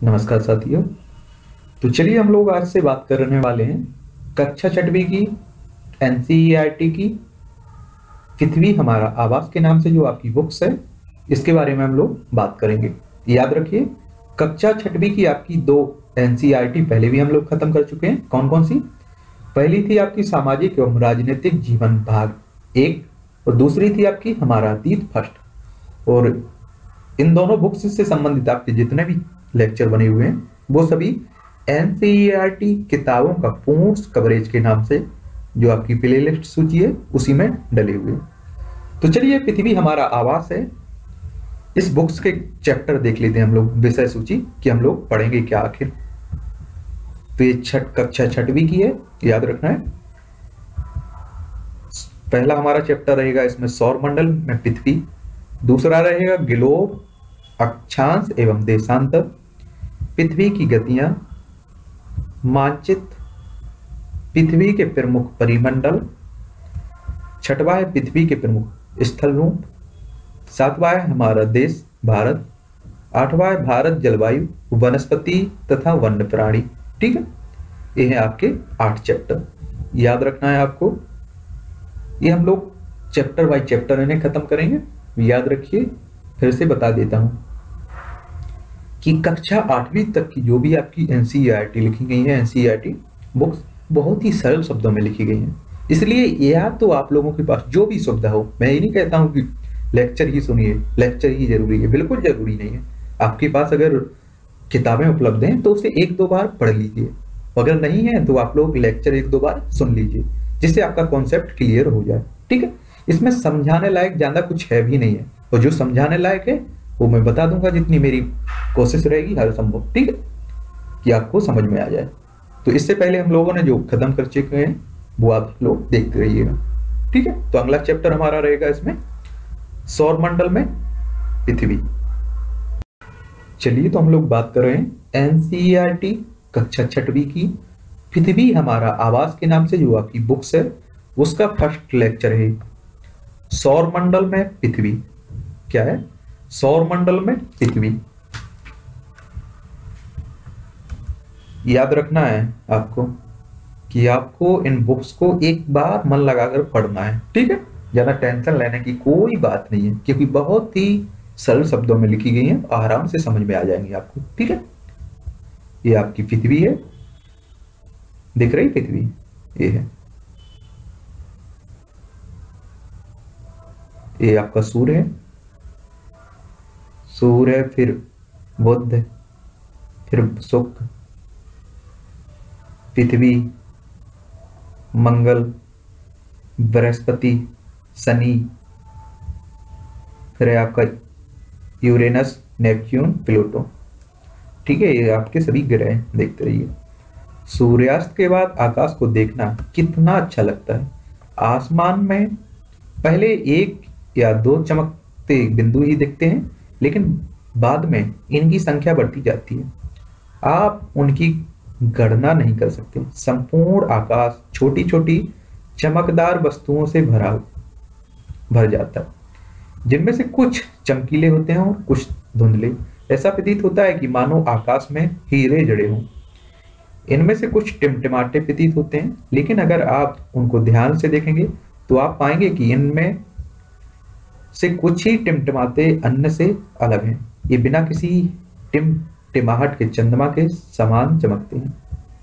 नमस्कार साथियों। तो चलिए हम लोग आज से बात करने वाले हैं कक्षा छठवीं की एनसीईआरटी की पृथ्वी हमारा आवास के नाम से जो आपकी बुक्स है इसके बारे में हम लोग बात करेंगे। याद रखिए, कक्षा छठवीं की आपकी दो एनसीईआरटी पहले भी हम लोग खत्म कर चुके हैं। कौन कौन सी? पहली थी आपकी सामाजिक एवं राजनीतिक जीवन भाग 1 और दूसरी थी आपकी हमारा अतीत फर्स्ट। और इन दोनों बुक्स से संबंधित आपके जितने भी लेक्चर बने हुए हैं वो सभी एनसीईआरटी किताबों का पूर्ण कवरेज के नाम से जो आपकी प्लेलिस्ट सूची है उसी में डले हुए हैं। तो चलिए, पृथ्वी हमारा आवास है, इस बुक्स के चैप्टर देख लेते हैं हम लोग, विषय सूची कि हम लोग पढ़ेंगे क्या आखिर। तो ये कक्षा छठवीं की है, याद रखना है। पहला हमारा चैप्टर रहेगा इसमें सौर मंडल में पृथ्वी, दूसरा रहेगा ग्लोब, अक्षांश एवं देशांतर, पृथ्वी की गतियां, मानचित्र, पृथ्वी के प्रमुख परिमंडल, छठवां है पृथ्वी के प्रमुख स्थल रूप, सातवां है हमारा देश भारत, आठवां है भारत जलवायु, वनस्पति तथा वन्य प्राणी। ठीक है, ये है आपके 8 चैप्टर, याद रखना है आपको। ये हम लोग चैप्टर बाय चैप्टर इन्हें खत्म करेंगे। याद रखिए, फिर से बता देता हूं कि कक्षा 8वीं तक की जो भी आपकी एनसीईआरटी लिखी गई है, एनसीईआरटी बुक्स बहुत ही सरल शब्दों में लिखी गई हैं। इसलिए या तो आप लोगों के पास जो भी सुविधा हो, मैं ये नहीं कहता हूं कि लेक्चर ही सुनिए, लेक्चर ही जरूरी है, बिल्कुल जरूरी नहीं है। आपके पास अगर किताबें उपलब्ध हैं तो उसे 1-2 बार पढ़ लीजिए, अगर नहीं है तो आप लोग लेक्चर 1-2 बार सुन लीजिए जिससे आपका कॉन्सेप्ट क्लियर हो जाए। ठीक है, इसमें समझाने लायक ज्यादा कुछ है भी नहीं है, और जो समझाने लायक है वो मैं बता दूंगा जितनी मेरी कोशिश रहेगी हर संभव। ठीक है, कि आपको समझ में आ जाए। तो इससे पहले हम लोगों ने जो खत्म कर चुके हैं वो आप लोग देखते रहिएगा। ठीक है, तो अगला चैप्टर हमारा रहेगा इसमें सौर मंडल में पृथ्वी। चलिए, तो हम लोग बात कर रहे हैं एनसीईआरटी कक्षा छठवीं की पृथ्वी हमारा आवास के नाम से जो आपकी बुक्स है उसका फर्स्ट लेक्चर है सौर मंडल में पृथ्वी। क्या है? सौर मंडल में पृथ्वी। याद रखना है आपको कि आपको इन बुक्स को एक बार मन लगाकर पढ़ना है। ठीक है, ज्यादा टेंशन लेने की कोई बात नहीं है क्योंकि बहुत ही सरल शब्दों में लिखी गई है, आराम से समझ में आ जाएंगी आपको। ठीक है, ये आपकी पृथ्वी है, दिख रही पृथ्वी, ये है। ये आपका सूर्य है, सूर्य, फिर बुध, फिर शुक्र, पृथ्वी, मंगल, बृहस्पति, शनि, फिर है आपका यूरेनस, नेपच्यून, प्लूटो। ठीक है, ये आपके सभी ग्रह देखते रहिए। सूर्यास्त के बाद आकाश को देखना कितना अच्छा लगता है। आसमान में पहले 1 या 2 चमकते बिंदु ही दिखते हैं, लेकिन बाद में इनकी संख्या बढ़ती जाती है। आप उनकी गणना नहीं कर सकते। संपूर्ण आकाश छोटी छोटी चमकदार वस्तुओं से भर जाता है, जिनमें से कुछ चमकीले होते हैं और कुछ धुंधले। ऐसा प्रतीत होता है कि मानो आकाश में हीरे जड़े हों। इनमें से कुछ टिमटिमाटे प्रतीत होते हैं, लेकिन अगर आप उनको ध्यान से देखेंगे तो आप पाएंगे कि इनमें से कुछ ही टिमटिमाते अन्य से अलग हैं। ये बिना किसी टिमटिमाहट के चंद्रमा के समान चमकते हैं।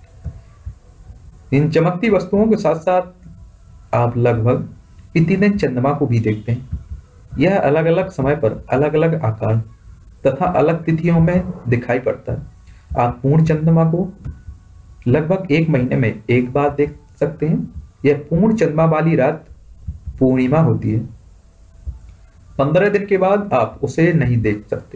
इन चमकती वस्तुओं के साथ साथ आप लगभग प्रतिदिन चंद्रमा को भी देखते हैं। यह अलग अलग समय पर अलग अलग आकार तथा अलग तिथियों में दिखाई पड़ता है। आप पूर्ण चंद्रमा को लगभग 1 महीने में एक बार देख सकते हैं। यह पूर्ण चंद्रमा वाली रात पूर्णिमा होती है। 15 दिन के बाद आप उसे नहीं देख सकते।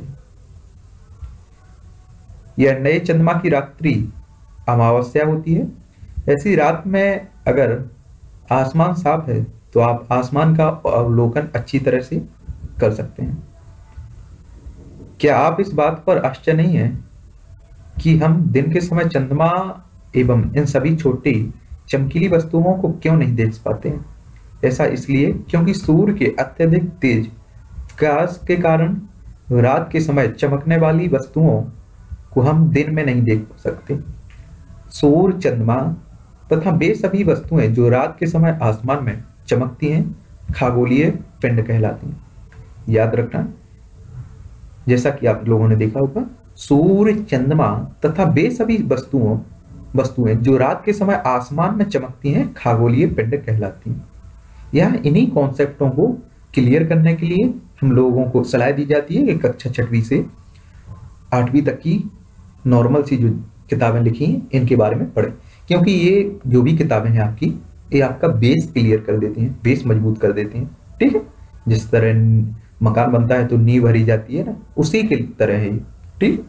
यह नए चंद्रमा की रात्रि अमावस्या होती है। ऐसी रात में अगर आसमान साफ है तो आप आसमान का अवलोकन अच्छी तरह से कर सकते हैं। क्या आप इस बात पर आश्चर्य नहीं है कि हम दिन के समय चंद्रमा एवं इन सभी छोटी चमकीली वस्तुओं को क्यों नहीं देख पाते हैं? ऐसा इसलिए क्योंकि सूर्य के अत्यधिक तेज प्रकाश के कारण रात के समय चमकने वाली वस्तुओं को हम दिन में नहीं देख सकते। सूर्य, चंद्रमा तथा वे सभी वस्तुएं जो रात के समय आसमान में चमकती हैं खगोलीय पिंड कहलाती हैं। याद रखना, जैसा कि आप लोगों ने देखा होगा, सूर्य, चंद्रमा तथा वे सभी वस्तुएं जो रात के समय आसमान में चमकती हैं खगोलीय पिंड कहलाती हैं। यह इन्हीं कॉन्सेप्टों को क्लियर करने के लिए हम लोगों को सलाह दी जाती है कि कक्षा 6वीं से 8वीं तक की नॉर्मल सी जो किताबें लिखी हैं इनके बारे में पढ़ें, क्योंकि ये जो भी किताबें हैं आपकी, ये आपका बेस क्लियर कर देती हैं, बेस मजबूत कर देती हैं। ठीक है, जिस तरह मकान बनता है तो नींव भरी जाती है ना, उसी के तरह है। ठीक,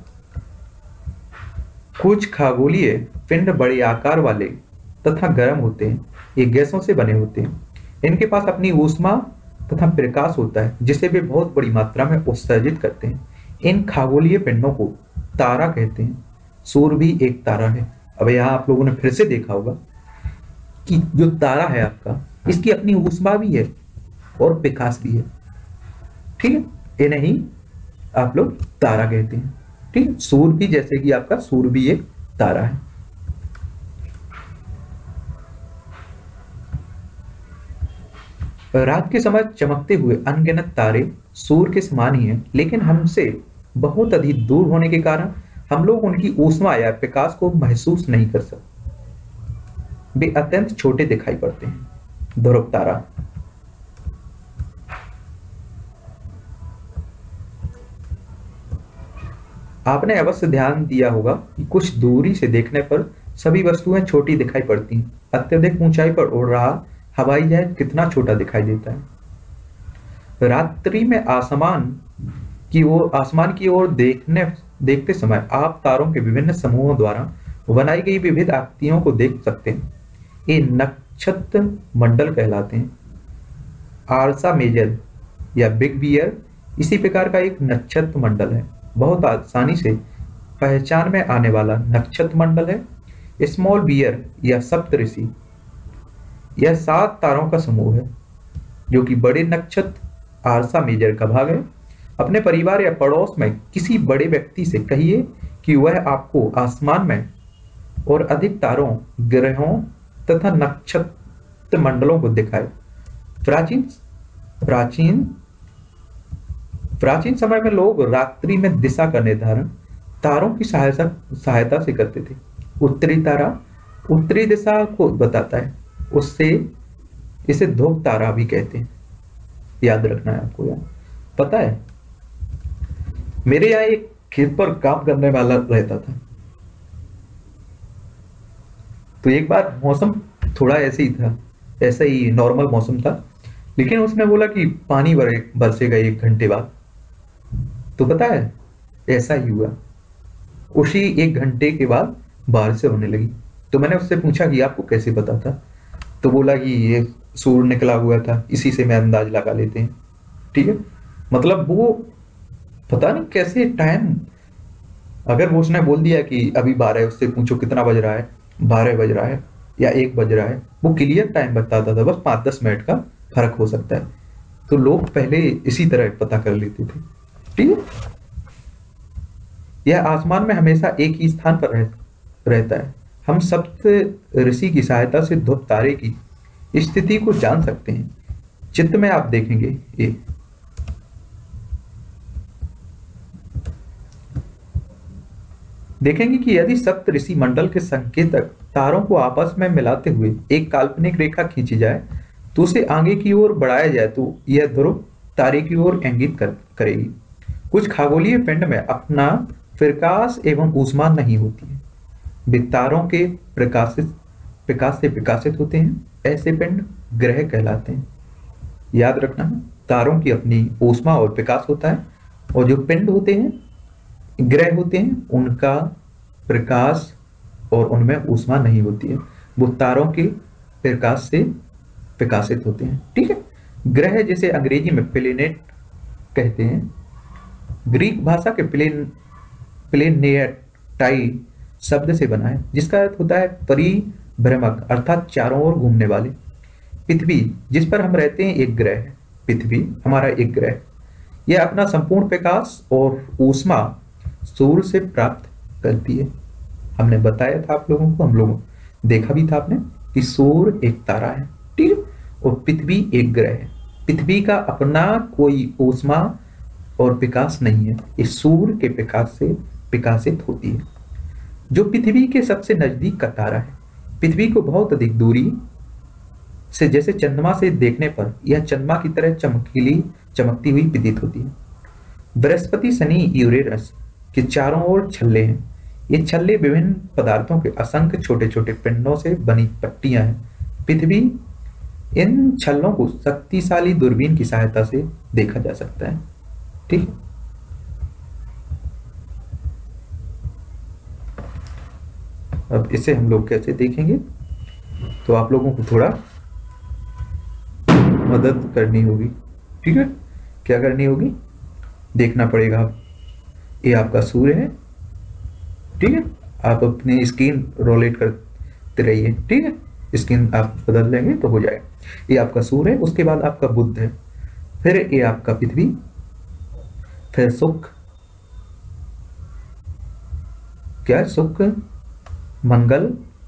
कुछ खगोलीय पिंड बड़े आकार वाले तथा गर्म होते हैं, ये गैसों से बने होते हैं। इनके पास अपनी ऊष्मा तथा प्रकाश होता है जिसे वे बहुत बड़ी मात्रा में उत्सर्जित करते हैं। इन खगोलीय पिंडों को तारा कहते हैं। सूर्य भी एक तारा है। अब यहाँ आप लोगों ने फिर से देखा होगा कि जो तारा है आपका, इसकी अपनी ऊष्मा भी है और प्रकाश भी है। ठीक है, इन्हें ही आप लोग तारा कहते हैं। ठीक है, सूर्य भी, जैसे कि आपका सूर्य भी एक तारा है। रात के समय चमकते हुए अनगिनत तारे सूर्य के समान ही हैं, लेकिन हमसे बहुत अधिक दूर होने के कारण हम लोग उनकी ऊष्मा या प्रकाश को महसूस नहीं कर सकते। वे अत्यंत छोटे दिखाई पड़ते हैं। ध्रुव तारा, आपने अवश्य ध्यान दिया होगा कि कुछ दूरी से देखने पर सभी वस्तुएं छोटी दिखाई पड़ती हैं। अत्यधिक ऊंचाई पर उड़ रहा हवाई जहाज कितना छोटा दिखाई देता है। रात्रि में आसमान की ओर देखते समय आप तारों के विभिन्न समूहों द्वारा बनाई गई विविध आकृतियों को देख सकते हैं। ये नक्षत्र मंडल कहलाते हैं। आर्सा मेजर या बिग बियर इसी प्रकार का एक नक्षत्र मंडल है। बहुत आसानी से पहचान में आने वाला नक्षत्र मंडल है। स्मॉल बियर या सप्तऋषि यह 7 तारों का समूह है जो कि बड़े नक्षत्र आर्सा मेजर का भाग है। अपने परिवार या पड़ोस में किसी बड़े व्यक्ति से कहिए कि वह आपको आसमान में और अधिक तारों, ग्रहों तथा नक्षत्र मंडलों को दिखाए। प्राचीन समय में लोग रात्रि में दिशा का निर्धारण तारों की सहायता से करते थे। उत्तरी तारा उत्तरी दिशा को बताता है, उससे इसे ध्रुव तारा भी कहते हैं। याद रखना है आपको। यार पता है, मेरे यहाँ एक खेत पर काम करने वाला रहता था, तो एक बार मौसम थोड़ा ऐसे ही था, ऐसा ही नॉर्मल मौसम था, लेकिन उसने बोला कि पानी बरसेगा 1 घंटे बाद। तो पता है ऐसा ही हुआ। उसी 1 घंटे के बाद बारिश होने लगी। तो मैंने उससे पूछा कि आपको कैसे पता था? तो बोला कि ये सूर्य निकला हुआ था, इसी से मैं अंदाज लगा लेते हैं। ठीक है, मतलब वो पता नहीं कैसे टाइम, अगर वो उसने बोल दिया कि अभी 12, उससे पूछो कितना बज रहा है, 12 बज रहा है या 1 बज रहा है, वो क्लियर टाइम बताता था। बस 5-10 मिनट का फर्क हो सकता है। तो लोग पहले इसी तरह पता कर लेते थे। ठीक है, यह आसमान में हमेशा एक ही स्थान पर रहता है। हम सप्त ऋषि की सहायता से ध्रुव तारे की स्थिति को जान सकते हैं। चित्र में आप देखेंगे ये देखेंगे कि यदि सप्त ऋषि मंडल के संकेतक तारों को आपस में मिलाते हुए एक काल्पनिक रेखा खींची जाए तो उसे आगे की ओर बढ़ाया जाए तो यह ध्रुव तारे की ओर इंगित करेगी। कुछ खगोलीय पिंड में अपना प्रकाश एवं ऊष्मा नहीं होती है, वे तारों के प्रकाश से प्रकाशित होते हैं। ऐसे पिंड ग्रह कहलाते हैं। याद रखना, तारों की अपनी ऊष्मा और प्रकाश होता है, और जो पिंड होते हैं, ग्रह होते हैं, उनका प्रकाश और उनमें ऊष्मा नहीं होती है, वो तारों के प्रकाश से प्रकाशित होते हैं। ठीक है, ग्रह जिसे अंग्रेजी में प्लेनेट कहते हैं, ग्रीक भाषा के प्लेनेटाई शब्द से बना है, जिसका अर्थ होता है परिभ्रमक, अर्थात चारों ओर घूमने वाले। पृथ्वी जिस पर हम रहते हैं एक ग्रह है। पृथ्वी हमारा एक ग्रह, यह अपना संपूर्ण प्रकाश और ऊष्मा सूर्य से प्राप्त करती है। हमने बताया था आप लोगों को, हम लोगों देखा भी था आपने कि सूर्य एक तारा है, ठीक है, और पृथ्वी एक ग्रह है। पृथ्वी का अपना कोई ऊष्मा और विकास नहीं है, इस सूर्य के विकास से विकासित होती है। जो पृथ्वी के सबसे नजदीक का तारा है, पृथ्वी को बहुत अधिक दूरी से जैसे चंद्रमा से देखने पर यह चंद्रमा की तरह चमकती हुई प्रतीत होती है। बृहस्पति, शनि, यूरेनस के चारों ओर छल्ले हैं। ये छल्ले विभिन्न पदार्थों के असंख्य छोटे छोटे पिंडों से बनी पट्टियां हैं। पृथ्वी, इन छल्लों को शक्तिशाली दूरबीन की सहायता से देखा जा सकता है, ठीक है। अब इसे हम लोग कैसे देखेंगे, तो आप लोगों को थोड़ा मदद करनी होगी, ठीक है। क्या करनी होगी, देखना पड़ेगा। ये आपका सूर्य है, ठीक है, आप अपनी स्क्रीन रोटेट करते रहिए, ठीक है, स्क्रीन आप बदल लेंगे तो हो जाएगा। ये आपका सूर्य है, उसके बाद आपका बुध है, फिर ये आपका पृथ्वी, फिर शुक्र, क्या है, शुक्र, मंगल,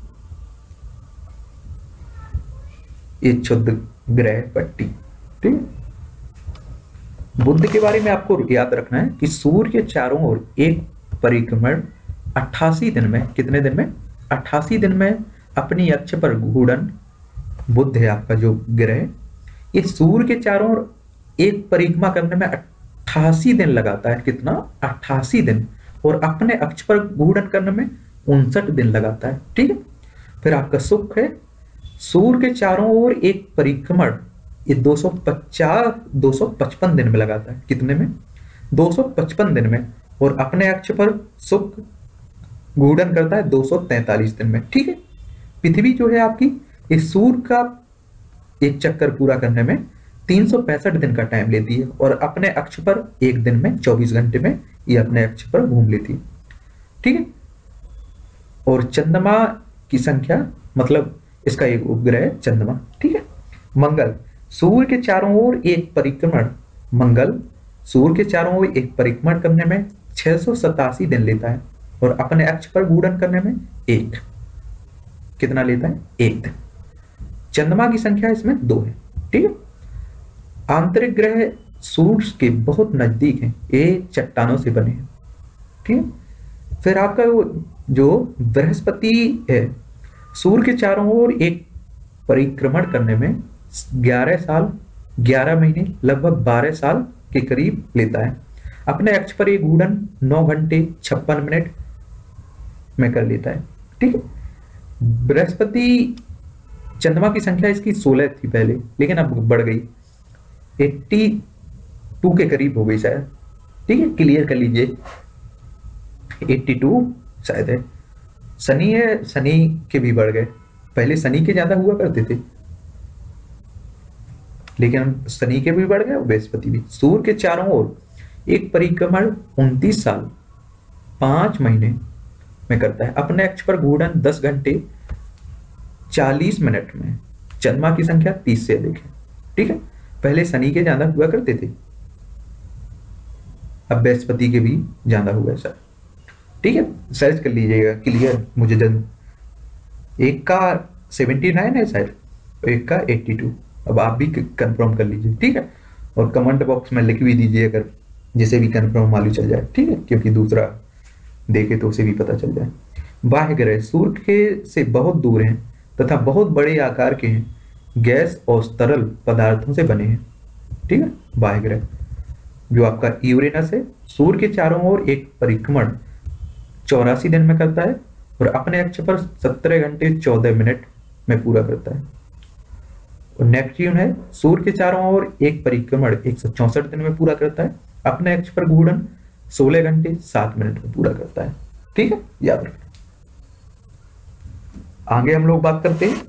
ये क्षुद्र ग्रह पट्टी, ठीक है। बुध के बारे में आपको याद रखना है कि सूर्य के चारों ओर एक परिक्रमण 88 दिन में, कितने दिन में, 88 दिन में अपनी अक्ष पर घूर्णन, बुध है आपका जो ग्रह, ये सूर्य के चारों ओर एक परिक्रमा करने में 88 दिन लगाता है। कितना, 88 दिन, और अपने अक्ष पर घूर्णन करने में 59 दिन लगाता है, ठीक है। फिर आपका शुक्र है, सूर्य के चारों ओर एक परिक्रमण ये 255 दिन में लगाता है। कितने में, 255 दिन में, और अपने अक्ष पर शुक्र घूर्णन करता है 243 दिन में, ठीक है। पृथ्वी जो है आपकी, इस सूर्य का एक चक्कर पूरा करने में 365 दिन का टाइम लेती है, और अपने अक्ष पर एक दिन में 24 घंटे में ये अपने अक्ष पर घूम लेती है, ठीक है। और चंद्रमा की संख्या, मतलब इसका एक उपग्रह है चंद्रमा, ठीक है। मंगल, सूर्य के चारों ओर एक परिक्रमण, मंगल सूर्य के चारों ओर एक परिक्रमण करने में 687 दिन लेता है, और अपने अक्ष पर घूर्णन करने में एक, कितना लेता है, एक दिन। चंद्रमा की संख्या इसमें 2 है, ठीक है। आंतरिक ग्रह सूर्य के बहुत नजदीक हैं, ये चट्टानों से बने हैं, ठीक है। फिर आपका जो बृहस्पति है, सूर्य के चारों ओर एक परिक्रमण करने में 11 साल 11 महीने लगभग 12 साल के करीब लेता है। अपने अक्ष पर एक घूर्णन 9 घंटे 56 मिनट में कर लेता है, ठीक है। बृहस्पति, चंद्रमा की संख्या इसकी 16 थी पहले, लेकिन अब बढ़ गई, 82 के करीब हो गई शायद, ठीक है, क्लियर कर लीजिए, 82 शायद है। शनि है, शनि के भी बढ़ गए, पहले शनि के ज्यादा हुआ करते थे, लेकिन शनि के भी बढ़ गए, बृहस्पति भी। सूर्य के चारों ओर एक परिक्रमण 29 साल 5 महीने में करता है। अपने अक्ष पर घूर्णन 10 घंटे 40 मिनट में। चंद्रमा की संख्या 30 से अधिक है, ठीक है। पहले शनि के ज्यादा हुआ करते थे, अब बृहस्पति के भी ज्यादा हुआ है सर, ठीक है। सर्च कर लीजिएगा, क्लियर, मुझे एक का 79 है शायद, एक का 82। अब आप भी कंफर्म कर लीजिए, ठीक है, और कमेंट बॉक्स में लिख भी दीजिए अगर जिसे भी कंफर्म मालूम चल जाए, ठीक है, क्योंकि दूसरा देखे तो उसे भी पता चल जाए। बाह्य ग्रह सूर्य के से बहुत दूर हैं तथा बहुत बड़े आकार के हैं, गैस और तरल पदार्थों से बने हैं, ठीक है। बाह्य ग्रह जो आपका यूरेनस है, सूर्य के चारों ओर एक परिक्रमण 84 दिन में करता है, और अपने अक्ष पर 17 घंटे 14 मिनट में पूरा करता है। और नेपच्यून है, सूर्य के चारों ओर एक परिक्रमण 164 दिन में पूरा करता है, अपने अक्ष पर घूर्णन 16 घंटे 7 मिनट में पूरा करता है, ठीक है, याद रखें। आगे हम लोग बात करते हैं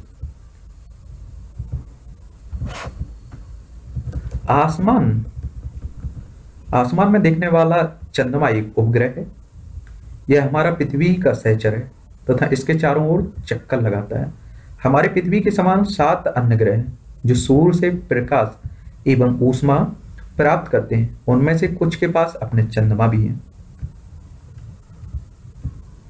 आसमान। आसमान में देखने वाला चंद्रमा एक उपग्रह है। यह हमारा पृथ्वी का सहचर है तथा इसके चारों ओर चक्कर लगाता है। हमारे पृथ्वी के समान 7 अन्य ग्रह हैं जो सूर्य से प्रकाश एवं ऊष्मा प्राप्त करते हैं। उनमें से कुछ के पास अपने चंद्रमा भी हैं।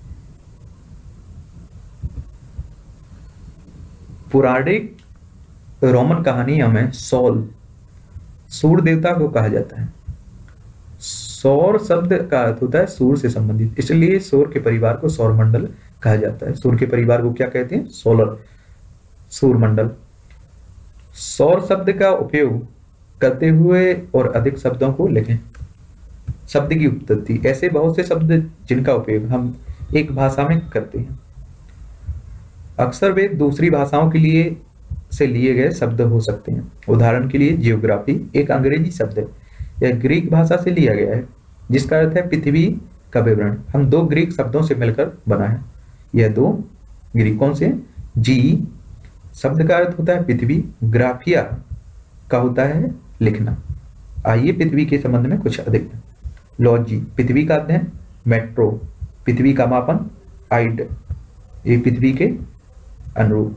पौराणिक रोमन कहानियों में सौल सूर्य देवता को कहा जाता है। सौर शब्द का अर्थ होता है सूर्य से संबंधित, इसलिए सौर के परिवार को सौरमंडल कहा जाता है। सूर्य के परिवार को क्या कहते हैं? सोलर, सूर्यमंडल। सौर शब्द का उपयोग करते हुए और अधिक शब्दों को लिखें। शब्द की उत्पत्ति, ऐसे बहुत से शब्द जिनका उपयोग हम एक भाषा में करते हैं, अक्सर वे दूसरी भाषाओं के लिए से लिए गए शब्द हो सकते हैं। उदाहरण के लिए जियोग्राफी एक अंग्रेजी शब्द है, यह ग्रीक भाषा से लिया गया है जिसका अर्थ है पृथ्वी का विवरण। हम दो ग्रीक शब्दों से मिलकर बना है। यह दो ग्रीक कौन से? जी शब्द का अर्थ होता है पृथ्वी, ग्राफिया का होता है लिखना। आइए पृथ्वी के संबंध में कुछ अधिक। लॉजी पृथ्वी का अध्ययन, मेट्रो पृथ्वी का मापन, आइड ये पृथ्वी के अनुरूप।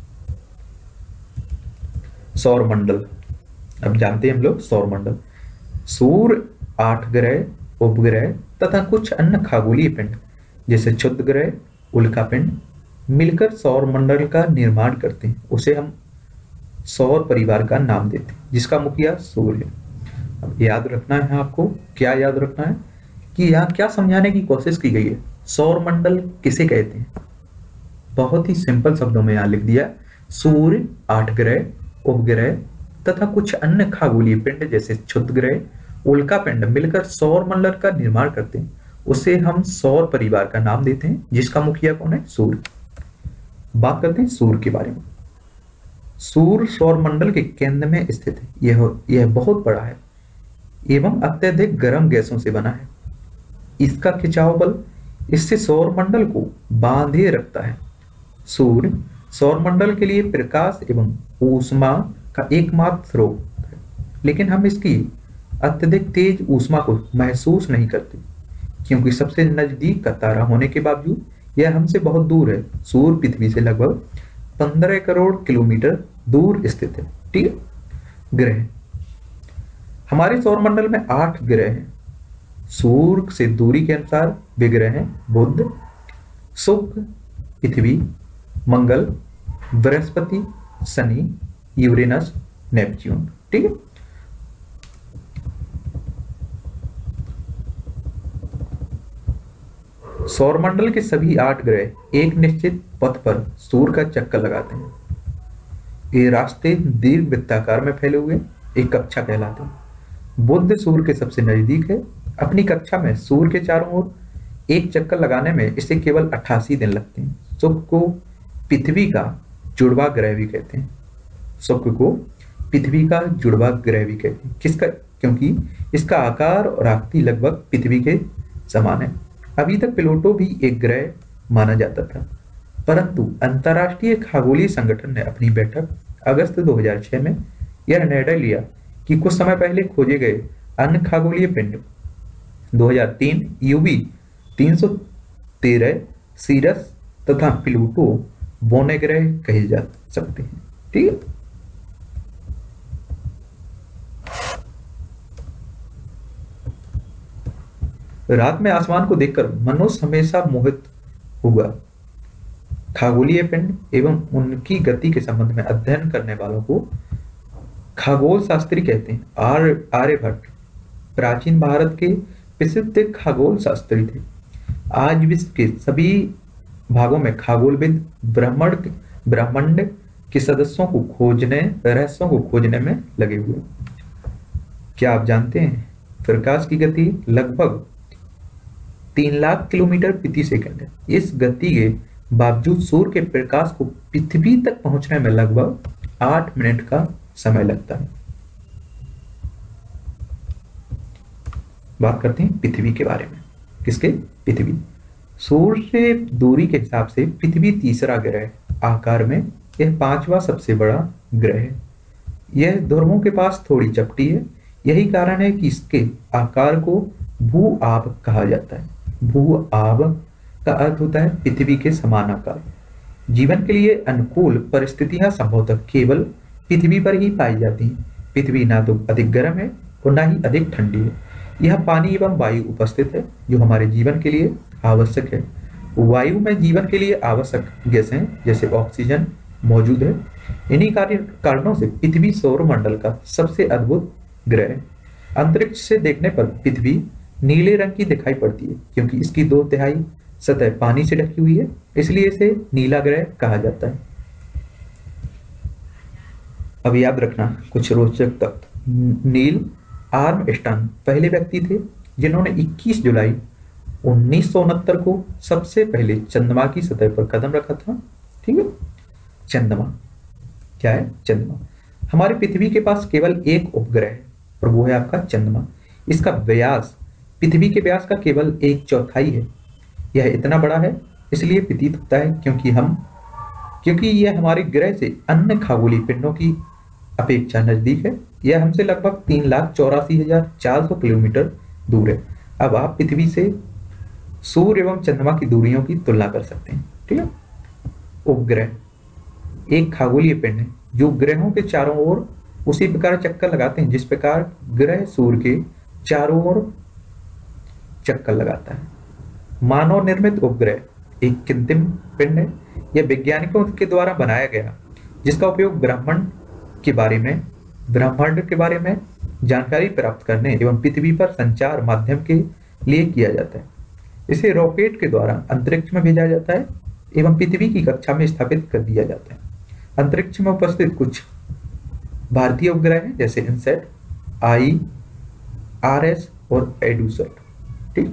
सौरमंडल, अब जानते हैं हम लोग सौरमंडल। सूर्य, 8 ग्रह, उपग्रह तथा कुछ अन्य खगोलीय पिंड जैसे क्षुद्र ग्रह, उल्का पिंड मिलकर सौरमंडल का निर्माण करते हैं। उसे हम सौर परिवार का नाम देते हैं जिसका मुखिया सूर्य है। अब याद रखना है आपको, क्या याद रखना है कि यहाँ क्या समझाने की कोशिश की गई है। सौरमंडल किसे कहते हैं? बहुत ही सिंपल शब्दों में यहाँ लिख दिया, सूर्य, 8 ग्रह, उपग्रह तथा कुछ अन्य खगोलीय पिंड जैसे क्षुद्र ग्रह, उल्का पिंड मिलकर सौर मंडल का निर्माण करते हैं। उसे हम सौर परिवार का नाम देते हैं जिसका मुखिया कौन है? सूर्य। बात करते हैं सूर्य के बारे में। सूर्य सौर मंडल के केंद्र में स्थित है। यह बहुत बड़ा है एवं अत्यधिक गर्म गैसों से बना है। इसका खिंचाव बल इससे सौर मंडल को बांधे रखता है। सूर्य सौर मंडल के लिए प्रकाश एवं ऊष्मा का एकमात्र स्रोत है, लेकिन हम इसकी अत्यधिक तेज ऊष्मा को महसूस नहीं करते क्योंकि सबसे नजदीक का तारा होने के बावजूद यह हमसे बहुत दूर है। सूर्य पृथ्वी से लगभग 15 करोड़ किलोमीटर दूर स्थित है। ठीक है। ग्रह, हमारे सौरमंडल में 8 ग्रह हैं। सूर्य से दूरी के अनुसार वे ग्रह हैं बुध, शुक्र, पृथ्वी, मंगल, बृहस्पति, शनि, यूरेनस, नेपच्यून। ठीक है। सौरमंडल के सभी 8 ग्रह एक निश्चित पथ पर सूर्य का चक्कर लगाते हैं। ये रास्ते दीर्घ वृत्ताकार में फैले हुए एक कक्षा कहलाते हैं। बुध सूर्य के सबसे नजदीक है। अपनी कक्षा में सूर्य के चारों ओर एक चक्कर लगाने में इसे केवल 88 दिन लगते हैं। शुक्र को पृथ्वी का जुड़वा ग्रह भी कहते हैं। शुक्र को पृथ्वी का जुड़वा ग्रह भी कहते हैं। किसका? क्योंकि इसका आकार और आकृति लगभग पृथ्वी के समान है। अभी तक प्लूटो भी एक ग्रह माना जाता था, परंतु अंतरराष्ट्रीय खगोलीय संगठन ने अपनी बैठक अगस्त 2006 में यह निर्णय लिया कि कुछ समय पहले खोजे गए अन्य खगोलीय पिंड 2003 यूवी 313 सीरस तथा प्लूटो बोने ग्रह कहे जा सकते हैं। ठीक है। रात में आसमान को देखकर मनुष्य हमेशा मोहित हुआ। खगोलीय पिंड एवं उनकी गति के संबंध में अध्ययन करने वालों को खगोल शास्त्री कहते हैं। आर्यभट्ट प्राचीन भारत के प्रसिद्ध खगोल शास्त्री थे। आज विश्व के सभी भागों में खगोलविद ब्रह्मांड के सदस्यों को रहस्यों को खोजने में लगे हुए। क्या आप जानते हैं प्रकाश की गति लगभग 3 लाख किलोमीटर प्रति सेकंड है। इस गति के बावजूद सूर्य के प्रकाश को पृथ्वी तक पहुंचने में लगभग 8 मिनट का समय लगता है। बात करते हैं पृथ्वी के बारे में। किसके? पृथ्वी। सूर्य से दूरी के हिसाब से पृथ्वी तीसरा ग्रह है। आकार में यह 5वां सबसे बड़ा ग्रह है। यह ध्रुवों के पास थोड़ी चपटी है। यही कारण है कि इसके आकार को भू आब कहा जाता है। भू आब का अर्थ होता है पृथ्वी के समान आकार। जीवन के लिए अनुकूल परिस्थितियां संभवतः केवल पृथ्वी पर ही पाई जाती हैं। पृथ्वी ना तो अधिक गर्म है और ना ही अधिक ठंडी है। यह पानी एवं वायु उपस्थित है जो हमारे जीवन के लिए आवश्यक है। वायु में जीवन के लिए आवश्यक गैसें जैसे ऑक्सीजन, मौजूद है। इन्हीं कारणों से पृथ्वी सौरमंडल का सबसे अद्भुत ग्रह है। अंतरिक्ष से देखने पर पृथ्वी नीले रंग की दिखाई पड़ती है, क्योंकि इसकी 2/3 सतह पानी से ढकी हुई है, इसलिए इसे नीला ग्रह कहा जाता है। अब याद रखना कुछ रोचक तथ्य। नील आर्मस्ट्रांग पहले व्यक्ति थे जिन्होंने 21 जुलाई 1969 को सबसे पहले चंद्रमा की सतह पर कदम रखा था। ठीक है, चंद्रमा क्या है? चंद्रमा। हमारी पृथ्वी के पास केवल एक उपग्रह है और वो है आपका चंद्रमा। इसका व्यास पृथ्वी के व्यास का केवल 1/4 है। यह इतना बड़ा है इसलिए प्रतीत होता है क्योंकि यह हमारे ग्रह से अन्य खगोलीय पिंडों की अपेक्षा नजदीक है। यह हमसे लगभग 3,84,400 किलोमीटर दूर है। अब आप पृथ्वी से सूर्य एवं चंद्रमा की दूरियों की तुलना कर सकते हैं। ठीक है, उपग्रह एक खगोलीय पिंड है जो ग्रहों के चारों ओर उसी प्रकार चक्कर लगाते हैं जिस प्रकार ग्रह सूर्य के चारों ओर चक्कर लगाता है। मानव निर्मित उपग्रह एक कृत्रिम पिंड है। यह वैज्ञानिकों के द्वारा बनाया गया जिसका उपयोग ब्रह्मांड के बारे में जानकारी प्राप्त करने एवं पृथ्वी पर संचार माध्यम के लिए किया जाता है। इसे रॉकेट के द्वारा अंतरिक्ष में भेजा जाता है एवं पृथ्वी की कक्षा में स्थापित कर दिया जाता है। अंतरिक्ष में उपस्थित कुछ भारतीय उपग्रह हैं जैसे इनसेट, IRS और एडूसैट। ठीक,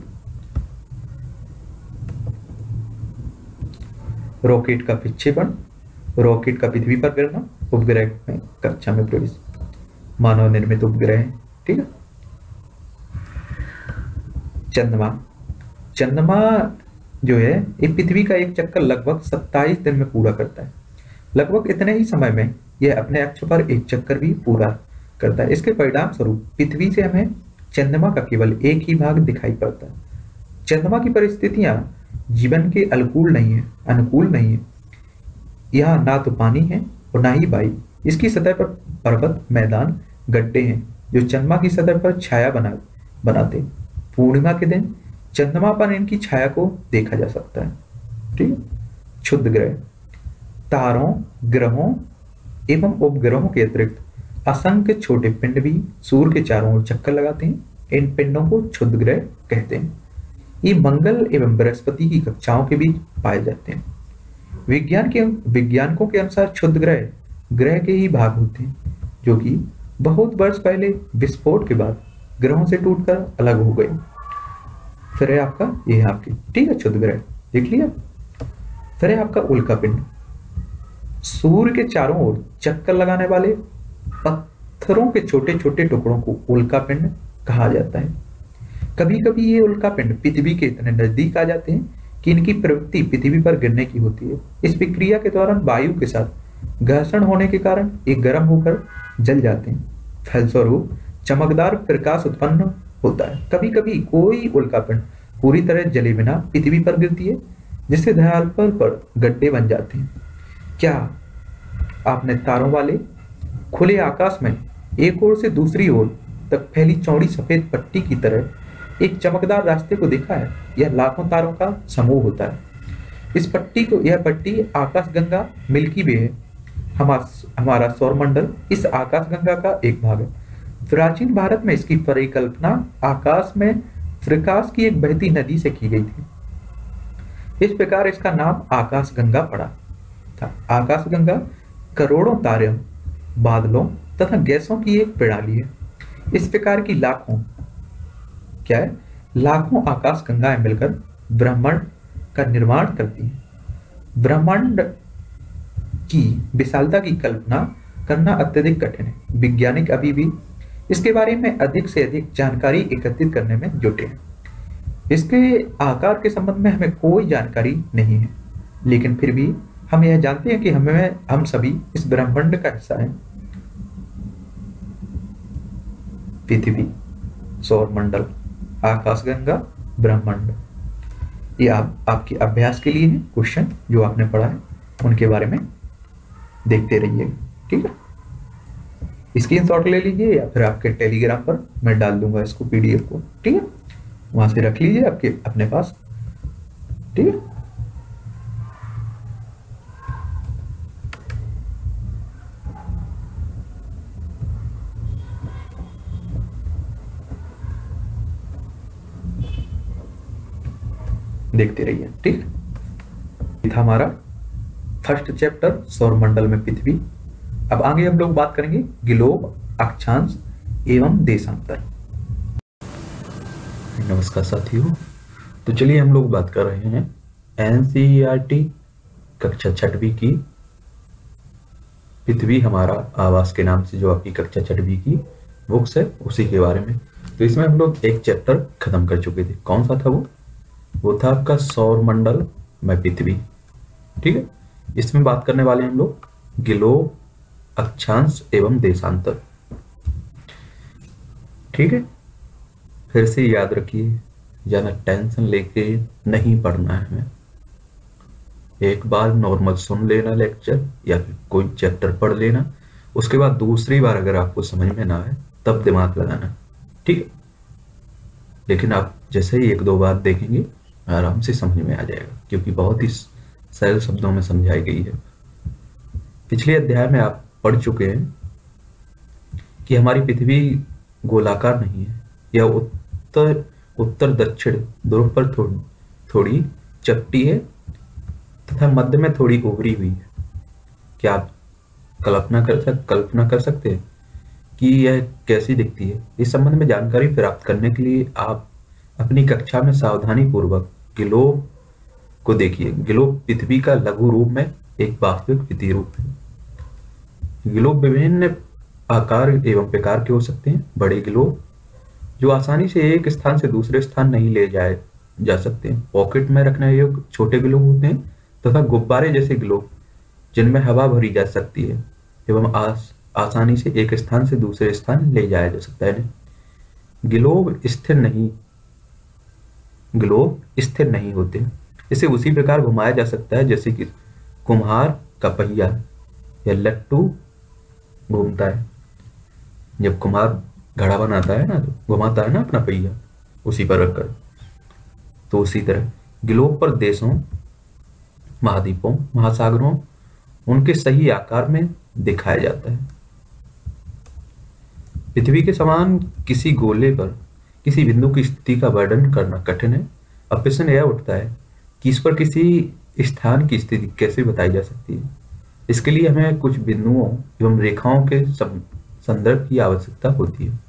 रॉकेट का विक्षेपण, रॉकेट का पृथ्वी पर गिरना, उपग्रह में कक्षा में प्रवेश, मानव निर्मित उपग्रह है। ठीक है, चंद्रमा जो है ये पृथ्वी का एक चक्कर लगभग 27 दिन में पूरा करता है। लगभग इतने ही समय में यह अपने अक्ष पर एक चक्कर भी पूरा करता है। इसके परिणाम स्वरूप पृथ्वी से हमें चंद्रमा का केवल एक ही भाग दिखाई पड़ता है। चंद्रमा की परिस्थितियां जीवन के अनुकूल नहीं है। यहाँ ना तो पानी है और ना ही वायु। इसकी सतह पर पर्वत, मैदान, गड्ढे हैं जो चंद्रमा की सतह पर छाया बनाते हैं। पूर्णिमा के दिन चंद्रमा पर इनकी छाया को देखा जा सकता है। ठीक है, क्षुद्र ग्रह तारों, ग्रहों एवं उपग्रहों के अतिरिक्त असंख्य छोटे पिंड भी सूर्य के चारों ओर चक्कर लगाते हैं। इन पिंडों को क्षुद्र ग्रह कहते हैं। ये मंगल एवं बृहस्पति की कक्षाओं के बीच पाए जाते हैं। वैज्ञानिकों के अनुसार क्षुद्र ग्रह के ही भाग होते हैं जो कि बहुत वर्ष पहले विस्फोट के बाद ग्रहों से टूटकर अलग हो गए। फिर है आपका ये है आपकी, ठीक है, क्षुद्र ग्रह देख लिया। फिर है आपका उल्का पिंड। सूर्य के चारों ओर चक्कर लगाने वाले पत्थरों के छोटे छोटे टुकड़ों को उल्का पिंड कहा जाता है। कभी कभी ये उल्का पिंड पृथ्वी के इतने नजदीक आ जाते हैं कि इनकी प्रवृत्ति पृथ्वी पर गिरने की होती है। इस प्रक्रिया के दौरान वायु के साथ घर्षण होने के कारण ये गर्म होकर जल जाते हैं। फलस्वरूप चमकदार प्रकाश उत्पन्न होता है। कभी कभी कोई उल्का पिंड पूरी तरह जले बिना पृथ्वी पर गिरती है जिससे धरातल पर गड्ढे बन जाते हैं। क्या आपने तारों वाले खुले आकाश में एक ओर से दूसरी ओर तक फैली चौड़ी सफेद पट्टी की तरह एक चमकदार रास्ते को देखा है? यह लाखों तारों का समूह होता है। यह पट्टी आकाशगंगा मिल्की वे है। हमारा सौरमंडल इस आकाशगंगा का एक भाग है। प्राचीन भारत में इसकी परिकल्पना आकाश में प्रकाश की एक बहती नदी से की गई थी। इस प्रकार इसका नाम आकाशगंगा पड़ा था। आकाशगंगा करोड़ों तारे, बादलों तथा गैसों की एक प्रणाली है। इस प्रकार की लाखों आकाशगंगाएं मिलकर ब्रह्मांड का निर्माण करती हैं। ब्रह्मांड की विशालता की कल्पना करना अत्यधिक कठिन है। वैज्ञानिक अभी भी इसके बारे में अधिक से अधिक जानकारी एकत्रित करने में जुटे हैं। इसके आकार के संबंध में हमें कोई जानकारी नहीं है, लेकिन फिर भी हम यह जानते हैं कि हम सभी इस ब्रह्मांड का हिस्सा हैं। पृथ्वी, सौरमंडल, आकाशगंगा, ब्रह्मांड, ये आपके अभ्यास के लिए है। क्वेश्चन जो आपने पढ़ा है उनके बारे में देखते रहिए। ठीक है, स्क्रीनशॉट ले लीजिए या फिर आपके टेलीग्राम पर मैं डाल दूंगा इसको, PDF को। ठीक है, वहां से रख लीजिए आपके अपने पास। ठीक है, देखते रहिए। ठीक, ये था हमारा फर्स्ट चैप्टर सौरमंडल में पृथ्वी। अब आगे हम लोग बात करेंगे ग्लोब, अक्षांश एवं देशांतर। नमस्कार साथियों, तो चलिए हम लोग बात कर रहे हैं एनसीईआरटी कक्षा 6वीं की पृथ्वी हमारा आवास के नाम से जो आपकी कक्षा 6वीं की बुक्स है उसी के बारे में। तो इसमें हम लोग एक चैप्टर खत्म कर चुके थे। कौन सा था वो था आपका सौरमंडल में पृथ्वी। ठीक है, इसमें बात करने वाले हम लोग ग्लोब, अक्षांश एवं देशांतर। ठीक है, फिर से याद रखिए, ज्यादा टेंशन लेके नहीं पढ़ना है हमें। एक बार नॉर्मल सुन लेना लेक्चर या फिर कोई चैप्टर पढ़ लेना, उसके बाद दूसरी बार अगर आपको समझ में ना आए तब दिमाग लगाना। ठीक है, लेकिन आप जैसे ही 1-2 बार देखेंगे आराम से समझ में आ जाएगा, क्योंकि बहुत ही सरल शब्दों में समझाई गई है। पिछले अध्याय में आप पढ़ चुके हैं कि हमारी पृथ्वी गोलाकार नहीं है, यह उत्तर दक्षिण ध्रुव पर थोड़ी चपटी है तथा मध्य में थोड़ी उभरी हुई है। क्या आप कल्पना कर सकते हैं कि यह कैसी दिखती है? इस संबंध में जानकारी प्राप्त करने के लिए आप अपनी कक्षा में सावधानी पूर्वक ग्लोब को देखिए। ग्लोब पृथ्वी का लघु रूप में एक वास्तविक वित्तीय रूप है। ग्लोब विभिन्न आकार एवं प्रकार के हो सकते हैं। बड़े ग्लोब जो आसानी से एक स्थान से दूसरे स्थान नहीं ले जाए जा सकते हैं, पॉकेट में रखने योग्य छोटे ग्लोब होते हैं, तथा गुब्बारे जैसे ग्लोब जिनमें हवा भरी जा सकती है एवं आसानी से एक स्थान से दूसरे स्थान ले जाया जा सकता है। ग्लोब स्थिर नहीं होते। इसे उसी प्रकार घुमाया जा सकता है जैसे कि कुम्हार का पहिया या लट्टू घूमता है। जब कुम्हार घड़ा बनाता है ना, तो घुमाता है ना अपना पहिया उसी पर रखकर। तो उसी तरह ग्लोब पर देशों, महाद्वीपों, महासागरों उनके सही आकार में दिखाया जाता है। पृथ्वी के समान किसी गोले पर किसी बिंदु की स्थिति का वर्णन करना कठिन है। अब प्रश्न यह उठता है कि इस पर किसी स्थान की स्थिति कैसे बताई जा सकती है। इसके लिए हमें कुछ बिंदुओं एवं रेखाओं के संदर्भ की आवश्यकता होती है।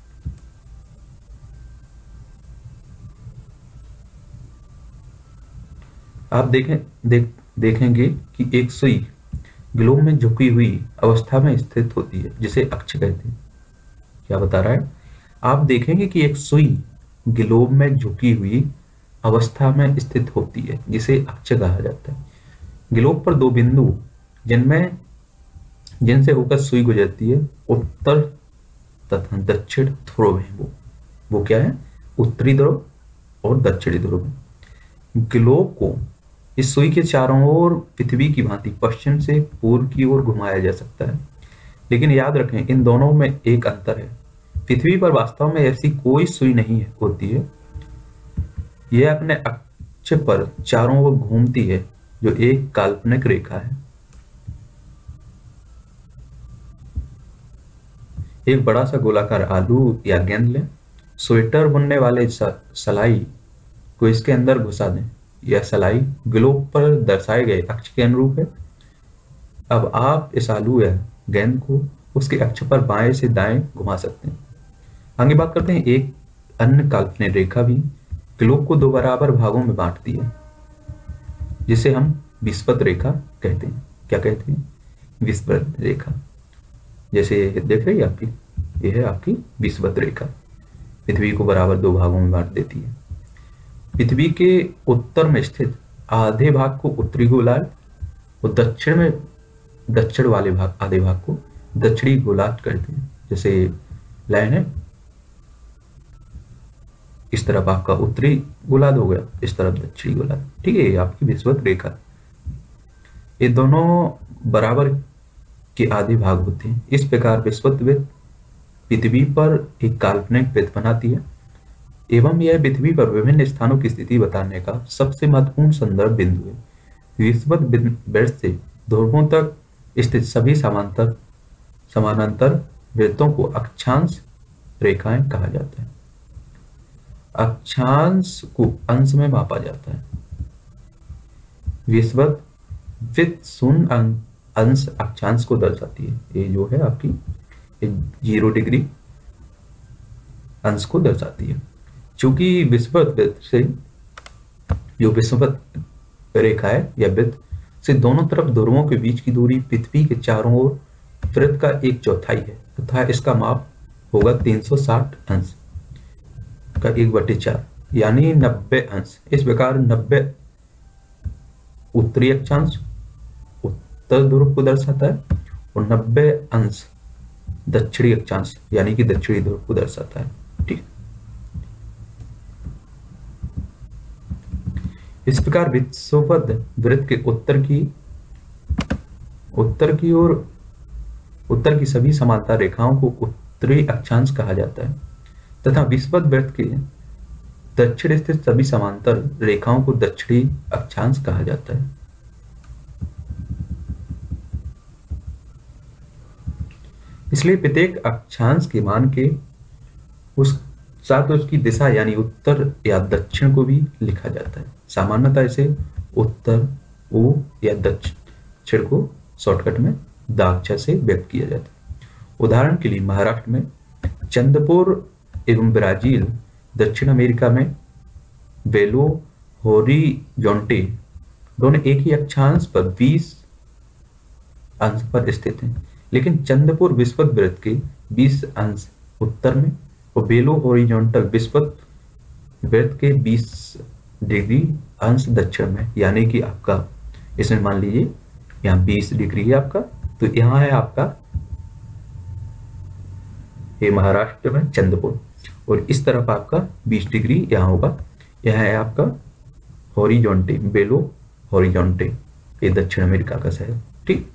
आप देखेंगे कि एक सुई ग्लोब में झुकी हुई अवस्था में स्थित होती है, जिसे अक्ष कहते हैं। क्या बता रहा है? आप देखेंगे कि एक सुई ग्लोब में झुकी हुई अवस्था में स्थित होती है, जिसे अक्ष कहा जाता है। ग्लोब पर 2 बिंदु जिनसे होकर सुई गुजरती है, उत्तर तथा दक्षिण ध्रुव है। वो क्या है? उत्तरी ध्रुव और दक्षिणी ध्रुव। ग्लोब को इस सुई के चारों ओर पृथ्वी की भांति पश्चिम से पूर्व की ओर घुमाया जा सकता है। लेकिन याद रखें, इन दोनों में एक अंतर है। पृथ्वी पर वास्तव में ऐसी कोई सुई नहीं होती है। यह अपने अक्ष पर चारों ओर घूमती है, जो एक काल्पनिक रेखा है। एक बड़ा सा गोलाकार आलू या गेंद लें, स्वेटर बुनने वाले सलाई को इसके अंदर घुसा दें। यह सलाई ग्लोब पर दर्शाए गए अक्ष के अनुरूप है। अब आप इस आलू या गेंद को उसके अक्ष पर बाएं से दाएं घुमा सकते हैं। आगे बात करते हैं, एक अन्य काल्पनिक रेखा भी ग्लोब को 2 बराबर भागों में बांटती है, जिसे हम विषुवत रेखा कहते हैं। क्या कहते हैं? विषुवत रेखा। जैसे देख रही है आपकी, यह है आपकी विषुवत रेखा, पृथ्वी को बराबर 2 भागों में बांट देती है। पृथ्वी के उत्तर में स्थित आधे भाग को उत्तरी गोलार्ध और दक्षिण वाले आधे भाग को दक्षिणी गोलार्ध कहते हैं। जैसे लाइन है, इस तरफ आपका उत्तरी गोलार्ध हो गया, इस तरफ दक्षिणी गोलार्ध। ठीक है, ये आपकी विषुवत रेखा। ये दोनों बराबर के आधे भाग होते हैं। इस प्रकार विषुवत वृत्त पृथ्वी पर एक काल्पनिक वृत्त बनाती है एवं यह पृथ्वी पर विभिन्न स्थानों की स्थिति बताने का सबसे महत्वपूर्ण संदर्भ बिंदु है। विषुवत वृत्त से ध्रुवों तक स्थित सभी समानांतर वृत्तों को अक्षांश रेखाएं कहा जाता है। अक्षांश को अंश में मापा जाता है। विषुवत विथ शून्य अंश अक्षांश को दर्शाती है। ये जो है आपकी 0 डिग्री अंश को दर्शाती है। चूंकि विषुवत वृत्त से जो विषुवत रेखा है या वृत्त से दोनों तरफ ध्रुवों के बीच की दूरी पृथ्वी के चारों ओर वृत्त का 1/4 है तथा इसका माप होगा 360 अंश का 1/4 यानी 90 अंश। इस प्रकार 90 उत्तरी अक्षांश उत्तर ध्रुव को दर्शाता है और 90 अंश दक्षिणी अक्षांश यानी कि दक्षिणी ध्रुव को दर्शाता है। ठीक, इस प्रकार विषुवत वृत्त के उत्तर की सभी समांतर रेखाओं को उत्तरी अक्षांश कहा जाता है तथा विषुवत वृत्त के दक्षिण स्थित सभी समांतर रेखाओं को दक्षिणी अक्षांश कहा जाता है। इसलिए प्रत्येक अक्षांश के मान के उस साथ उसकी दिशा यानी उत्तर या दक्षिण को भी लिखा जाता है। सामान्यतः इसे उत्तर ओ या दक्षिण को शॉर्टकट में दाक्षा से व्यक्त किया जाता है। उदाहरण के लिए महाराष्ट्र में चंद्रपुर एवं ब्राजील, दक्षिण अमेरिका में बेलो होरिजोंटे दोनों एक ही अक्षांश पर 20 अंश पर स्थित हैं, लेकिन चंद्रपुर विषुवत वृत्त के 20 अंश उत्तर में और बेलो हॉरिजॉन्टल विषुवत वृत्त के 20 डिग्री अंश दक्षिण में, यानी कि आपका इसमें मान लीजिए यहाँ 20 डिग्री है आपका, तो यहाँ है आपका ये महाराष्ट्र में चंद्रपुर और इस तरफ आपका 20 डिग्री यहाँ होगा। यह है आपका हॉरिजॉन्टे, बेलो हॉरिजॉन्टे, ये दक्षिण अमेरिका का शहर। ठीक,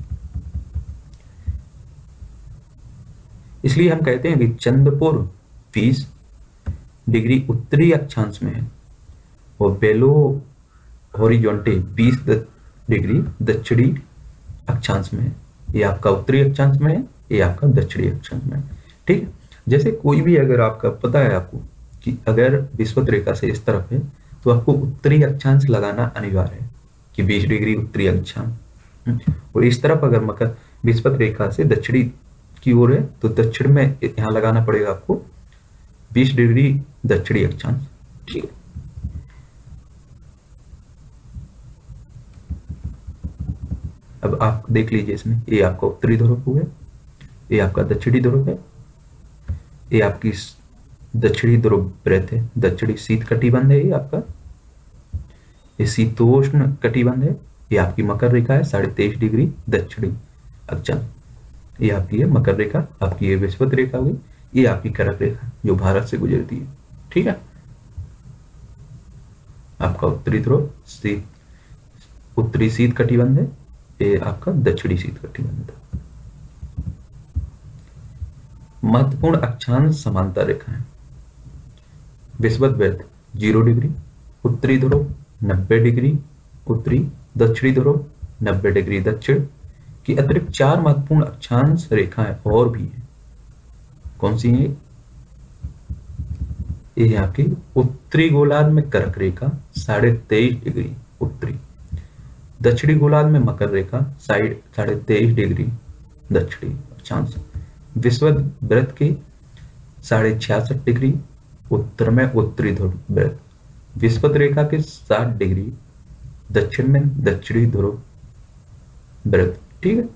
इसलिए हम कहते हैं कि चंद्रपुर 20 डिग्री उत्तरी अक्षांश में है और बेलो हॉरिजॉन्टे 20 डिग्री दक्षिणी अक्षांश में है। ये आपका उत्तरी अक्षांश में है, ये आपका दक्षिणी अक्षांश में है। ठीक, जैसे कोई भी अगर आपका पता है आपको कि अगर विषुवत रेखा से इस तरफ है तो आपको उत्तरी अक्षांश लगाना अनिवार्य है कि 20 डिग्री उत्तरी अक्षांश, और इस तरफ अगर मकर विषुवत रेखा से दक्षिणी की ओर है तो दक्षिण में यहां लगाना पड़ेगा आपको 20 डिग्री दक्षिणी अक्षांश। ठीक है, अब आप देख लीजिए इसमें ये आपका उत्तरी ध्रुव हो गया, ये आपका दक्षिणी ध्रुव है, ये आपकी दक्षिणी ध्रुव वृत्त है, दक्षिणी शीत कटिबंध है, ये आपका ये शीतोष्ण कटिबंध है, ये आपकी मकर रेखा है 23.5 डिग्री दक्षिणी अक्षांश, ये आपकी है मकर रेखा, आपकी ये विषुवत रेखा हुई, ये आपकी कर्क रेखा जो भारत से गुजरती है। ठीक है, आपका उत्तरी ध्रुव उत्तरी शीत कटिबंध है, ये आपका दक्षिणी शीत कटिबंध है। महत्वपूर्ण अक्षांश समांतर रेखा है। विषुवत वृत्त 0 डिग्री, उत्तरी ध्रुव 90 डिग्री उत्तरी, दक्षिणी ध्रुव 90 डिग्री दक्षिण की अतिरिक्त 4 महत्वपूर्ण अक्षांश रेखाएं और भी हैं। कौन सी है? ये है आपकी उत्तरी गोलार्ध में कर्क रेखा 23.5 डिग्री उत्तरी, दक्षिणी गोलार्ध में मकर रेखा 23.5 डिग्री दक्षिणी अक्षांश, विषुवत वृत्त के 66.5 डिग्री उत्तर में उत्तरी ध्रुव वृत्त, विषुवत रेखा के 60 डिग्री दक्षिण में दक्षिणी ध्रुव वृत्त। ठीक है,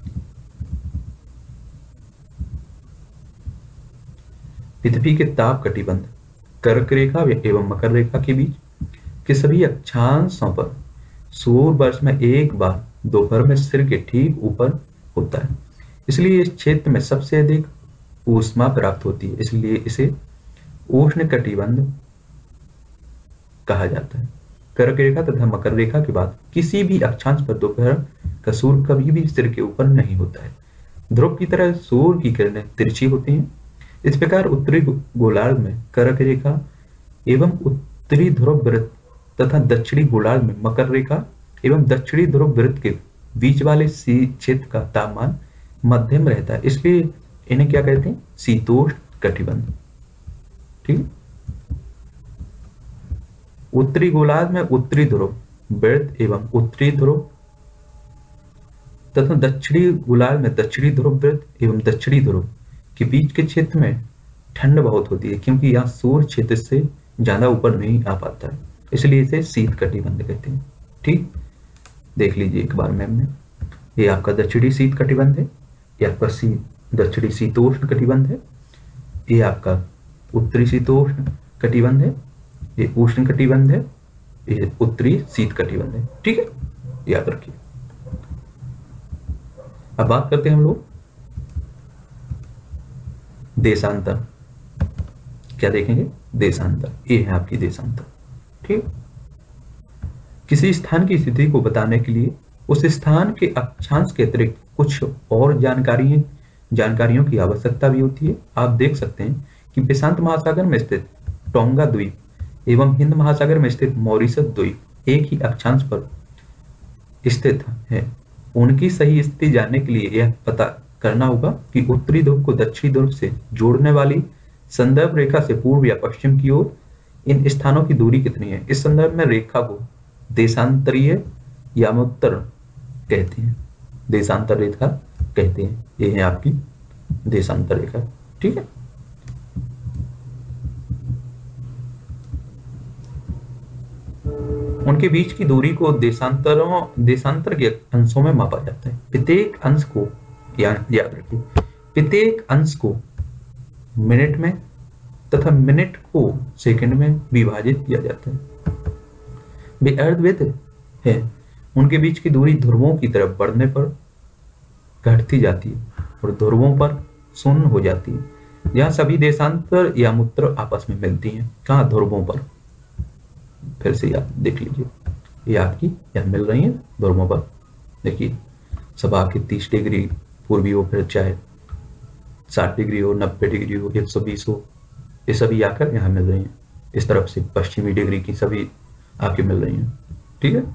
पृथ्वी के ताप कटिबंध कर्क रेखा एवं मकर रेखा के बीच के सभी अक्षांशों पर सूर्य वर्ष में एक बार दोपहर में सिर के ठीक ऊपर होता है, इसलिए इस क्षेत्र में सबसे अधिक ऊष्मा प्राप्त होती है, इसलिए इसे उष्ण कटिबंध कहा जाता है। कर्क रेखा तथा मकर रेखा के बाद किसी भी अक्षांश पर दोपहर का सूर्य कभी भी सिर के ऊपर नहीं होता है। ध्रुव की तरह सूर्य की किरणें तिरछी होती हैं। इस प्रकार उत्तरी गोलार्ध में कर्क रेखा एवं उत्तरी ध्रुव वृत्त तथा दक्षिणी गोलार्ध में मकर रेखा एवं दक्षिणी ध्रुव वृत्त के बीच वाले क्षेत्र का तापमान मध्यम रहता है, इसलिए इन्हें क्या कहते हैं? शीतोष्ण कटिबंध। ठीक, उत्तरी गोलार्ध में उत्तरी ध्रुव वृत्त एवं उत्तरी ध्रुव तथा दक्षिणी गोलार्ध में दक्षिणी ध्रुव वृत्त एवं दक्षिणी ध्रुव के बीच के क्षेत्र में ठंड बहुत होती है, क्योंकि यहाँ सूर्य क्षेत्र से ज्यादा ऊपर नहीं आ पाता है, इसलिए इसे शीत कटिबंध कहते हैं। ठीक, देख लीजिए एक बार मैम में, ये आपका दक्षिणी शीत कटिबंध है, ये आपका दक्षिणी शीतोष्ण कटिबंध है, ये आपका उत्तरी शीतोष्ण कटिबंध है, ये उष्ण कटिबंध है, ये उत्तरी शीत कटिबंध है। ठीक है, याद रखिए। अब बात करते हैं हम लोग देशांतर। क्या देखेंगे? देशांतर। ये है आपकी देशांतर। ठीक, किसी स्थान की स्थिति को बताने के लिए उस स्थान के अक्षांश के अतिरिक्त कुछ और जानकारियों की आवश्यकता भी होती है। आप देख सकते हैं कि प्रशांत महासागर में स्थित टोंगा द्वीप एवं हिंद महासागर में स्थित मॉरिशस द्वीप एक ही अक्षांश पर स्थित है। उनकी सही स्थिति जानने के लिए यह पता करना होगा कि उत्तरी ध्रुव को दक्षिणी ध्रुव से जोड़ने वाली संदर्भ रेखा से पूर्व या पश्चिम की ओर इन स्थानों की दूरी कितनी है। इस संदर्भ में रेखा को देशांतरीय यामोत्तर कहते हैं, देशांतर रेखा कहते हैं। ये है आपकी देशांतर रेखा। ठीक है, उनके बीच की दूरी को देशांतर के अंशों में मापा जाता है। प्रत्येक अंश को याद रखिए, प्रत्येक अंश को मिनट में तथा मिनट को सेकंड में विभाजित किया जाता है। वे अर्धवृत्त है, उनके बीच की दूरी ध्रुवों की तरफ बढ़ने पर घटती जाती है और ध्रुवों पर शून्य हो जाती है। जहां सभी देशांतर यामोत्तर आपस में मिलती हैं। कहाँ? ध्रुवों पर। फिर से आप देख लीजिए, ये आपकी यहाँ मिल रही है ध्रुवों पर। देखिए, सब आपकी 30 डिग्री पूर्वी हो, फिर चाहे 60 डिग्री हो, 90 डिग्री हो, 120 हो, ये सभी आकर यहाँ मिल रही हैं। इस तरफ से पश्चिमी डिग्री की सभी आपकी मिल रही हैं। ठीक है,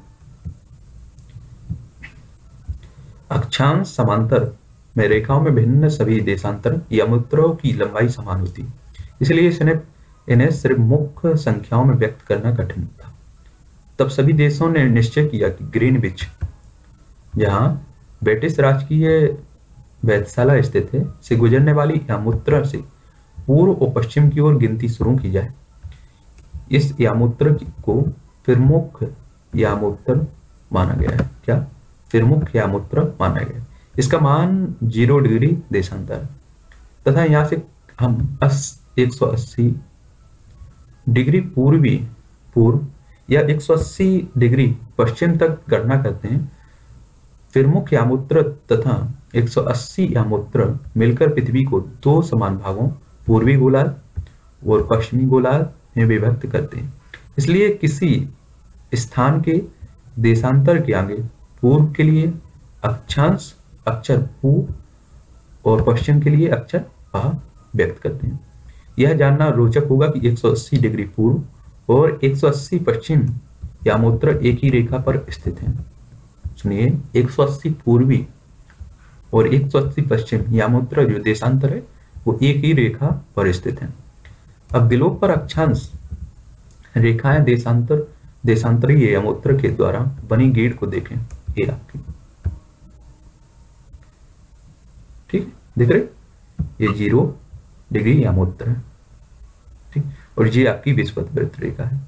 अक्षांश समांतर में रेखाओं में भिन्न सभी देशांतर यामोत्तरों की लंबाई समान होती है, इसलिए इन्हें सिर्फ मुख्य संख्याओं में व्यक्त करना कठिन था। तब सभी देशों ने निश्चय किया कि ग्रीनविच, जहां ब्रिटिश राजकीय वेधशाला स्थित है, से गुजरने वाली यामोत्तर से पूर्व और पश्चिम की ओर गिनती शुरू की जाए। इस यामोत्तर को प्रमुख यामोत्तर माना गया है। क्या? प्रमुख यामोत्तर माना गया। इसका मान 0 डिग्री देशांतर तथा यहाँ से हम 180 डिग्री पूर्व या 180 डिग्री पश्चिम तक गणना करते हैं। प्रमुख यामोत्तर तथा 180 यामोत्तर मिलकर पृथ्वी को 2 समान भागों, पूर्वी गोलार्ध और पश्चिमी गोलार्ध में विभक्त करते हैं। इसलिए किसी स्थान के देशांतर के आगे पूर्व के लिए अक्षांश अक्षर पूर्व और पश्चिम के लिए अक्षर पा व्यक्त करते हैं। यह जानना रोचक होगा कि 180 डिग्री पूर्व और 180 पश्चिम यामोत्तर एक ही रेखा पर स्थित हैं। सुनिए, 180 पूर्वी और 180 पश्चिम यामोत्तर जो देशांतर है वो एक ही रेखा पर स्थित हैं। अब ग्लोब पर अक्षांश रेखाएं देशांतरीय यामोत्तर के द्वारा बनी गेट को देखें। ये आपकी, ठीक दिख रही, ये 0 डिग्री यामोत्तर है। ठीक, और ये आपकी विषुवत वृत्त रेखा है।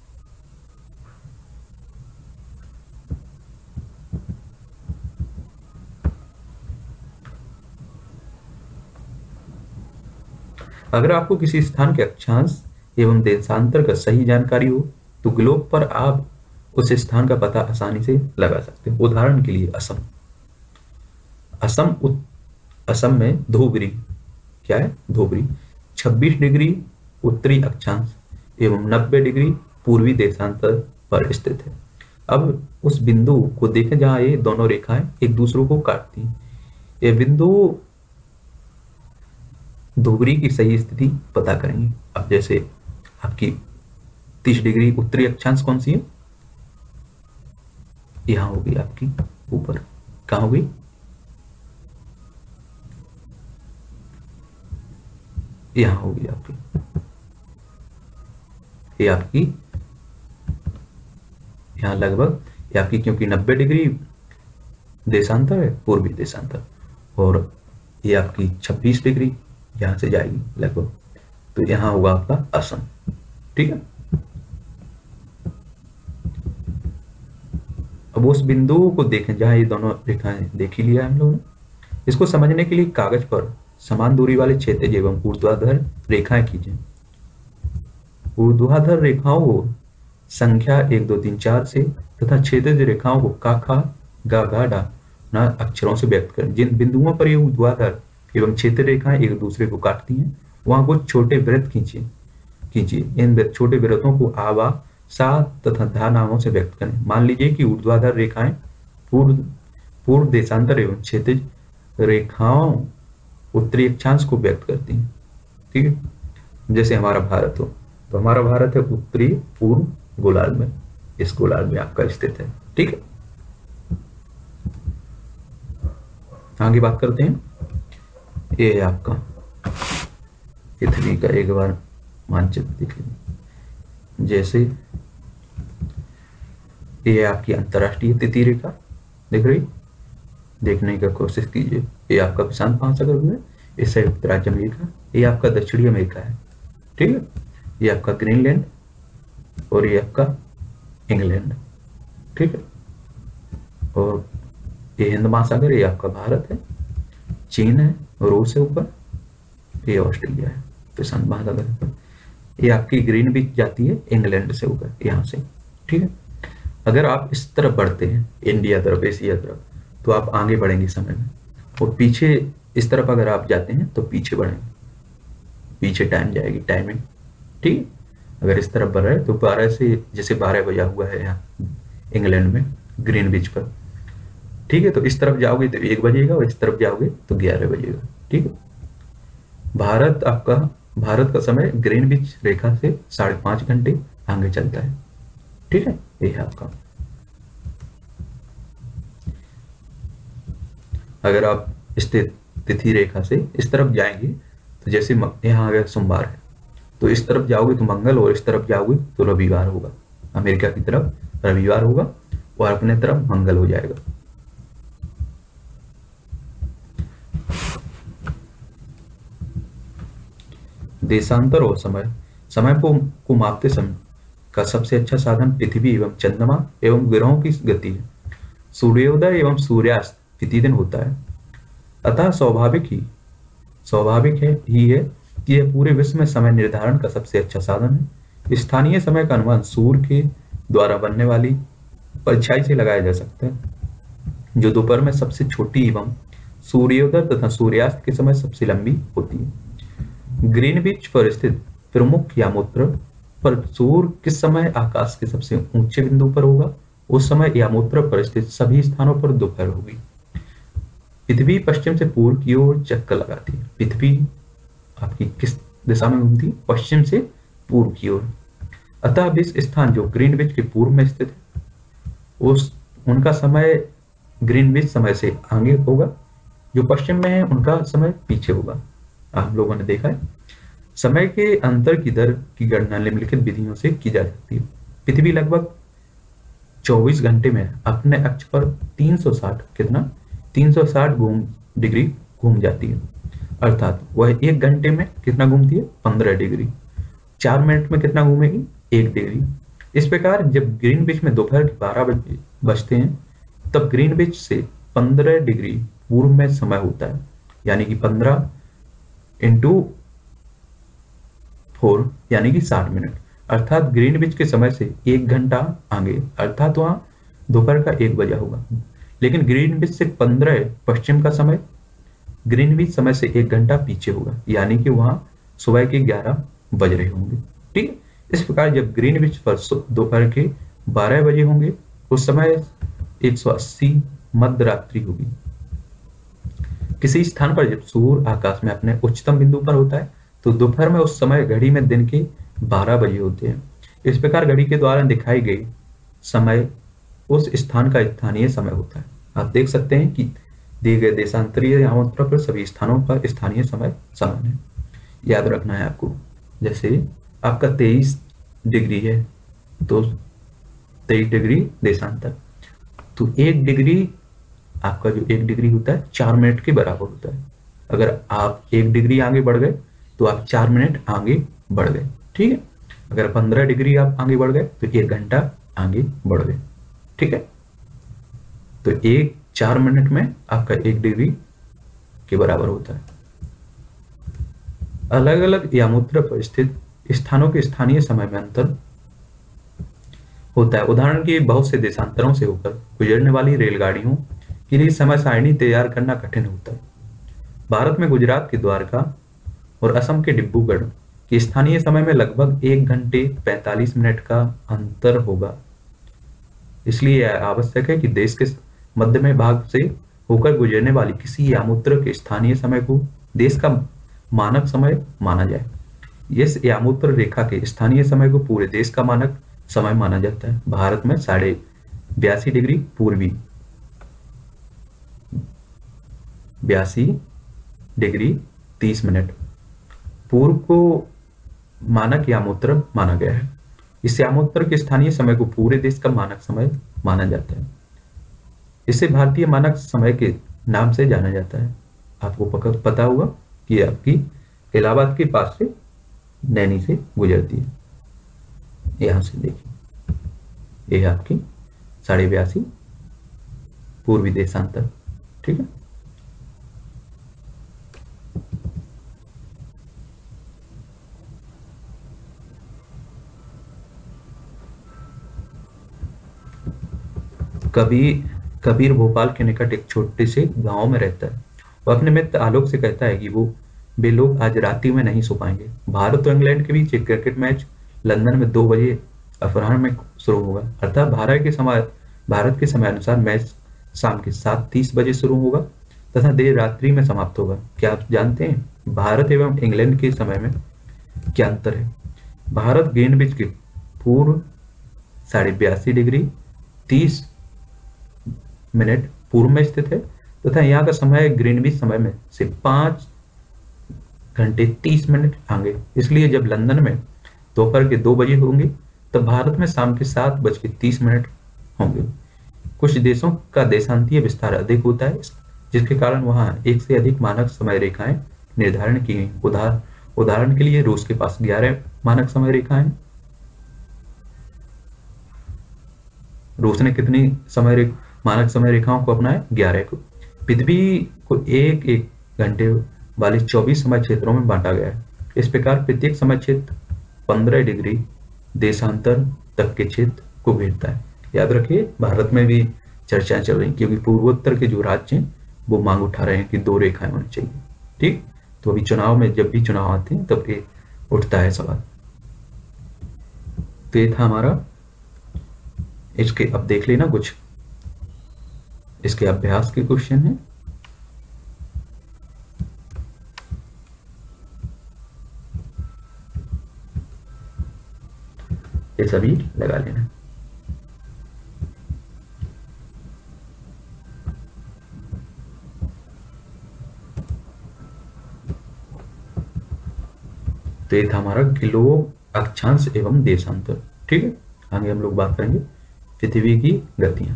अगर आपको किसी स्थान के अक्षांश एवं देशांतर का सही जानकारी हो तो ग्लोब पर आप उस स्थान का पता आसानी से लगा सकते हैं। उदाहरण के लिए असम में धोबरी, क्या है? धोबरी 26 डिग्री उत्तरी अक्षांश एवं 90 डिग्री पूर्वी देशांतर पर स्थित है। अब उस बिंदु को देखें जहां ये दोनों रेखाएं एक दूसरे को काटती हैं। ये बिंदु धोबरी की सही स्थिति पता करेंगे। अब जैसे आपकी 30 डिग्री उत्तरी अक्षांश कौन सी है? यहां होगी आपकी ऊपर। कहां होगी? यहां होगी आपकी, ये आपकी यहाँ लगभग ये आपकी, क्योंकि 90 डिग्री देशांतर है, पूर्वी देशांतर, और ये आपकी 26 डिग्री यहाँ से जाएगी लगभग, तो यहाँ होगा आपका असम। ठीक है, अब उस बिंदु को देखें जहां ये दोनों रेखाएं देख ही लिया हम लोगों ने। इसको समझने के लिए कागज पर समान दूरी वाले क्षैतिज एवं ऊर्ध्वाधर रेखाएं खींचें। ऊर्ध्वाधर रेखाओं को संख्या 1 2 3 4 से तथा क्षैतिज रेखाओं को का खा गा गा डा ना अक्षरों से व्यक्त करें। जिन बिंदुओं पर ये ऊर्ध्वाधर एवं क्षैतिज रेखाएं एक दूसरे को काटती हैं वहां कुछ छोटे वृत्त कीजिए। इन छोटे वृत्तों को आवा सा तथा धा नामों से व्यक्त करें। मान लीजिए कि ऊर्ध्वाधर रेखाएं पूर्व देशांतर एवं क्षैतिज रेखाओं उत्तरी अक्षांश को व्यक्त करती हैं। ठीक है, जैसे हमारा भारत हो, तो हमारा भारत है उत्तरी पूर्व गोलार्ध में, इस गोलार्ध में आपका स्थित है। ठीक है, आगे बात करते हैं। ये आपका पृथ्वी का एक बार मानचित्र देख लीजिए। जैसे ये आपकी अंतरराष्ट्रीय तिथि रेखा दिख रही, देखने की कोशिश कीजिए। ये आपका प्रशांत महासागर है, ये संयुक्त राज्य अमेरिका, ये आपका दक्षिणी अमेरिका है। ठीक है, ये आपका ग्रीनलैंड और ये आपका इंग्लैंड। ठीक है, और ये हिंद महासागर, ये आपका भारत है, चीन है, रूस है ऊपर, ये ऑस्ट्रेलिया है प्रशांत महासागर पर। ये आपकी ग्रीनविच जाती है इंग्लैंड से ऊपर यहाँ से। ठीक है, अगर आप इस तरफ बढ़ते हैं इंडिया तरफ, एशिया तरफ, तो आप आगे बढ़ेंगे समय में, और पीछे इस तरफ अगर आप जाते हैं तो पीछे बढ़ेंगे, पीछे टाइम जाएगी, टाइमिंग। ठीक है, अगर इस तरफ बढ़ रहे हैं तो 12 से, जैसे 12 बजा हुआ है यहाँ इंग्लैंड में ग्रीनविच पर। ठीक है, तो इस तरफ जाओगे तो 1 बजेगा और इस तरफ जाओगे तो 11 बजेगा। ठीक है, भारत का समय ग्रीनविच रेखा से 5.5 घंटे आगे चलता है। ठीक है, ये है आपका। अगर आप स्थित तिथि रेखा से इस तरफ जाएंगे तो जैसे यहाँ अगर सोमवार है तो इस तरफ जाओगे तो मंगल, और इस तरफ जाओगे तो रविवार होगा। अमेरिका की तरफ रविवार होगा और अपने तरफ मंगल हो जाएगा। देशांतर और समय को मापते समय का सबसे अच्छा साधन पृथ्वी एवं चंद्रमा एवं ग्रहों की गति है। सूर्योदय एवं सूर्यास्त प्रतिदिन होता है, अतः स्वाभाविक है कि यह पूरे विश्व में समय निर्धारण का सबसे अच्छा साधन है। स्थानीय समय का अनुमान सूर्य के द्वारा बनने वाली परछाई से लगाया जा सकता है, जो दोपहर में सबसे छोटी एवं सूर्योदय तथा सूर्यास्त के समय सबसे लंबी होती है। ग्रीनविच पर स्थित प्रमुख यामोत्र पर सूर्य किस समय आकाश के सबसे ऊंचे बिंदु पर होगा, उस समय यामोत्र पर स्थित सभी स्थानों पर दोपहर होगी। पृथ्वी पश्चिम से पूर्व की ओर चक्कर लगाती है। पृथ्वी आपकी किस दिशा में घूमती है? पश्चिम से पूर्व की ओर। अतः 20 स्थान जो ग्रीनविच के पूर्व में स्थित है, उनका समय ग्रीनविच समय से आगे होगा, जो पश्चिम में है उनका समय पीछे होगा। आप लोगों ने देखा है, समय के अंतर की दर की गणना निम्नलिखित विधियों से की जा सकती है। पृथ्वी लगभग 24 घंटे में अपने अक्ष पर 360 डिग्री घूम जाती है, अर्थात वह 1 घंटे में कितना घूमती है? 15 डिग्री। 4 मिनट में कितना घूमेगी? 1 डिग्री। इस प्रकार जब ग्रीनविच में दोपहर के 12 बजते हैं तब ग्रीनविच से 15 डिग्री पूर्व में समय होता है, यानी कि 15 × 4 यानी कि 60 मिनट, अर्थात ग्रीनविच के समय से 1 घंटा आगे, अर्थात वहां दोपहर का 1 बजा होगा। लेकिन ग्रीनविच से 15 पश्चिम का समय ग्रीनविच समय से 1 घंटा पीछे होगा, यानी कि वहां सुबह के 11 बज रहे होंगे। ठीक है, इस प्रकार जब ग्रीनविच पर दोपहर के 12 बजे होंगे उस समय 180 मध्य रात्रि होगी। किसी स्थान पर जब सूर्य आकाश में अपने उच्चतम बिंदु पर होता है तो दोपहर में उस समय घड़ी में दिन के 12 बजे होते हैं। इस प्रकार घड़ी के द्वारा दिखाई गई समय उस स्थान का स्थानीय समय होता है। आप देख सकते हैं कि दिए गए देशांतरीय यामोत्र पर सभी स्थानों का स्थानीय समय समान है। याद रखना है आपको, जैसे आपका 23 डिग्री है तो 23 डिग्री देशांतर। तो 1 डिग्री, आपका जो 1 डिग्री होता है 4 मिनट के बराबर होता है। अगर आप 1 डिग्री आगे बढ़ गए तो आप 4 मिनट आगे बढ़ गए, ठीक है। अगर 15 डिग्री आप आगे बढ़ गए तो 1 घंटा आगे बढ़ गए, ठीक है। तो 4 मिनट में आपका 1 डिग्री के बराबर होता है। अलग अलग यामोत्तर पर स्थित स्थानों के स्थानीय समय में अंतर होता है। उदाहरण के बहुत से देशांतरों से होकर गुजरने वाली रेलगाड़ियों के लिए समय सारणी तैयार करना कठिन होता है। भारत में गुजरात के द्वारका और असम के डिब्रूगढ़ के स्थानीय समय में लगभग 1 घंटे 45 मिनट का अंतर होगा। इसलिए यह आवश्यक है कि देश के मध्य में भाग से होकर गुजरने वाली किसी यामोत्तर के स्थानीय समय को देश का मानक समय माना जाए। इस यामोत्तर रेखा के स्थानीय समय को पूरे देश का मानक समय माना जाता है। भारत में 82.5 डिग्री पूर्वी, 82 डिग्री 30 मिनट पूर्व को मानक यामोत्तर माना गया है। इस यामोत्तर के स्थानीय समय को पूरे देश का मानक समय माना जाता है। इसे भारतीय मानक समय के नाम से जाना जाता है। आपको पता होगा कि आपकी इलाहाबाद के पास से नैनी से गुजरती है। यहां से देखिए, यह आपकी 82.5 पूर्वी देशांतर, ठीक है। कबीर भोपाल के निकट एक छोटे से गांव में रहता है। वो अपने मित्र आलोक से कहता है कि वे लोग आज रात्रि में नहीं सो पाएंगे। भारत और इंग्लैंड के बीच एक क्रिकेट मैच लंदन में 2 बजे अपराह्न में शुरू होगा, अर्थात भारत के समय अनुसार मैच शाम के 7:30 बजे शुरू होगा तथा देर रात्रि में समाप्त होगा। क्या आप जानते हैं भारत एवं इंग्लैंड के समय में क्या अंतर है? भारत ग्रीनविच के पूर्व 82.5 डिग्री 30 मिनट पूर्व में स्थित है तथा यहाँ का समय ग्रीनविच समय में से 5 घंटे 30 मिनट आगे। इसलिए जब लंदन में दोपहर के 2 बजे होंगे तब भारत में शाम के 7:30 होंगे। कुछ देशों का देशांतीय विस्तार अधिक होता है, जिसके कारण वहां एक से अधिक मानक समय रेखाएं निर्धारण की गई। उदाहरण के लिए रूस के पास 11 मानक समय रेखाएं। रूस ने कितनी मानक समय रेखाओं को अपनाया? 11 को। पृथ्वी को एक घंटे वाले 24 समय क्षेत्रों में बांटा गया है। इस प्रकार प्रत्येक समय क्षेत्र 15 डिग्री देशांतर तक के क्षेत्र को घेरता है। याद रखिए, भारत में भी चर्चाएं चल रही, क्योंकि पूर्वोत्तर के जो राज्य हैं वो मांग उठा रहे हैं कि 2 रेखाएं होनी चाहिए, ठीक। तो अभी चुनाव में, जब भी चुनाव आते हैं तब ये उठता है सवाल। तो ये था हमारा, इसके अब देख लेना कुछ इसके अभ्यास के क्वेश्चन है। ये सभी लगा लेना। तो ये था हमारा ग्लोब, अक्षांश एवं देशांतर, ठीक है। आगे हम लोग बात करेंगे पृथ्वी की गतियां।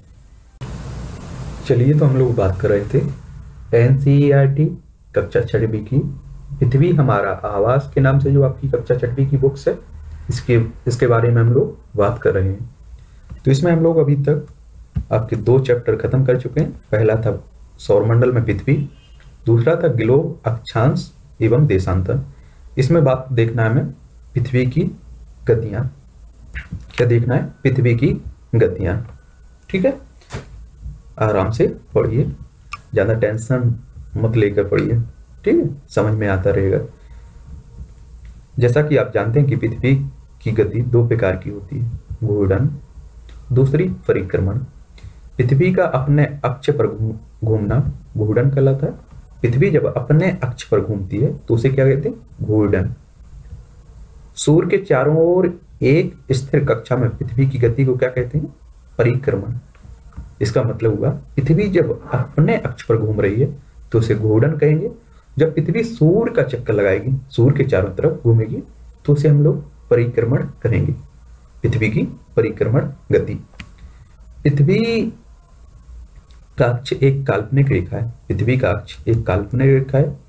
चलिए, तो हम लोग बात कर रहे थे एनसीईआरटी कक्षा 6वीं की पृथ्वी हमारा आवास के नाम से जो आपकी कक्षा 6वीं की बुक्स है, इसके बारे में हम लोग बात कर रहे हैं। तो इसमें हम लोग अभी तक आपके 2 चैप्टर खत्म कर चुके हैं। पहला था सौरमंडल में पृथ्वी, दूसरा था ग्लोब, अक्षांश एवं देशांतर। इसमें बात देखना है हमें पृथ्वी की गतियां। क्या देखना है? पृथ्वी की गतियां, ठीक है। आराम से पढ़िए, ज्यादा टेंशन मत लेकर पढ़िए, ठीक है, समझ में आता रहेगा। जैसा कि आप जानते हैं कि पृथ्वी की गति 2 प्रकार की होती है, घूर्णन, दूसरी परिक्रमण। पृथ्वी का अपने अक्ष पर घूमना घूर्णन कहलाता है। पृथ्वी जब अपने अक्ष पर घूमती है तो उसे क्या कहते हैं? घूर्णन। सूर्य के चारों ओर एक स्थिर कक्षा में पृथ्वी की गति को क्या कहते हैं? परिक्रमण। इसका मतलब हुआ पृथ्वी जब अपने अक्ष पर घूम रही है तो उसे घूर्णन कहेंगे। जब पृथ्वी सूर्य का चक्कर लगाएगी, सूर्य के चारों तरफ घूमेगी, तो उसे हम लोग परिक्रमण करेंगे। पृथ्वी की परिक्रमण गति। पृथ्वी का अक्ष एक काल्पनिक रेखा है। पृथ्वी का अक्ष एक काल्पनिक रेखा है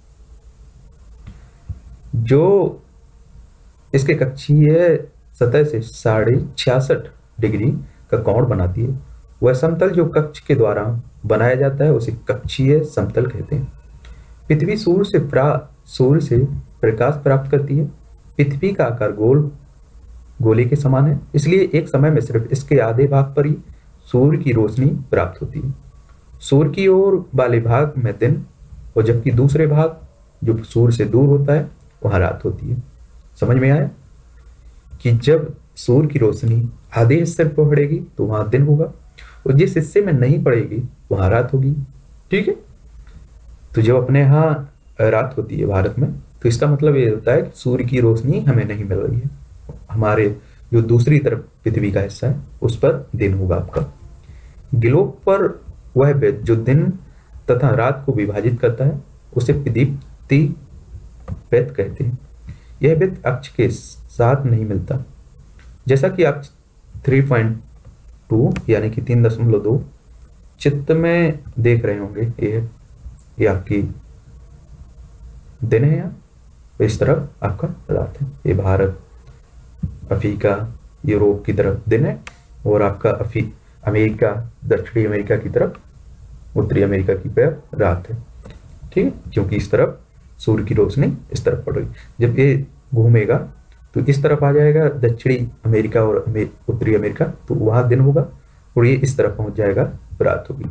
जो इसके कक्षीय सतह से 66.5 डिग्री का कोण बनाती है। वह समतल जो कक्ष के द्वारा बनाया जाता है उसे कक्षीय समतल कहते हैं। पृथ्वी सूर्य से प्रकाश प्राप्त करती है। पृथ्वी का आकार गोले के समान है, इसलिए एक समय में सिर्फ इसके आधे भाग पर ही सूर्य की रोशनी प्राप्त होती है। सूर्य की ओर वाले भाग में दिन और जबकि दूसरे भाग जो सूर्य से दूर होता है वहां रात होती है। समझ में आया कि जब सूर्य की रोशनी आधे हिस्से पर पड़ेगी तो वहां दिन होगा और जिस हिस्से में नहीं पड़ेगी वहां रात होगी। ठीक है, तो जब अपने यहाँ रात होती है भारत में, तो इसका मतलब ये होता है कि सूर्य की रोशनी हमें नहीं मिल रही है। हमारे जो दूसरी तरफ पृथ्वी का हिस्सा है उस पर दिन होगा आपका। ग्लोब पर वह वृत्त जो दिन तथा रात को विभाजित करता है उसे प्रदीप्ति वृत्त कहते हैं। यह वृत्त अक्ष के साथ नहीं मिलता, जैसा कि आप 3.2 यानी कि 3.2 चित्र में देख रहे होंगे। ये आपकी दिन है, यहाँ इस तरफ आपका रात है। ये भारत, अफ्रीका, यूरोप की तरफ दिन है और आपका अमेरिका, दक्षिणी अमेरिका की तरफ, उत्तरी अमेरिका की तरफ रात है। ठीक है, क्योंकि इस तरफ सूर्य की रोशनी इस तरफ पड़ रही। जब ये घूमेगा तो इस तरफ आ जाएगा दक्षिणी अमेरिका और उत्तरी अमेरिका, तो वहां दिन होगा और ये इस तरफ पहुंच जाएगा, रात होगी।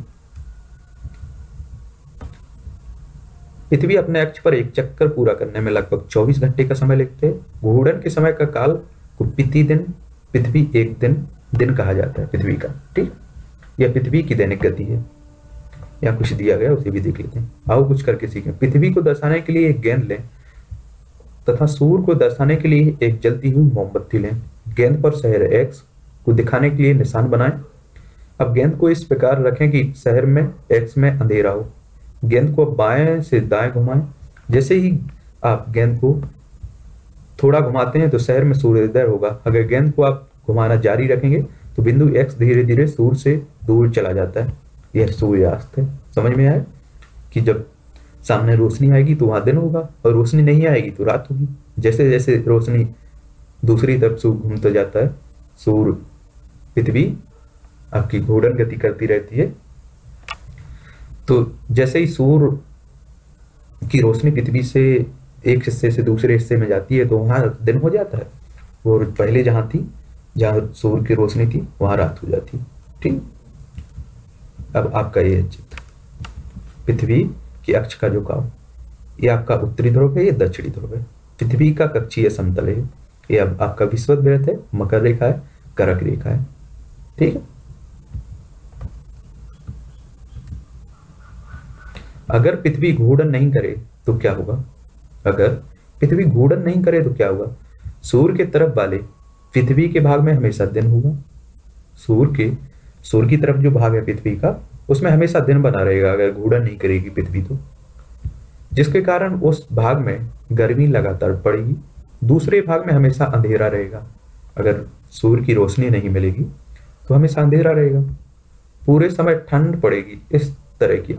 पृथ्वी अपने अक्ष पर एक चक्कर पूरा करने में लगभग 24 घंटे का समय लेते हैं। घूर्णन के समय का काल को पृथ्वी एक दिन कहा जाता है पृथ्वी का। ठीक, यह पृथ्वी की दैनिक गति है। यहाँ कुछ दिया गया उसे भी देख लेते हैं। आओ कुछ करके सीखें। पृथ्वी को दर्शाने के लिए एक गेंद लें तथा सूर्य को दर्शाने के लिए एक जलती हुई मोमबत्ती लें। गेंद पर शहर एक्स को दिखाने के लिए निशान बनाएं। अब गेंद को इस प्रकार रखें कि शहर में एक्स में अंधेरा हो। गेंद को बाएं से दाएं घुमाएं। जैसे ही आप गेंद को थोड़ा घुमाते हैं तो शहर में सूर्योदय होगा। अगर गेंद को आप घुमाना जारी रखेंगे तो बिंदु एक्स धीरे धीरे सूर्य से दूर चला जाता है। यह सूर्यास्त है। समझ में आया कि जब सामने रोशनी आएगी तो वहां दिन होगा और रोशनी नहीं आएगी तो रात होगी। जैसे जैसे रोशनी दूसरी तरफ से घूमता जाता है, सूर्य पृथ्वी आपकी घूर्णन गति करती रहती है, तो जैसे ही सूर्य की रोशनी पृथ्वी से एक हिस्से से दूसरे हिस्से में जाती है तो वहां दिन हो जाता है और पहले जहां सूर्य की रोशनी थी वहां रात हो जाती है। ठीक, अब आपका ये चित्र पृथ्वी की अक्ष का झुकाव, ये आपका उत्तरी ध्रुव है, ये दक्षिणी ध्रुव है। पृथ्वी का कक्षीय समतल है, ये अब आपका विषुवत है, मकर रेखा है, कर्क रेखा है। ठीक है, अगर पृथ्वी घूर्णन नहीं करे तो क्या होगा? अगर पृथ्वी घूर्णन नहीं करे तो क्या होगा? सूर्य के तरफ वाले पृथ्वी के भाग में हमेशा दिन होगा। सूर्य की तरफ जो भाग है पृथ्वी का उसमें हमेशा दिन बना रहेगा अगर घूर्णन नहीं करेगी पृथ्वी तो, जिसके कारण उस भाग में गर्मी लगातार पड़ेगी। दूसरे भाग में हमेशा अंधेरा रहेगा। अगर सूर्य की रोशनी नहीं मिलेगी तो हमेशा अंधेरा रहेगा। पूरे समय ठंड पड़ेगी। इस तरह की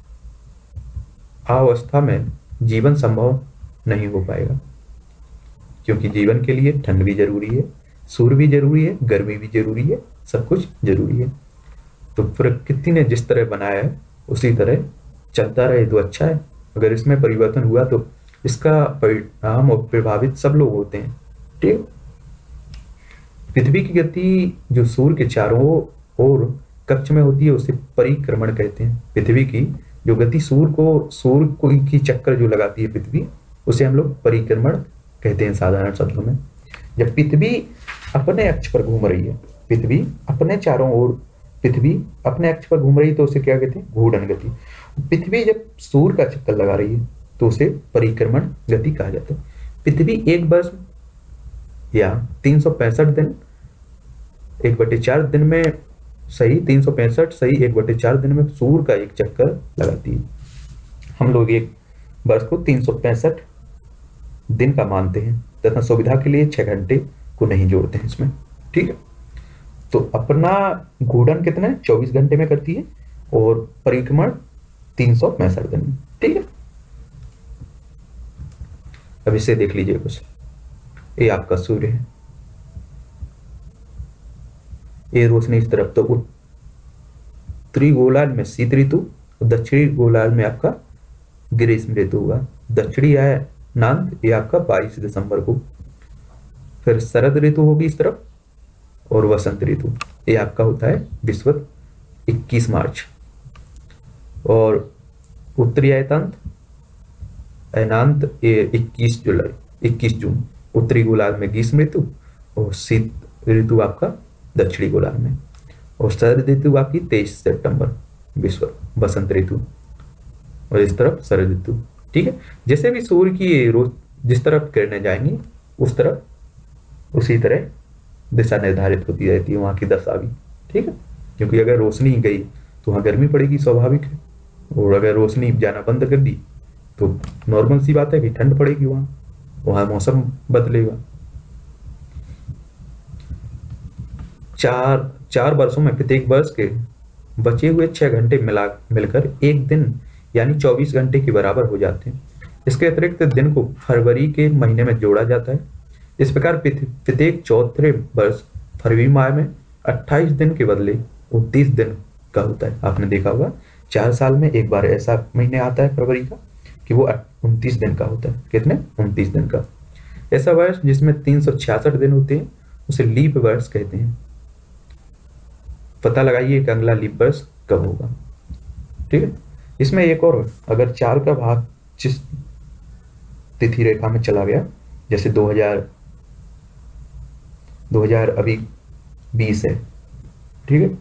अवस्था में जीवन संभव नहीं हो पाएगा, क्योंकि जीवन के लिए ठंड भी जरूरी है, सूर्य भी जरूरी है, गर्मी भी जरूरी है, सब कुछ जरूरी है। तो प्रकृति ने जिस तरह बनाया है उसी तरह चलता रहे तो अच्छा है। अगर इसमें परिवर्तन हुआ तो इसका परिणाम और प्रभावित सब लोग होते हैं। ठीक, पृथ्वी की गति जो सूर्य के चारों ओर कक्ष में होती है उसे परिक्रमण कहते हैं। पृथ्वी की जो गति सूर्य की चक्कर जो लगाती है पृथ्वी, उसे हम लोग परिक्रमण कहते हैं साधारण शब्दों में। जब पृथ्वी अपने अक्ष पर घूम रही है, पृथ्वी अपने चारों ओर पृथ्वी अपने अक्ष पर घूम रही है तो उसे क्या कहते हैं? घूर्णन गति। पृथ्वी जब सूर्य का चक्कर लगा रही है तो उसे परिक्रमण गति कहा जाता है। पृथ्वी एक वर्ष या 365 दिन 1/4 दिन में सही 365 सही 1/4 दिन में सूर्य का एक चक्कर लगाती है। हम लोग एक वर्ष को 365 दिन का मानते हैं तथा सुविधा के लिए 6 घंटे को नहीं जोड़ते हैं इसमें। ठीक है। तो अपना घूर्णन कितने 24 घंटे में करती है और परिक्रमण 365 दिन में। ठीक है, अब इसे देख लीजिए कुछ। ये आपका सूर्य है, ये रोशनी इस तरफ, तो उत्तरी गोलार्ध में शीत ऋतु, दक्षिणी गोलार्ध में आपका ग्रीष्म ऋतु हुआ। दक्षिणी अयनांत ये आपका 22 दिसंबर को, फिर शरद ऋतु होगी इस तरफ, और वसंत ऋतु ये आपका होता है विषुवत 21 मार्च। और उत्तरी अयनांत ये 21 जुलाई 21 जून। उत्तरी गोलार्ध में ग्रीष्म ऋतु और शीत ऋतु आपका दक्षिणी गोलार्ध में, और शरद ऋतु आपकी 23 सितंबर विश्व बसंत ऋतु, और इस तरफ शरद ऋतु। ठीक है, जैसे भी सूर्य की रोज जिस तरफ किरणें जाएंगी उस तरफ उसी तरह दिशा निर्धारित होती रहती है वहां की दशा भी। ठीक है, क्योंकि अगर रोशनी गई तो वहां गर्मी पड़ेगी, स्वाभाविक है, और अगर रोशनी जाना बंद कर दी तो नॉर्मल सी बात है कि ठंड पड़ेगी, वहां मौसम बदलेगा। चार वर्षों में प्रत्येक वर्ष के बचे हुए 6 घंटे मिलकर एक दिन यानी 24 घंटे के बराबर हो जाते हैं। इसके अतिरिक्त दिन को फरवरी के महीने में जोड़ा जाता है। इस प्रकार प्रत्येक चौथे वर्ष फरवरी माह में 28 दिन के बदले 29 दिन का होता है। आपने देखा होगा 4 साल में एक बार ऐसा महीने आता है फरवरी का कि वो 29 दिन का होता है। कितने 29 दिन का। ऐसा वर्ष जिसमें 366 दिन होते हैं उसे लीप वर्ष कहते हैं। पता लगाइए कि अगला लीप वर्ष कब होगा। ठीक है, इसमें एक और, अगर 4 का भाग जिस तिथि रेखा में चला गया, जैसे 2000 अभी 20 है, ठीक है,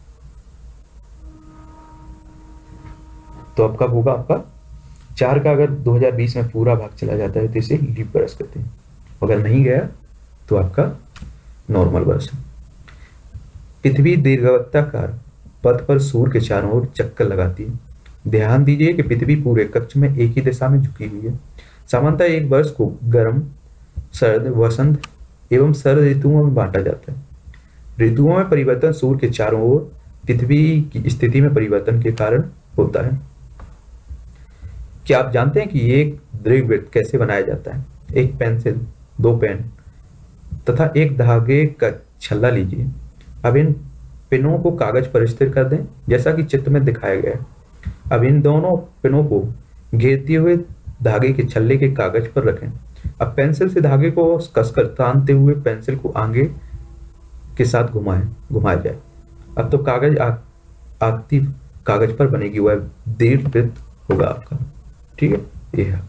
तो अब कब होगा आपका 4 का अगर 2020 में पूरा भाग चला जाता है तो इसे लीप वर्ष कहते हैं। अगर नहीं गया तो आपका नॉर्मल वर्ष है। पृथ्वी दीर्घवृत्ताकार पथ पर सूर्य के चारों ओर चक्कर लगाती है। ध्यान दीजिए कि पृथ्वी पूरे कक्ष में एक ही दिशा में झुकी हुई है। सामान्यतः एक वर्ष को गर्म, सर्द, वसंत एवं शरद ऋतुओं में बांटा जाता है। ऋतुओं में परिवर्तन सूर्य के चारों ओर पृथ्वी की स्थिति में परिवर्तन के कारण होता है। क्या आप जानते हैं कि एक दीर्घवृत्त कैसे बनाया जाता है? एक पेंसिल, 2 पेन तथा एक धागे का छल्ला लीजिए। अब इन पिनों को कागज पर स्थिर कर दें जैसा कि चित्र में दिखाया गया है। अब इन दोनों पिनों को घेरते हुए धागे के छल्ले के कागज पर रखें। अब पेंसिल से धागे को कसकर तानते हुए पेंसिल को आगे के साथ घुमाया जाए। अब तो कागज आकृति कागज पर बनेगी, वह दीर्घवृत्त होगा आपका। ठीक है, ये है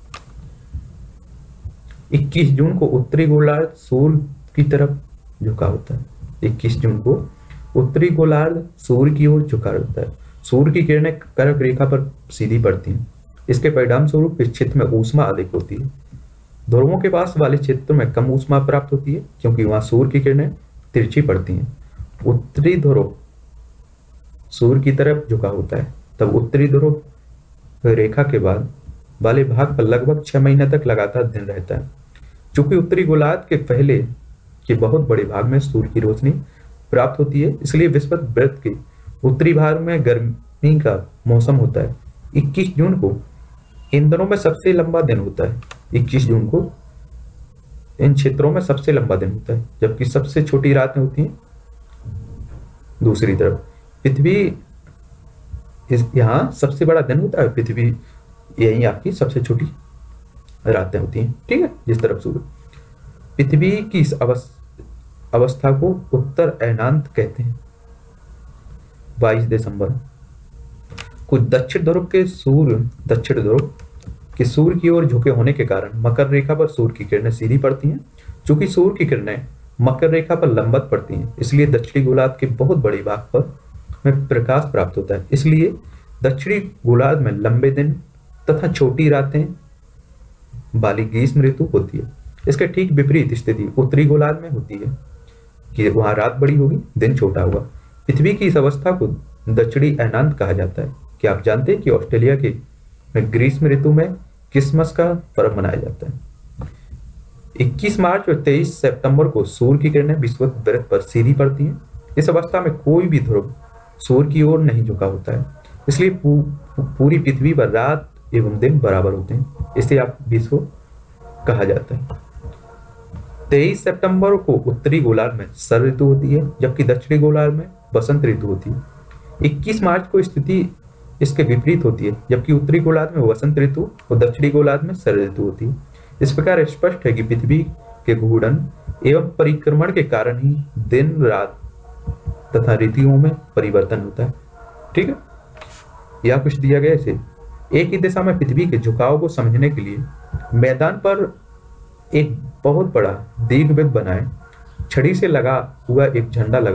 21 जून को उत्तरी गोलार्ध सूर्य की तरफ झुका होता है। 21 जून को उत्तरी गोलार्ध सूर्य की ओर झुका होता है। सूर्य की किरणें कर्क रेखा पर सीधी पड़ती हैं। इसके परिणाम स्वरूप इस क्षेत्र में ऊष्मा अधिक होती है। ध्रुवों के पास वाले क्षेत्र में कम ऊष्मा प्राप्त होती है क्योंकि वहां सूर्य की किरणें तिरछी पड़ती हैं। उत्तरी ध्रुव सूर्य की तरफ झुका होता है, तब उत्तरी ध्रुव रेखा के बाद वाले भाग पर लगभग 6 महीने तक लगातार दिन रहता है। चूंकि उत्तरी गोलार्ध के पहले के बहुत बड़े भाग में सूर्य की रोशनी प्राप्त होती है, इसलिए विषुवत वृत्त के उत्तरी भाग में गर्मी का मौसम होता है। 21 जून को इन दिनों में सबसे लंबा दिन होता है। 21 जून को इन क्षेत्रों में सबसे लंबा दिन होता है, जबकि सबसे छोटी रातें होती हैं दूसरी तरफ। पृथ्वी यहाँ सबसे बड़ा दिन होता है, पृथ्वी यही आपकी सबसे छोटी रातें होती हैं। ठीक है, जिस तरफ सूर्य। पृथ्वी की इस अवस्था को उत्तर अयनांत कहते हैं। 22 दिसंबर कुछ दक्षिण ध्रुव के सूर्य की ओर झुके होने के कारण मकर रेखा पर सूर्य की किरणें सीधी पड़ती हैं। चूंकि सूर्य की किरणें मकर रेखा पर लंबवत पड़ती हैं, इसलिए दक्षिणी गोलार्ध के बहुत बड़े भाग पर में प्रकाश प्राप्त होता है। इसलिए दक्षिणी गोलार्ध में लंबे दिन तथा छोटी रातें वाली ग्रीष्म ऋतु होती है। इसके ठीक विपरीत स्थिति उत्तरी गोलार्ध में होती है कि वहां रात बड़ी होगी, दिन छोटा होगा। पृथ्वी की इस अवस्था को दक्षिणी अयनांत कहा जाता है। क्या आप जानते हैं कि ऑस्ट्रेलिया के ग्रीष्म ऋतु में क्रिसमस का पर्व मनाया जाता है? 21 मार्च और 23 सितंबर को सूर्य की किरणें विषुवत वृत्त पर सीधी पड़ती हैं। इस अवस्था में कोई भी ध्रुव सूर्य की ओर नहीं झुका होता है, इसलिए पूरी पृथ्वी पर रात एवं दिन बराबर होते हैं। इसे आप विश्व कहा जाता है। 23 सितंबर को उत्तरी गोलार्ध में शरद ऋतु होती है, जबकि दक्षिणी गोलार्ध में बसंत ऋतु होती है। 21 मार्च को स्थिति इसके विपरीत होती है, जबकि उत्तरी गोलार्ध में वसंत ऋतु और दक्षिणी गोलार्ध में शरद ऋतु होती है। इस प्रकार स्पष्ट है कि पृथ्वी के घूर्णन एवं परिक्रमण के कारण ही दिन रात तथा ऋतुओं में परिवर्तन होता है। ठीक है, यह कुछ दिया गया इसे एक ही दिशा में पृथ्वी के झुकाव को समझने के लिए मैदान पर एक बहुत बड़ा दीर्घवृत्त बनाएं, छड़ी से लगा हुआ एक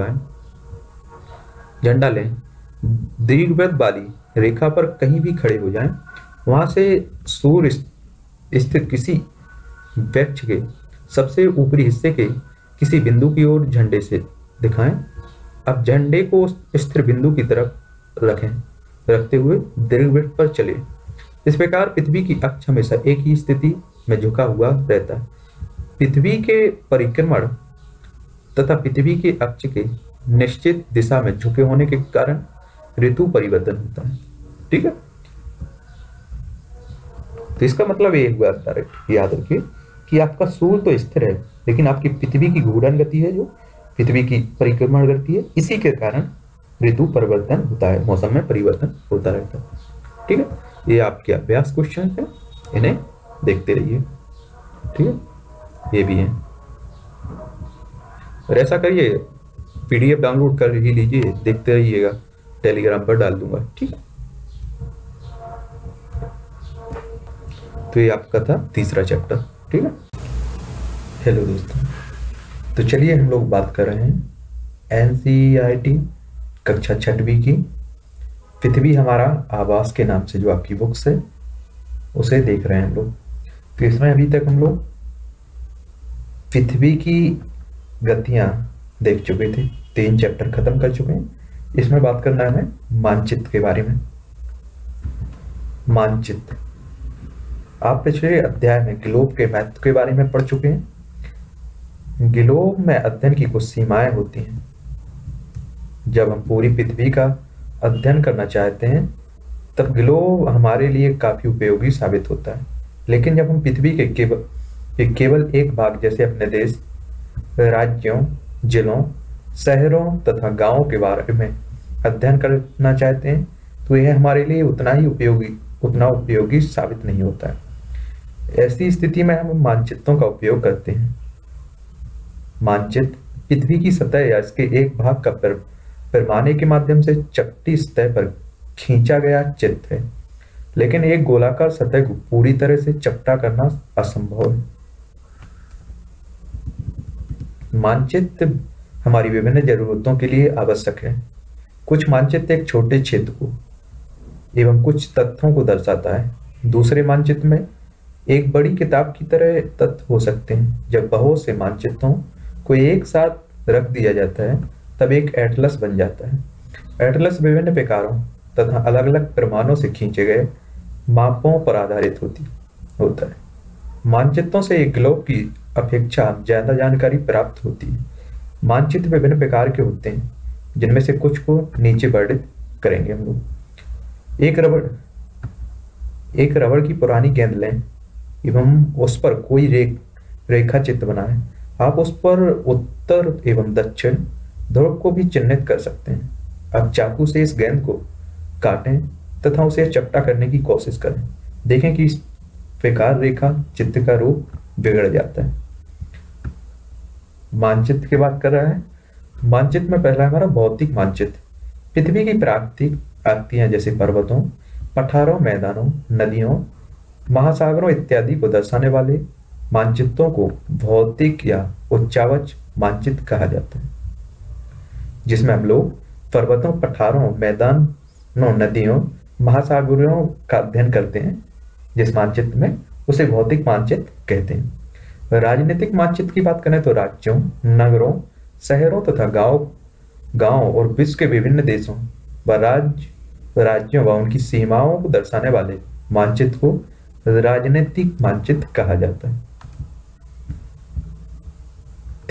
झंडा लें, दीर्घवृत्त वाली रेखा पर कहीं भी खड़े हो जाएं, वहां से सूर्य स्थित किसी वृक्ष के सबसे ऊपरी हिस्से के किसी बिंदु की ओर झंडे से दिखाएं। अब झंडे को स्थिर बिंदु की तरफ रखते हुए दीर्घवृत्त पर चले। इस प्रकार पृथ्वी की अक्ष हमेशा एक ही स्थिति में झुका हुआ रहता है। पृथ्वी के परिक्रमण तथा पृथ्वी के अक्ष के निश्चित दिशा में झुके होने के कारण ऋतु परिवर्तन होता है। ठीक है, तो इसका मतलब ये हुआ डायरेक्ट याद रखिए कि आपका सूर्य तो स्थिर है, लेकिन आपकी पृथ्वी की घूर्णन गति है, जो पृथ्वी की परिक्रमण करती है, इसी के कारण ऋतु परिवर्तन होता है, मौसम में परिवर्तन होता रहता है। ठीक है, ये आपके अभ्यास क्वेश्चन है, इन्हें देखते रहिए। ठीक है, ये भी है और ऐसा करिए, पीडीएफ डाउनलोड कर ही लीजिए, देखते रहिएगा, टेलीग्राम पर डाल दूंगा। ठीक है, तो ये आपका था तीसरा चैप्टर। ठीक है, हेलो दोस्तों, तो चलिए हम लोग बात कर रहे हैं एनसीईआरटी कक्षा 6वीं की पृथ्वी हमारा आवास के नाम से जो आपकी बुक्स है उसे देख रहे हैं हम लोग। तो इसमें अभी तक हम लोग पृथ्वी की गतियां देख चुके थे, 3 चैप्टर खत्म कर चुके हैं। इसमें बात करना है हमें मानचित्र के बारे में। मानचित्र आप पिछले अध्याय में ग्लोब के महत्व के बारे में पढ़ चुके हैं। ग्लोब में अध्ययन की कुछ सीमाएं होती हैं। जब हम पूरी पृथ्वी का अध्ययन करना चाहते हैं तब ग्लोब हमारे लिए काफी उपयोगी साबित होता है, लेकिन जब हम पृथ्वी के केवल एक भाग जैसे अपने देश, राज्यों, जिलों, शहरों तथा गांवों के बारे में अध्ययन करना चाहते हैं तो यह हमारे लिए उतना उपयोगी साबित नहीं होता है। ऐसी स्थिति में हम मानचित्रों का उपयोग करते हैं। मानचित्र पृथ्वी की सतह या इसके एक भाग का पैमाने के माध्यम से चपटी सतह पर खींचा गया चित्र है, लेकिन एक गोलाकार सतह को पूरी तरह से चपटा करना असंभव है। मानचित्र हमारी विभिन्न जरूरतों के लिए आवश्यक है। कुछ मानचित्र एक छोटे क्षेत्र को एवं कुछ तथ्यों को दर्शाता है। दूसरे मानचित्र में एक बड़ी किताब की तरह तथ्य हो सकते हैं। जब बहुत से मानचित्रों को एक साथ रख दिया जाता है तब एक एटलस बन जाता है। एटलस विभिन्न प्रकारों तथा अलग अलग पैमानों से खींचे गए मापों पर आधारित होता है। मानचित्रों से एक ग्लोब की अपेक्षा ज्यादा जानकारी प्राप्त होती है। मानचित्र विभिन्न प्रकार के होते हैं, जिनमें से कुछ को नीचे वर्णित करेंगे हम लोग। एक रबड़ की पुरानी गेंद लें एवं उस पर कोई रेखा चित्र बनाएं। आप उस पर उत्तर एवं दक्षिण ध्रुव को भी चिन्हित कर सकते हैं। अब चाकू से इस गेंद को काटें तथा उसे चपटा करने की कोशिश करें। देखें कि इस प्रकार रेखा चित्र का रूप बिगड़ जाता है। मानचित्र की बात कर रहा है। मानचित्र में पहला हमारा भौतिक मानचित्र। पृथ्वी की प्राकृतिक आकृतियां जैसे पर्वतों, पठारों, मैदानों, नदियों, महासागरों इत्यादि को दर्शाने वाले मानचित्रों को भौतिक या उच्चावच मानचित्र कहा जाता है, जिसमें हम लोग पर्वतों, पठारों, मैदानों, नदियों, महासागरों का अध्ययन करते हैं। जिस मानचित्र में उसे भौतिक मानचित्र कहते हैं। राजनीतिक मानचित्र की बात करें तो राज्यों, नगरों, शहरों तथा गांव और विश्व के विभिन्न देशों व राज्यों व उनकी सीमाओं को दर्शाने वाले मानचित्र को राजनीतिक मानचित्र कहा जाता है।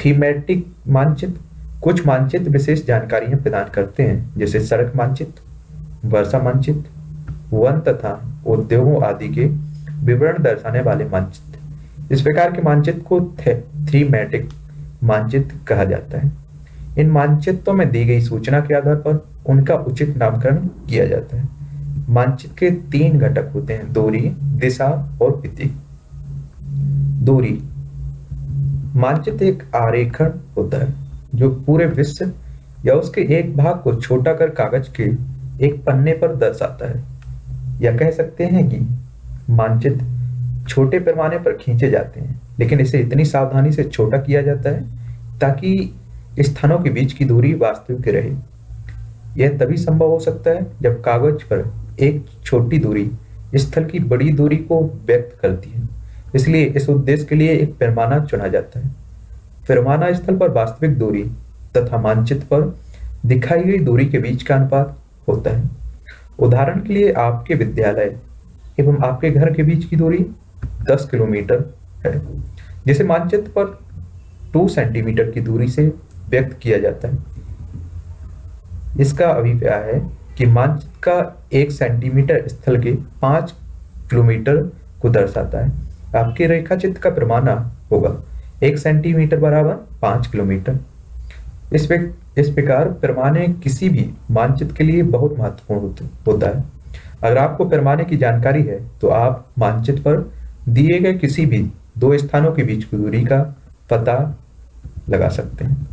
थीमेटिक मानचित्र, कुछ मानचित्र विशेष जानकारियां प्रदान करते हैं, जैसे सड़क मानचित्र, वर्षा मानचित्र, वन तथा उद्योगों आदि के विवरण दर्शाने वाले मानचित्र। इस प्रकार के मानचित्र को थीमेटिक मानचित्र कहा जाता है। इन मानचित्रों में दी गई सूचना के आधार पर उनका उचित नामकरण किया जाता है। मानचित्र के 3 घटक होते हैं, दूरी, दिशा और तिथि। दूरी, मानचित्र एक आरेखण होता है जो पूरे विश्व या उसके एक भाग को छोटा कर कागज के एक पन्ने पर दर्शाता है। या कह सकते हैं कि मानचित्र छोटे पैमाने पर खींचे जाते हैं, लेकिन इसे इतनी सावधानी से छोटा किया जाता है ताकि स्थानों के बीच की दूरी वास्तविक रहे। यह तभी संभव हो सकता है जब कागज पर एक छोटी दूरी स्थल की बड़ी दूरी को व्यक्त करती है। इसलिए इस उद्देश्य के लिए एक पैमाना चुना जाता है। पैमाना स्थल पर वास्तविक दूरी तथा मानचित्र पर दिखाई गई दूरी के बीच का अनुपात होता है। उदाहरण के लिए आपके विद्यालय एवं आपके घर के बीच की दूरी 10 किलोमीटर है, जिसे मानचित्र पर 2 सेंटीमीटर की दूरी से व्यक्त किया जाता है। इसका अभिप्राय है कि मानचित्र का 1 सेंटीमीटर स्थल के 5 किलोमीटर को दर्शाता है। आपके रेखाचित्र का पैमाना होगा 1 सेंटीमीटर बराबर 5 किलोमीटर। इस प्रकार पैमाने किसी भी मानचित्र के लिए बहुत महत्वपूर्ण होता है। अगर आपको पैमाने की जानकारी है तो आप मानचित्र पर दिए गए किसी भी 2 स्थानों के बीच की दूरी का पता लगा सकते हैं।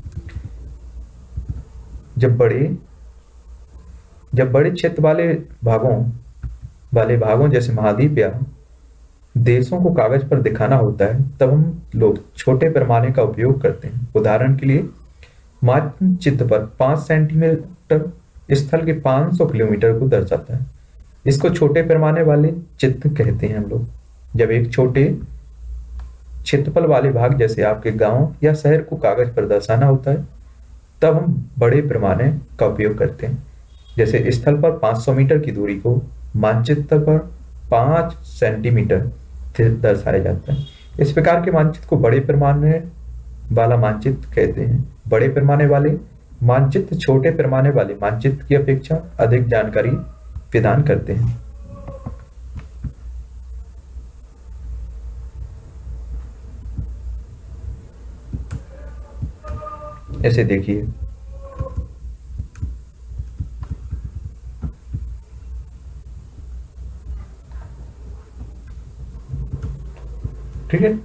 जब बड़े क्षेत्र वाले भागों जैसे महाद्वीप या देशों को कागज पर दिखाना होता है, तब हम लोग छोटे पैमाने का उपयोग करते हैं। उदाहरण के लिए मानचित्र पर 5 सेंटीमीटर स्थल के 500 किलोमीटर को दर्शाता है। इसको छोटे पैमाने वाले चित्र कहते हैं हम लोग। जब एक छोटे क्षेत्रफल वाले भाग जैसे आपके गांव या शहर को कागज पर दर्शाना होता है, तब हम बड़े पैमाने का उपयोग करते हैं। जैसे स्थल पर 500 मीटर की दूरी को मानचित्र पर 5 सेंटीमीटर दर्शाया जाता है। इस प्रकार के मानचित्र को बड़े पैमाने वाला मानचित्र कहते हैं। बड़े पैमाने वाले मानचित्र छोटे पैमाने वाले मानचित्र की अपेक्षा अधिक जानकारी प्रदान करते हैं। ऐसे देखिए, ठीक है।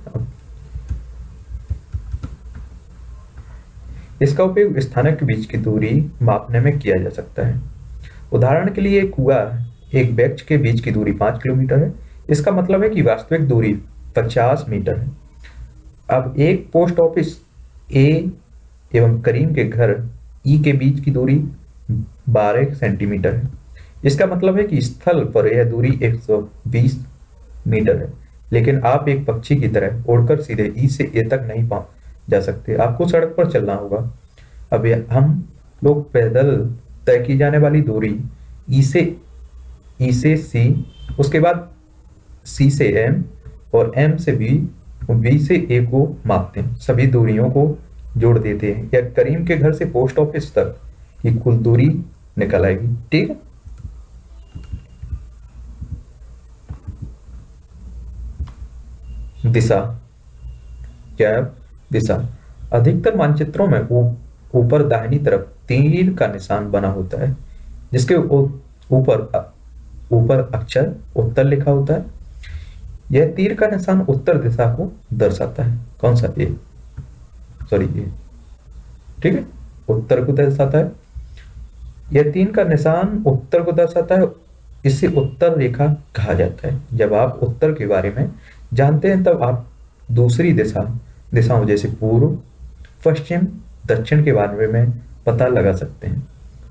इसका उपयोग स्थानों के बीच की दूरी मापने में किया जा सकता है। उदाहरण के लिए एक कुआं एक वृक्ष के बीच की दूरी 5 किलोमीटर है। इसका मतलब है कि वास्तविक दूरी 50 मीटर है। अब एक पोस्ट ऑफिस ए एवं करीम के घर ई के बीच की दूरी 12 सेंटीमीटर है। इसका मतलब है कि स्थल पर यह दूरी 120 मीटर है, लेकिन आप एक पक्षी की तरह उड़कर सीधे ई से ए तक नहीं पहुंच जा सकते। आपको सड़क पर चलना होगा। अब हम लोग पैदल तय की जाने वाली दूरी ई से सी, उसके बाद सी से एम और एम से बी से ए को मापते हैं। सभी दूरियों को जोड़ देते हैं। या करीम के घर से पोस्ट ऑफिस तक की कुल दूरी निकल आएगी। ठीक है। दिशा, क्या है दिशा? अधिकतर मानचित्रों में ऊपर दाहिनी तरफ तीर का निशान बना होता है, जिसके ऊपर अक्षर उत्तर लिखा होता है। यह तीर का निशान उत्तर दिशा को दर्शाता है। कौन सा? ये ठीक है, उत्तर को दर्शाता है। यह तीर का निशान उत्तर को दर्शाता है। इसे उत्तर रेखा कहा जाता है। जब आप उत्तर के बारे में जानते हैं तब आप दूसरी दिशाओं जैसे पूर्व, पश्चिम, दक्षिण के बारे में पता लगा सकते हैं।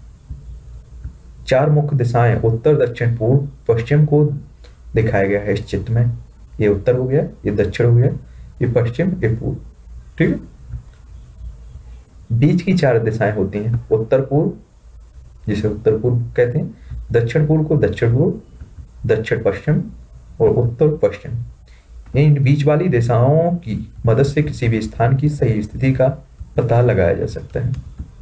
4 मुख्य दिशाएं उत्तर, दक्षिण, पूर्व, पश्चिम को दिखाया गया है इस चित्र में। ये उत्तर हो गया, ये दक्षिण हो गया, ये पश्चिम, ये पूर्व। ठीक है। बीच की 4 दिशाएं होती हैं। उत्तर पूर्व जिसे उत्तर पूर्व कहते हैं, दक्षिण पूर्व को दक्षिण पूर्व, दक्षिण पश्चिम और उत्तर पश्चिम। इन बीच वाली दिशाओं की मदद से किसी भी स्थान की सही स्थिति का पता लगाया जा सकता है।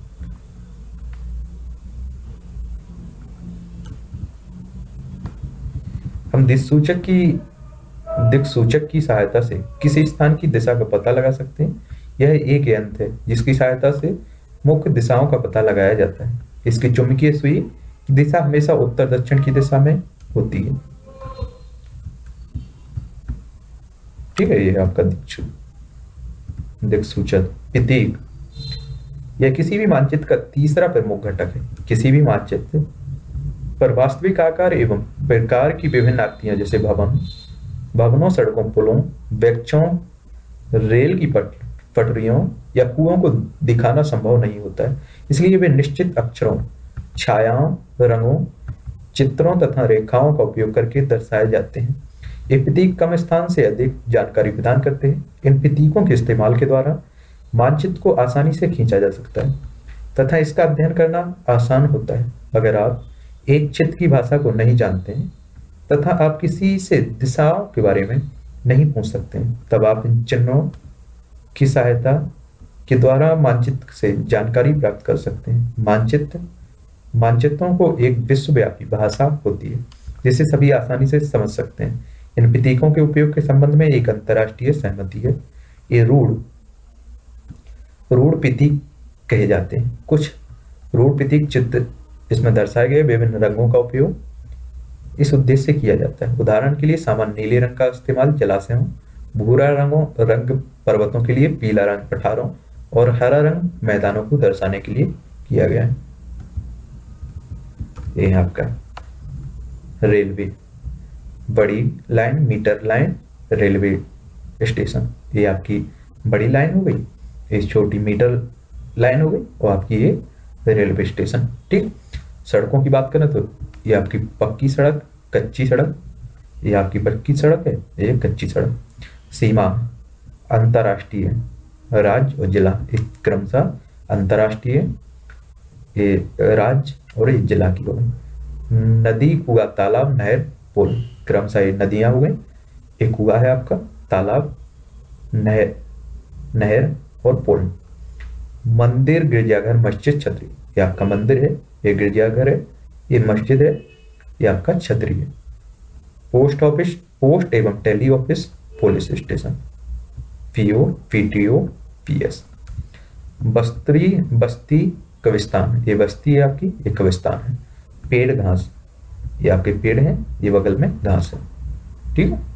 हम दिक्सूचक की सहायता से किसी स्थान की दिशा का पता लगा सकते हैं। यह एक यंत्र है जिसकी सहायता से मुख्य दिशाओं का पता लगाया जाता है। इसकी चुंबकीय सुई की दिशा हमेशा उत्तर दक्षिण की दिशा में होती है। ठीक है, ये आपका दिक्सूचक। प्रतीक, यह किसी भी मानचित्र का तीसरा प्रमुख घटक है। किसी भी मानचित्र पर वास्तविक आकार एवं प्रकार की विभिन्न आकृतियां जैसे भवनों, सड़कों, पुलों, वृक्षों, रेल की पटरियों या कुओं को दिखाना संभव नहीं होता है। इसलिए वे निश्चित अक्षरों, छायाओं, रंगों, चित्रों तथा रेखाओं का उपयोग करके दर्शाए जाते हैं। ये प्रतीक कम स्थान से अधिक जानकारी प्रदान करते हैं। इन प्रतीकों के इस्तेमाल के द्वारा मानचित्र को आसानी से खींचा जा सकता है तथा इसका अध्ययन करना आसान होता है। अगर आप एक चित्र की भाषा को नहीं जानते हैं तथा आप किसी से दिशाओं के बारे में नहीं पूछ सकते हैं, तब आप इन चिन्हों की सहायता के द्वारा मानचित्र से जानकारी प्राप्त कर सकते हैं। मानचित्रों को एक विश्वव्यापी भाषा होती है जिसे सभी आसानी से समझ सकते हैं। इन प्रतीकों के उपयोग के संबंध में एक अंतर्राष्ट्रीय सहमति है। ये रूढ़ प्रतीक कहे जाते हैं। कुछ रूढ़ प्रतीक चित्र इसमें दर्शाए गए विभिन्न रंगों का उपयोग इस उद्देश्य से किया जाता है। उदाहरण के लिए सामान्य नीले रंग का इस्तेमाल जलाशयों, भूरा रंग पर्वतों के लिए, पीला रंग पठारों और हरा रंग मैदानों को दर्शाने के लिए किया गया है। ये आपका रेलवे, बड़ी line, metre line, railway station, ये आपकी बड़ी लाइन हो गई, ये छोटी मीटर लाइन हो गई और आपकी ये रेलवे स्टेशन। ठीक, सड़कों की बात करें तो ये आपकी पक्की सड़क, कच्ची सड़क, ये आपकी पक्की सड़क है, ये कच्ची सड़क। सीमा, अंतर्राष्ट्रीय, राज्य और जिला, इस क्रमशः अंतर्राष्ट्रीय, ये राज्य और ये जिला की हो गई। नदी, कुआं, तालाब, नहर, पुल, क्रमशः ये नदियां हो गई। एक कुआं है आपका, तालाब, नहर और पुल। मंदिर, गिरजाघर, मस्जिद, छतरी, ये आपका मंदिर है, ये गिरजाघर है, ये मस्जिद है, ये आपका छतरी है। पोस्ट ऑफिस, पोस्ट एवं tele office, police station, PO, PTO, PS. बस्ती, कब्रिस्तान, ये बस्ती है आपकी, ये कब्रिस्तान है। पेड़, घास, ये आपके पेड़ हैं, ये बगल में घास है। ठीक है,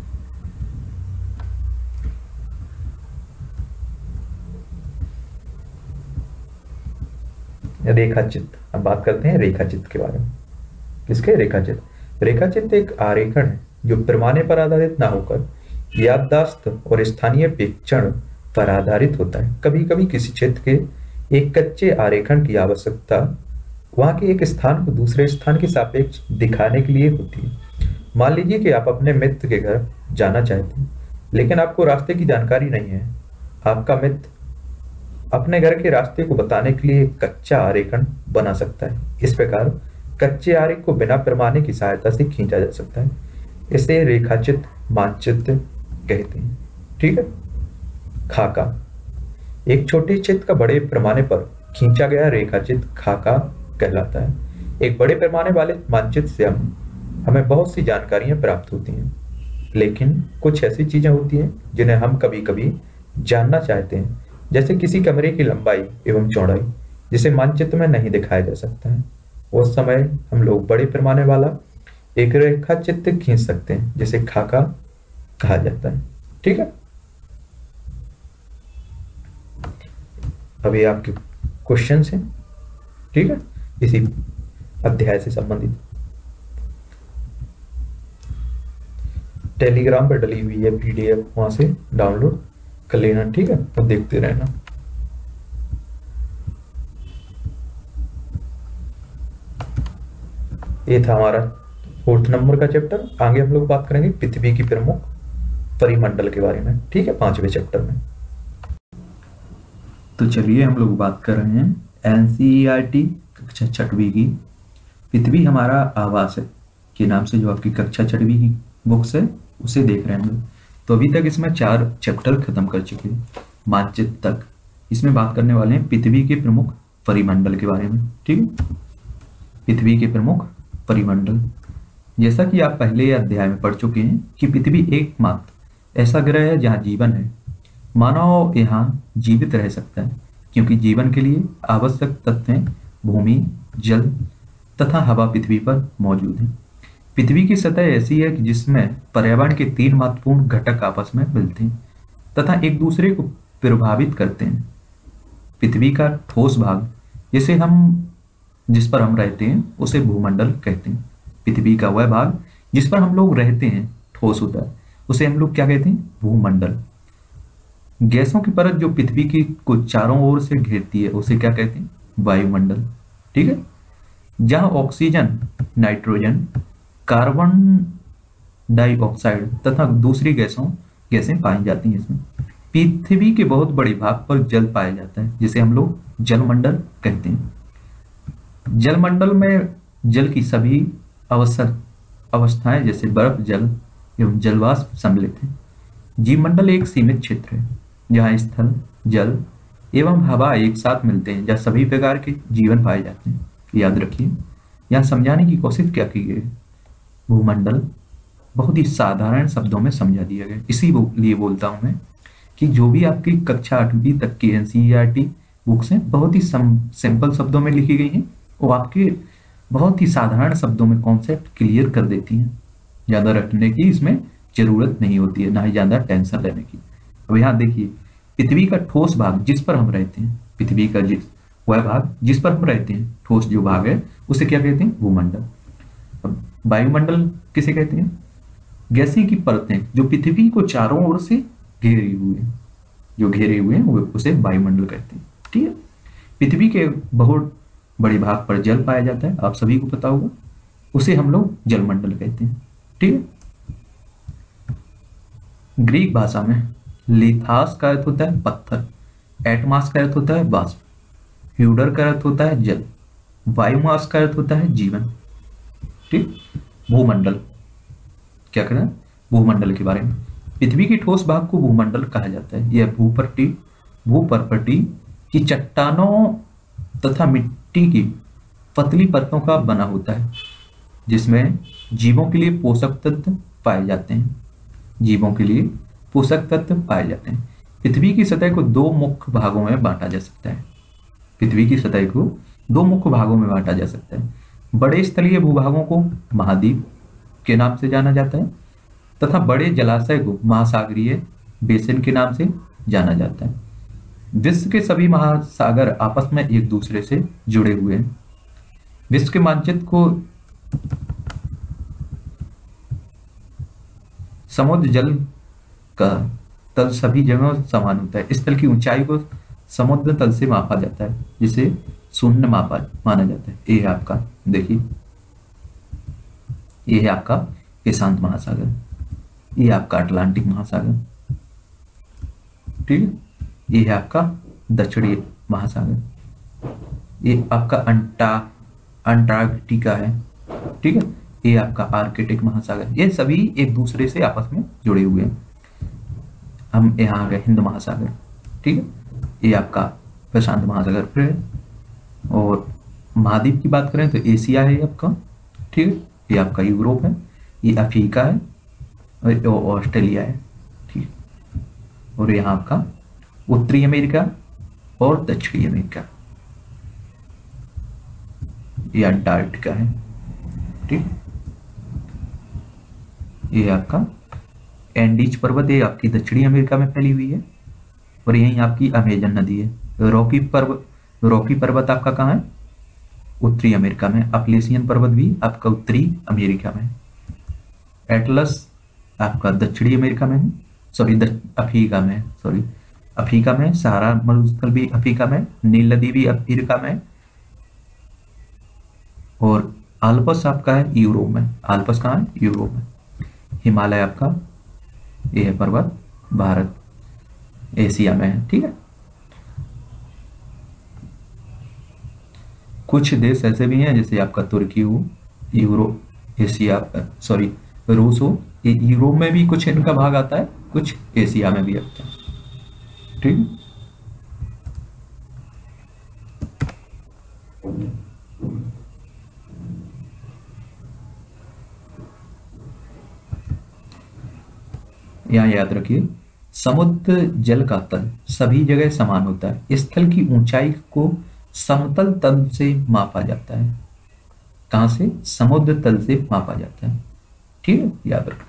रेखा चित्र। अब बात करते हैं रेखा चित्र के बारे में। किसके? रेखा चित्र। रेखा चित्र एक आरेखन है जो पैमाने पर आधारित ना होकर याददाश्त और स्थानीय प्रेक्षण पर आधारित होता है। कभी कभी किसी क्षेत्र के एक कच्चे आरेखन की आवश्यकता वहां के एक स्थान को दूसरे स्थान के सापेक्ष दिखाने के लिए होती है। मान लीजिए कि आप अपने मित्र के घर जाना चाहते हैं लेकिन आपको रास्ते की जानकारी नहीं है। आपका मित्र अपने घर के रास्ते को बताने के लिए कच्चा आरेखन बना सकता है। इस प्रकार कच्चे आरेख को बिना पैमाने की सहायता से खींचा जा सकता है। इसे रेखाचित्र, मानचित्र कहते हैं। ठीक है। खाका, एक छोटे चित्र का बड़े पैमाने पर खींचा गया रेखाचित्र खाका कहलाता है। एक बड़े पैमाने वाले मानचित्र से हमें बहुत सी जानकारियां प्राप्त होती हैं, लेकिन कुछ ऐसी चीजें होती हैं जिन्हें हम कभी कभी जानना चाहते हैं, जैसे किसी कमरे की लंबाई एवं चौड़ाई, जिसे मानचित्र में नहीं दिखाया जा सकता है। उस समय हम लोग बड़े पैमाने वाला एक रेखा चित्र खींच सकते हैं, जिसे खाका कहा जाता है। ठीक है। अभी आपके क्वेश्चन हैं, ठीक है, इसी अध्याय से संबंधित। टेलीग्राम पर डली हुई है पीडीएफ, वहां से डाउनलोड कर लेना। ठीक है, तो देखते रहना। ये था हमारा 4th नंबर का चैप्टर। आगे हम लोग बात करेंगे पृथ्वी की प्रमुख परिमंडल के बारे में। ठीक है, 5वें चैप्टर में। तो चलिए हम लोग बात कर रहे हैं एनसीईआरटी कक्षा 6वीं की पृथ्वी हमारा आवास है के नाम से जो आपकी कक्षा 6वीं की बुक्स है उसे देख रहे हैं हम लोग। तो अभी तक इसमें 4 चैप्टर खत्म कर चुके हैं, मानचित्र तक। इसमें बात करने वाले हैं पृथ्वी के प्रमुख परिमंडल के बारे में। ठीक है, पृथ्वी के प्रमुख परिमंडल। जैसा कि आप पहले अध्याय में पढ़ चुके हैं कि पृथ्वी एकमात्र ऐसा ग्रह है जहां जीवन है। मानव यहां जीवित रह सकता है क्योंकि जीवन के लिए आवश्यक तत्व हैं भूमि, जल तथा हवा पृथ्वी पर मौजूद है। पृथ्वी की सतह ऐसी है कि जिसमें पर्यावरण के 3 महत्वपूर्ण घटक आपस में मिलते हैं तथा एक दूसरे को प्रभावित करते हैं। पृथ्वी का ठोस भाग जिस पर हम रहते हैं उसे भूमंडल कहते हैं। पृथ्वी का वह भाग जिस पर हम लोग रहते हैं, ठोस होता है, उसे हम लोग क्या कहते हैं? भूमंडल। गैसों की परत जो पृथ्वी की को चारों ओर से घेरती है उसे क्या कहते हैं? वायुमंडल। ठीक है, जहां ऑक्सीजन, नाइट्रोजन, कार्बन डाइऑक्साइड तथा दूसरी गैसें पाई जाती हैं। इसमें पृथ्वी के बहुत बड़े भाग पर जल पाया जाता है जिसे हम लोग जलमंडल कहते हैं। जलमंडल में जल की सभी अवस्थाएं जैसे बर्फ, जल एवं जलवाष्प सम्मिलित हैं। जीवमंडल एक सीमित क्षेत्र है जहां स्थल, जल एवं हवा एक साथ मिलते हैं, जहां सभी प्रकार के जीवन पाए जाते हैं। याद रखिए, यहाँ समझाने की कोशिश क्या की गई? भूमंडल बहुत ही साधारण शब्दों में समझा दिया गया। इसीलिए बोलता हूं मैं कि जो भी आपकी कक्षा 8वीं तक की एनसीईआरटी बुक्स हैं बहुत ही सिंपल शब्दों में लिखी गई हैं, वो आपके बहुत ही साधारण शब्दों में कॉन्सेप्ट क्लियर कर देती हैं। ज्यादा रटने की इसमें जरूरत नहीं होती है, ना ही ज्यादा टेंशन लेने की। अब यहाँ देखिए, पृथ्वी का ठोस भाग जिस पर हम रहते हैं, पृथ्वी का वह भाग जिस पर हम रहते हैं, ठोस जो भाग है उसे क्या कहते हैं? भूमंडल। अब वायुमंडल किसे कहते हैं? गैसें की परतें जो पृथ्वी को चारों ओर से घेरे हुए हैं उसे वायुमंडल कहते हैं। ठीक है, पृथ्वी के बहुत बड़े भाग पर जल पाया जाता है, आप सभी को पता होगा, उसे हम लोग जलमंडल कहते हैं। ठीक है, ग्रीक भाषा में लिथास का अर्थ होता है पत्थर, एटमास का अर्थ होता है वाष्प, ह्यूडर का अर्थ होता है जल, बायोमास का अर्थ होता है जीवन। ठीक, भूमंडल क्या कहना है? भूमंडल के बारे में, पृथ्वी के ठोस भाग को भूमंडल कहा जाता है। यह भूपर्पटी की चट्टानों तथा मिट्टी की पतली परतों का बना होता है जिसमें जीवों के लिए पोषक तत्व पाए जाते हैं। पृथ्वी की सतह को 2 मुख्य भागों में बांटा जा सकता है। बड़े स्थलीय भूभागों को महाद्वीप के नाम से जाना जाता है तथा बड़े जलाशय को महासागरीय बेसिन के नाम से जाना जाता है। विश्व के सभी महासागर आपस में एक दूसरे से जुड़े हुए हैं। विश्व के मानचित्र को समुद्र जल का तल सभी जगहों समान होता है। इस तल की ऊंचाई को समुद्र तल से मापा जाता है जिसे शून्य माना जाता है। ये है आपका, देखिए ये है आपका प्रशांत महासागर, ये आपका अटलांटिक महासागर। ठीक है, ये है आपका दक्षिणी महासागर, ये आपका अंटार्कटिका है। ठीक है, ये आपका आर्कटिक महासागर। ये सभी एक दूसरे से आपस में जुड़े हुए हैं। हम यहाँ आ गए हिंद महासागर। ठीक है, ये आपका प्रशांत महासागर फिर है। और महाद्वीप की बात करें तो एशिया है आपका। ठीक है, ये आपका यूरोप है, ये अफ्रीका है और ऑस्ट्रेलिया है। ठीक, और यहाँ आपका उत्तरी अमेरिका और दक्षिणी अमेरिका, ये अंटार्कटिका है। ठीक, ये आपका एंडीज पर्वत, ये आपकी दक्षिणी अमेरिका में फैली हुई है। और यही आपकी अमेजन नदी है। रॉकी पर्वत आपका कहाँ है? उत्तरी अमेरिका में। अपलेशियन पर्वत भी आपका उत्तरी अमेरिका में। एटलस आपका दक्षिणी अमेरिका में है, अफ्रीका में। सहारा मरुस्थल भी अफ्रीका में, नील नदी भी अफ्रीका में। और आल्पस आपका है यूरोप में। आल्पस कहाँ है? यूरोप में। हिमालय आपका यह है पर्वत भारत एशिया में है। ठीक है, कुछ देश ऐसे भी हैं जैसे आपका तुर्की हो, रूस हो, ये यूरोप में भी कुछ इनका भाग आता है कुछ एशिया में भी होता है। ठीक, यहाँ याद रखिए, समुद्र जल का तल सभी जगह समान होता है। इस तल की ऊंचाई को समतल तल से मापा जाता है। कहां से? समुद्र तल से मापा जाता है। ठीक है, याद रखना।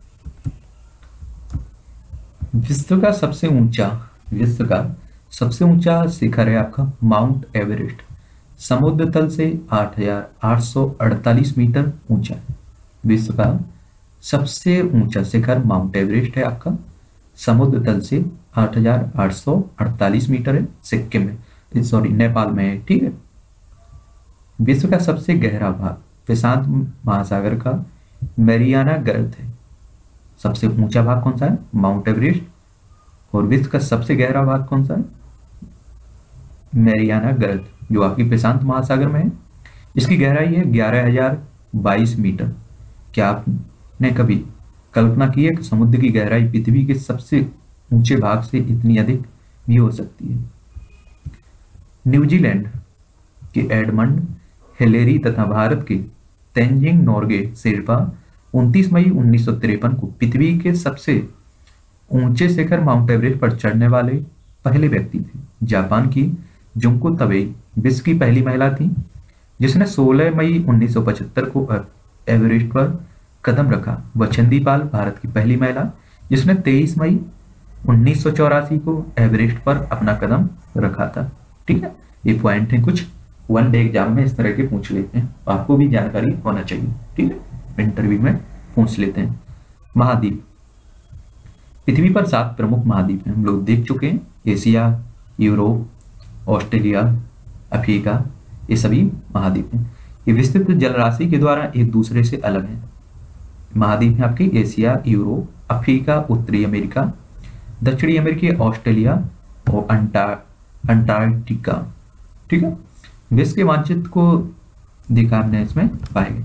विश्व का सबसे ऊंचा शिखर है आपका माउंट एवरेस्ट। समुद्र तल से 8,848 मीटर ऊंचा है। विश्व का सबसे ऊंचा शिखर माउंट एवरेस्ट है आपका, समुद्र तल से 8,848 मीटर है, सिक्किम में, सॉरी नेपाल में है। ठीक है। विश्व का सबसे गहरा भाग प्रशांत महासागर का मैरियाना गर्त है। सबसे ऊंचा भाग कौन सा है? Mount Everest. और विश्व का सबसे गहरा भाग कौन सा है? मैरियाना गर्त, जो आपकी प्रशांत महासागर में है। इसकी गहराई है 11,022 मीटर। क्या आपने कभी कल्पना की है कि समुद्र की गहराई पृथ्वी के सबसे ऊंचे भाग से इतनी अधिक भी हो सकती है? न्यूजीलैंड के एडमंड हिलेरी तथा भारत के तेंजिंग नोर्गे शेरपा 29 मई 1953 को पृथ्वी के सबसे ऊंचे शिखर माउंट एवरेस्ट पर चढ़ने वाले पहले व्यक्ति थे। जापान की जुंको तबेई विश्व की पहली महिला थी जिसने 16 मई 1975 को एवरेस्ट पर कदम रखा। वचंदी पाल भारत की पहली महिला जिसने 23 मई 1984 को एवरेस्ट पर अपना कदम रखा था। ठीक है, ये पॉइंट है कुछ वन डे एग्जाम में इस तरह के पूछ लेते हैं, आपको भी जानकारी होना चाहिए। ठीक है, इंटरव्यू में पूछ लेते हैं। महाद्वीप, पृथ्वी पर 7 प्रमुख महाद्वीप हैं, हम लोग देख चुके हैं। एशिया, यूरोप, ऑस्ट्रेलिया, अफ्रीका, ये सभी महाद्वीप हैं। ये विस्तृत जलराशि के द्वारा एक दूसरे से अलग हैं। महाद्वीप हैं आपके एशिया, यूरोप, अफ्रीका, उत्तरी अमेरिका, दक्षिणी अमेरिका, ऑस्ट्रेलिया और अंटार्कटिका। ठीक है, विश्व के मानचित्र को देखा हमने, इसमें पाएंगे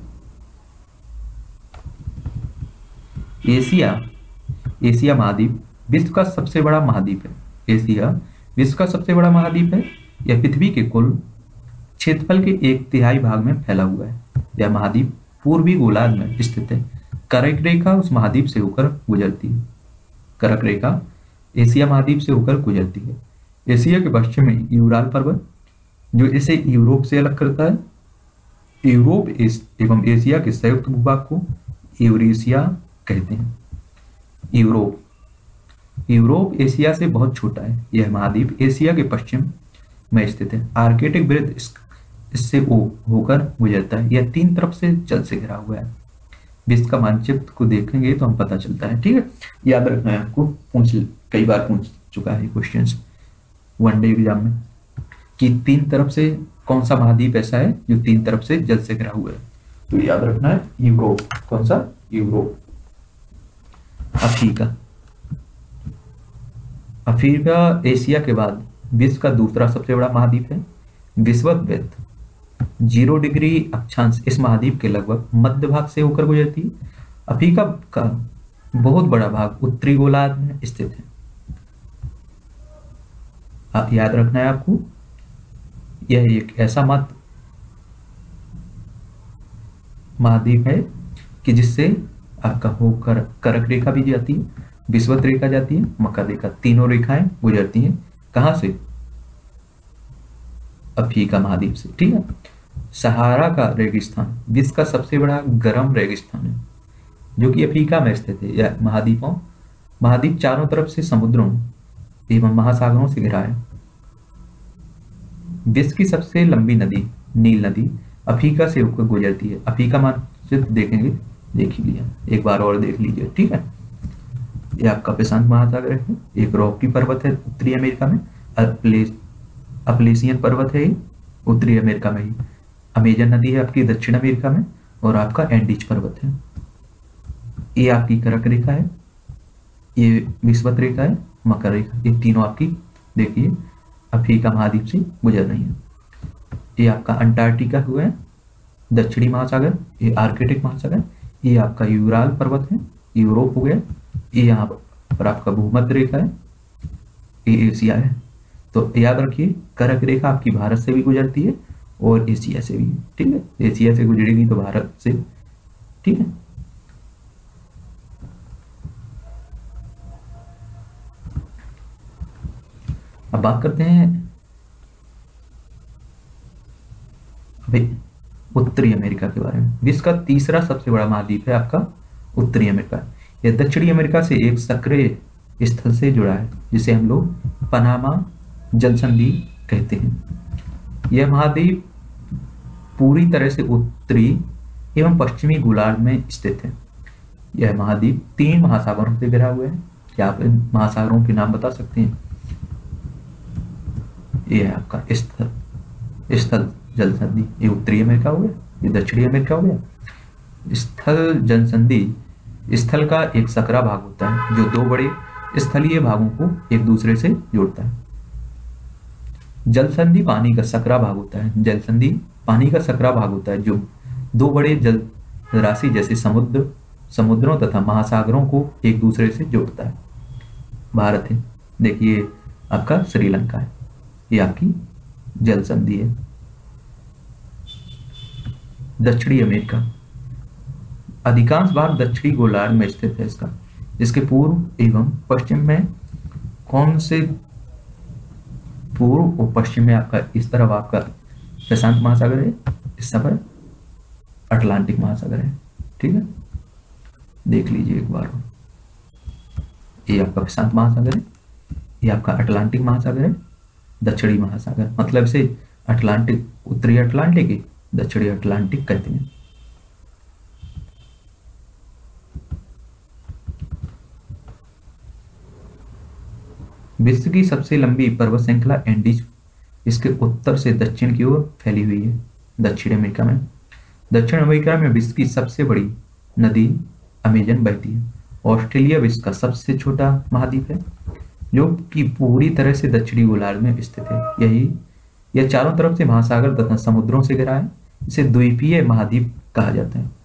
एशिया महाद्वीप विश्व का सबसे बड़ा महाद्वीप है। एशिया विश्व का सबसे बड़ा महाद्वीप है। यह पृथ्वी के कुल क्षेत्रफल के 1/3 भाग में फैला हुआ है। यह महाद्वीप पूर्वी गोलार्ध में स्थित है। कर्क रेखा उस महाद्वीप से होकर गुजरती है। कर्क रेखा एशिया महाद्वीप से होकर गुजरती है। एशिया के पश्चिम में यूराल पर्वत, जो इसे यूरोप से अलग करता है। यूरोप एवं एशिया के संयुक्त भूभाग को यूरेशिया कहते हैं। यूरोप एशिया से बहुत छोटा है। यह महाद्वीप एशिया के पश्चिम में स्थित है। आर्कटिक वृत्त इससे होकर गुजरता है। यह 3 तरफ से जल से घिरा हुआ है। विश्व का मानचित्र को देखेंगे तो हम पता चलता है। ठीक है, याद रखना है आपको, कई बार पूछ चुका है क्वेश्चन वन डे एग्जाम में कि 3 तरफ से कौन सा महाद्वीप ऐसा है जो 3 तरफ से जल से घिरा हुआ है। तो याद रखना है यूरोप। कौन सा? यूरोप। अफ्रीका एशिया के बाद विश्व का दूसरा सबसे बड़ा महाद्वीप है। विषुवत 0 डिग्री अक्षांश इस महाद्वीप के लगभग मध्य भाग से होकर गुजरती है। अफ्रीका का बहुत बड़ा भाग उत्तरी गोलार्ध में स्थित है। याद रखना है आपको, यह एक ऐसा महाद्वीप है कि जिससे आपका होकर कर्क रेखा भी जाती है, विषुवत रेखा जाती है, मकर रेखा, तीनों रेखाएं गुजरती हैं। कहां से? अफ्रीका महाद्वीप से। ठीक है, सहारा का रेगिस्तान विश्व का सबसे बड़ा गर्म रेगिस्तान है जो कि अफ्रीका में स्थित है। यह महाद्वीप चारों तरफ से समुद्रों एवं महासागरों से घिरा है। विश्व की सबसे लंबी नदी नील नदी अफ्रीका से होकर गुजरती है। अफ्रीका मानचित्र देखेंगे, देख ही लिया, एक बार और देख लीजिए। ठीक है, यह आपका प्रशांत महासागर है। एक रॉकी पर्वत है उत्तरी अमेरिका में, अपलेशियन पर्वत है उत्तरी अमेरिका में ही। अमेजन नदी है आपकी दक्षिण अमेरिका में, और आपका एंडीज पर्वत है। ये आपकी कर्क रेखा है, ये विषुवत रेखा है, मकर रेखा, ये तीनों आपकी देखिए अफ्रीका महाद्वीप से गुजर रही है। ये आपका अंटार्कटिका हुआ है दक्षिणी महासागर, ये आर्कटिक महासागर, ये आपका यूराल पर्वत है, यूरोप हो गया, ये यहाँ पर आपका भूमध्य रेखा है, ये एशिया है। तो याद रखिए कर्क रेखा आपकी भारत से भी गुजरती है और एशिया से भी, ठीक है। एशिया से गुजरेगी तो भारत से, ठीक है। अब बात करते हैं अभी उत्तरी अमेरिका के बारे में। विश्व का तीसरा सबसे बड़ा महाद्वीप है आपका उत्तरी अमेरिका। यह दक्षिणी अमेरिका से एक सक्रिय स्थल से जुड़ा है जिसे हम लोग पनामा जल संधि कहते हैं। यह महाद्वीप पूरी तरह से उत्तरी एवं पश्चिमी गोलार्ध में स्थित है। यह महाद्वीप 3 महासागरों से घिरा हुआ है। क्या आप इन महासागरों के नाम बता सकते हैं? यह है आपका स्थल जल संधि, ये उत्तरी अमेरिका हो गया, ये दक्षिणी अमेरिका हो गया। स्थल जल संधि स्थल का एक सकरा भाग होता है जो 2 बड़े स्थलीय भागों को एक दूसरे से जोड़ता है। जल संधि पानी का सकरा भाग होता है। जल संधि पानी का सकरा भाग होता है जो 2 बड़े जल राशि जैसे समुद्रों तथा महासागरों को एक दूसरे से जोड़ता है। भारत है, देखिए आपका श्रीलंका है, ये आपकी जल संधि है। दक्षिणी अमेरिका अधिकांश भाग दक्षिणी गोलार्ध में स्थित है इसका। इसके पूर्व एवं पश्चिम में कौन से, पूर्व और पश्चिम में आपका इस तरफ आपका प्रशांत महासागर है, इस पर अटलांटिक महासागर है, ठीक है। देख लीजिए एक बार, ये आपका प्रशांत महासागर है, ये आपका अटलांटिक महासागर है, दक्षिणी महासागर, मतलब इसे अटलांटिक, उत्तरी अटलांटिक, दक्षिणी अटलांटिक कहते हैं। विश्व की सबसे लंबी पर्वत श्रृंखला एंडीज इसके उत्तर से दक्षिण की ओर फैली हुई है दक्षिण अमेरिका में। दक्षिण अमेरिका में विश्व की सबसे बड़ी नदी अमेजन बहती है। ऑस्ट्रेलिया विश्व का सबसे छोटा महाद्वीप है जो कि पूरी तरह से दक्षिणी गोलार्ध में स्थित है। यह चारों तरफ से महासागर तथा समुद्रों से घिरा है। इसे द्वीपीय महाद्वीप कहा जाता है।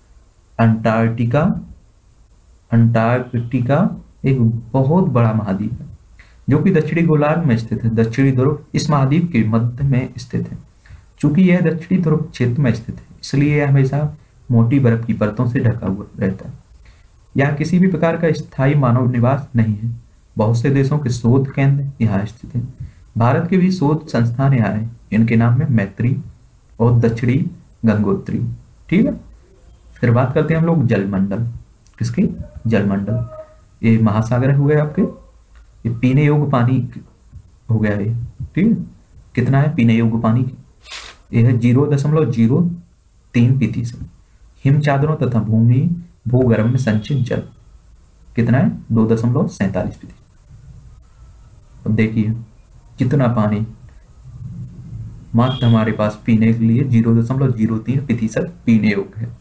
अंटार्कटिका एक बहुत बड़ा महाद्वीप है जो कि दक्षिणी गोलार्ध में स्थित है। दक्षिणी ध्रुव इस महाद्वीप के मध्य में स्थित है। चूंकि यह दक्षिणी ध्रुव क्षेत्र में स्थित है इसलिए यह हमेशा मोटी बर्फ की परतों से ढका हुआ रहता है। यहाँ किसी भी प्रकार का स्थायी मानव निवास नहीं है। बहुत से देशों के शोध केंद्र यहाँ स्थित हैं। भारत के भी शोध संस्थान यहाँ है। इनके नाम में मैत्री और दक्षिणी गंगोत्री, ठीक है। फिर बात करते हैं हम लोग जलमंडल। किसके? जलमंडल। ये महासागर हो गए आपके, ये पीने योग्य पानी हो गया है, ठीक है। कितना है पीने योग्य पानी? यह है 0.03%। हिम चादरों तथा भूगर्भ में संचित जल कितना है? 2.47%। अब देखिए कितना पानी मात्र हमारे पास पीने के लिए 0.03% पीने योग्य है।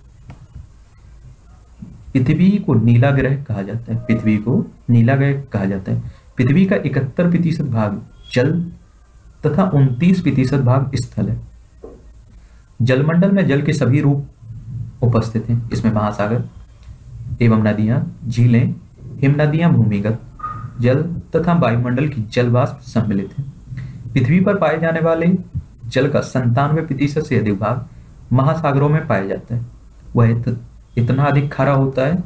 पृथ्वी को नीला ग्रह कहा जाता है। पृथ्वी को नीला ग्रह कहा जाता है। पृथ्वी का 71% भाग जल तथा 29% भाग स्थल है। जलमंडल में जल के सभी रूप उपस्थित हैं। इसमें महासागर एवं नदियां, झीलें, हिमनदियां, भूमिगत जल तथा वायुमंडल की जल वाष्प सम्मिलित हैं। पृथ्वी पर पाए जाने वाले जल का 97% से अधिक भाग महासागरों में पाया जाता है। वह इतना अधिक खारा होता है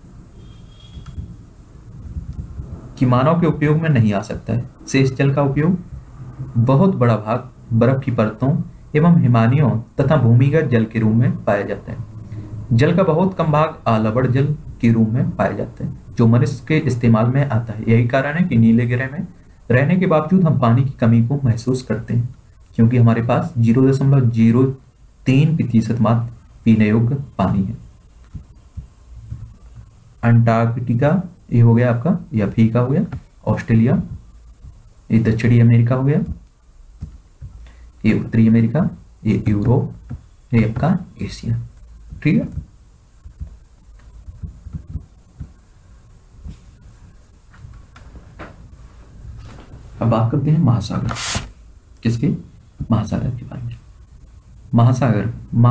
कि मानव के उपयोग में नहीं आ सकता है। शेष जल का उपयोग बहुत बड़ा भाग बर्फ की परतों एवं हिमानियों तथा भूमिगत जल के रूप में पाया जाता है। जल का बहुत कम भाग आलवड़ जल के रूप में पाया जाता है जो मनुष्य के इस्तेमाल में आता है। यही कारण है कि नीले ग्रह में रहने के बावजूद हम पानी की कमी को महसूस करते हैं क्योंकि हमारे पास 0.03% मात्र पीने योग्य पानी है। अंटार्कटिका ये हो गया आपका, ये अफ्रीका हो गया। ऑस्ट्रेलिया ये दक्षिणी अमेरिका हो गया। ये उत्तरी अमेरिका, ये यूरोप, ये आपका एशिया, ठीक है। अब बात करते हैं महासागर। किसके? महासागर के बारे में।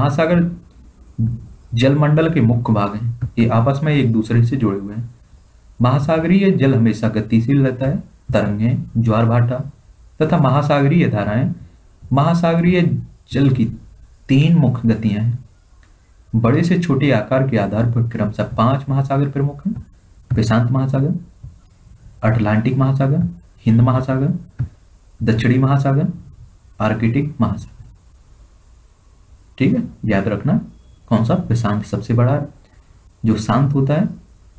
महासागर जलमंडल के मुख्य भाग हैं। ये आपस में एक दूसरे से जुड़े हुए हैं। महासागरीय जल हमेशा गतिशील रहता है, तरंगें, ज्वार भाटा तथा महासागरीय धाराएं। महासागरीय जल की 3 मुख्य गतियां हैं। बड़े से छोटे आकार के आधार पर क्रमशः 5 महासागर प्रमुख हैं। प्रशांत महासागर, अटलांटिक महासागर, हिंद महासागर, दक्षिणी महासागर, आर्कटिक महासागर। ठीक है, याद रखना कौन सा? प्रशांत सबसे बड़ा है, जो शांत होता है।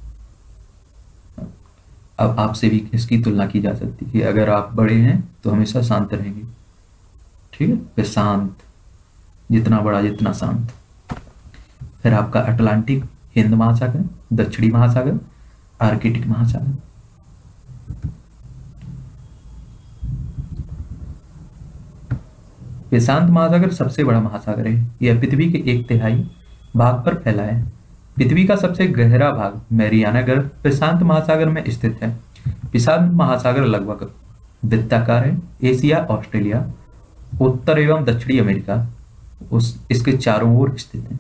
अब आपसे भी इसकी तुलना की जा सकती है कि अगर आप बड़े हैं तो हमेशा शांत रहेंगे। ठीक है, प्रशांत जितना बड़ा जितना शांत। फिर आपका अटलांटिक, हिंद महासागर, दक्षिणी महासागर, आर्कटिक महासागर। प्रशांत महासागर सबसे बड़ा महासागर है। यह पृथ्वी के 1/3 भाग पर फैला है। पृथ्वी का सबसे गहरा भाग मैरियाना गर्त प्रशांत महासागर में स्थित है। प्रशांत महासागर लगभग वृत्ताकार है। एशिया, ऑस्ट्रेलिया, उत्तर एवं दक्षिणी अमेरिका इसके चारों ओर स्थित है।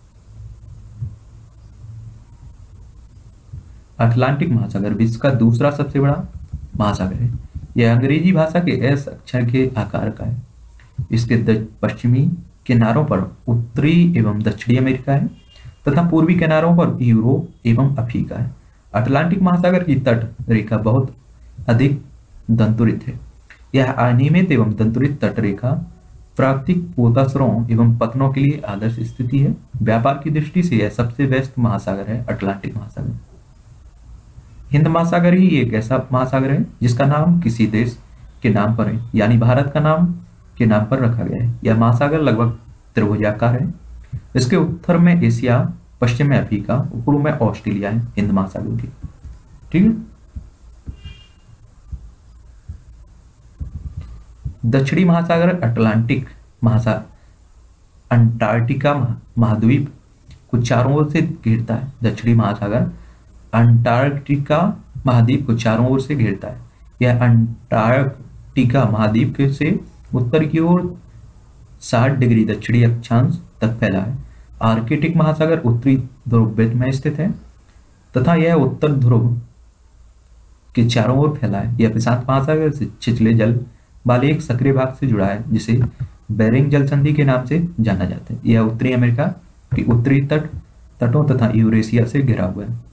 अटलांटिक महासागर विश्व का दूसरा सबसे बड़ा महासागर है। यह अंग्रेजी भाषा के एस अक्षर के आकार का है। इसके पश्चिमी किनारों पर उत्तरी एवं दक्षिणी अमेरिका है तथा पूर्वी किनारों पर यूरोप एवं अफ्रीका है। अटलांटिक महासागर की तट रेखा बहुत अधिक दंतुरित है। यह अनियमित एवं दंतुरित तट रेखा प्राकृतिक पोताश्रयों एवं पतनों के लिए आदर्श स्थिति है। व्यापार की दृष्टि से यह सबसे व्यस्त महासागर है, अटलांटिक महासागर। हिंद महासागर ही एक ऐसा महासागर है जिसका नाम किसी देश के नाम पर है, यानी भारत का नाम के नाम पर रखा गया है। यह महासागर लगभग त्रिभुजाकार है। इसके उत्तर में एशिया, पश्चिम में अफ्रीका, पूर्व में ऑस्ट्रेलिया है हिंद महासागर की। ठीक है, दक्षिणी महासागर अटलांटिक महासागर अंटार्कटिका महाद्वीप को चारों ओर से घेरता है। दक्षिणी महासागर अंटार्कटिका महाद्वीप को चारों ओर से घेरता है। यह अंटार्कटिका महाद्वीप के से उत्तर की ओर 60 डिग्री दक्षिणी अक्षांश तक फैला है। आर्कटिक महासागर उत्तरी ध्रुव में स्थित है तथा यह उत्तर ध्रुव के चारों ओर फैला है। यह प्रशांत महासागर से छिछले जल वाले एक सक्रिय भाग से जुड़ा है जिसे बेरिंग जल संधि के नाम से जाना जाता है। यह उत्तरी अमेरिका के उत्तरी तटों तथा यूरेशिया से घिरा हुआ है।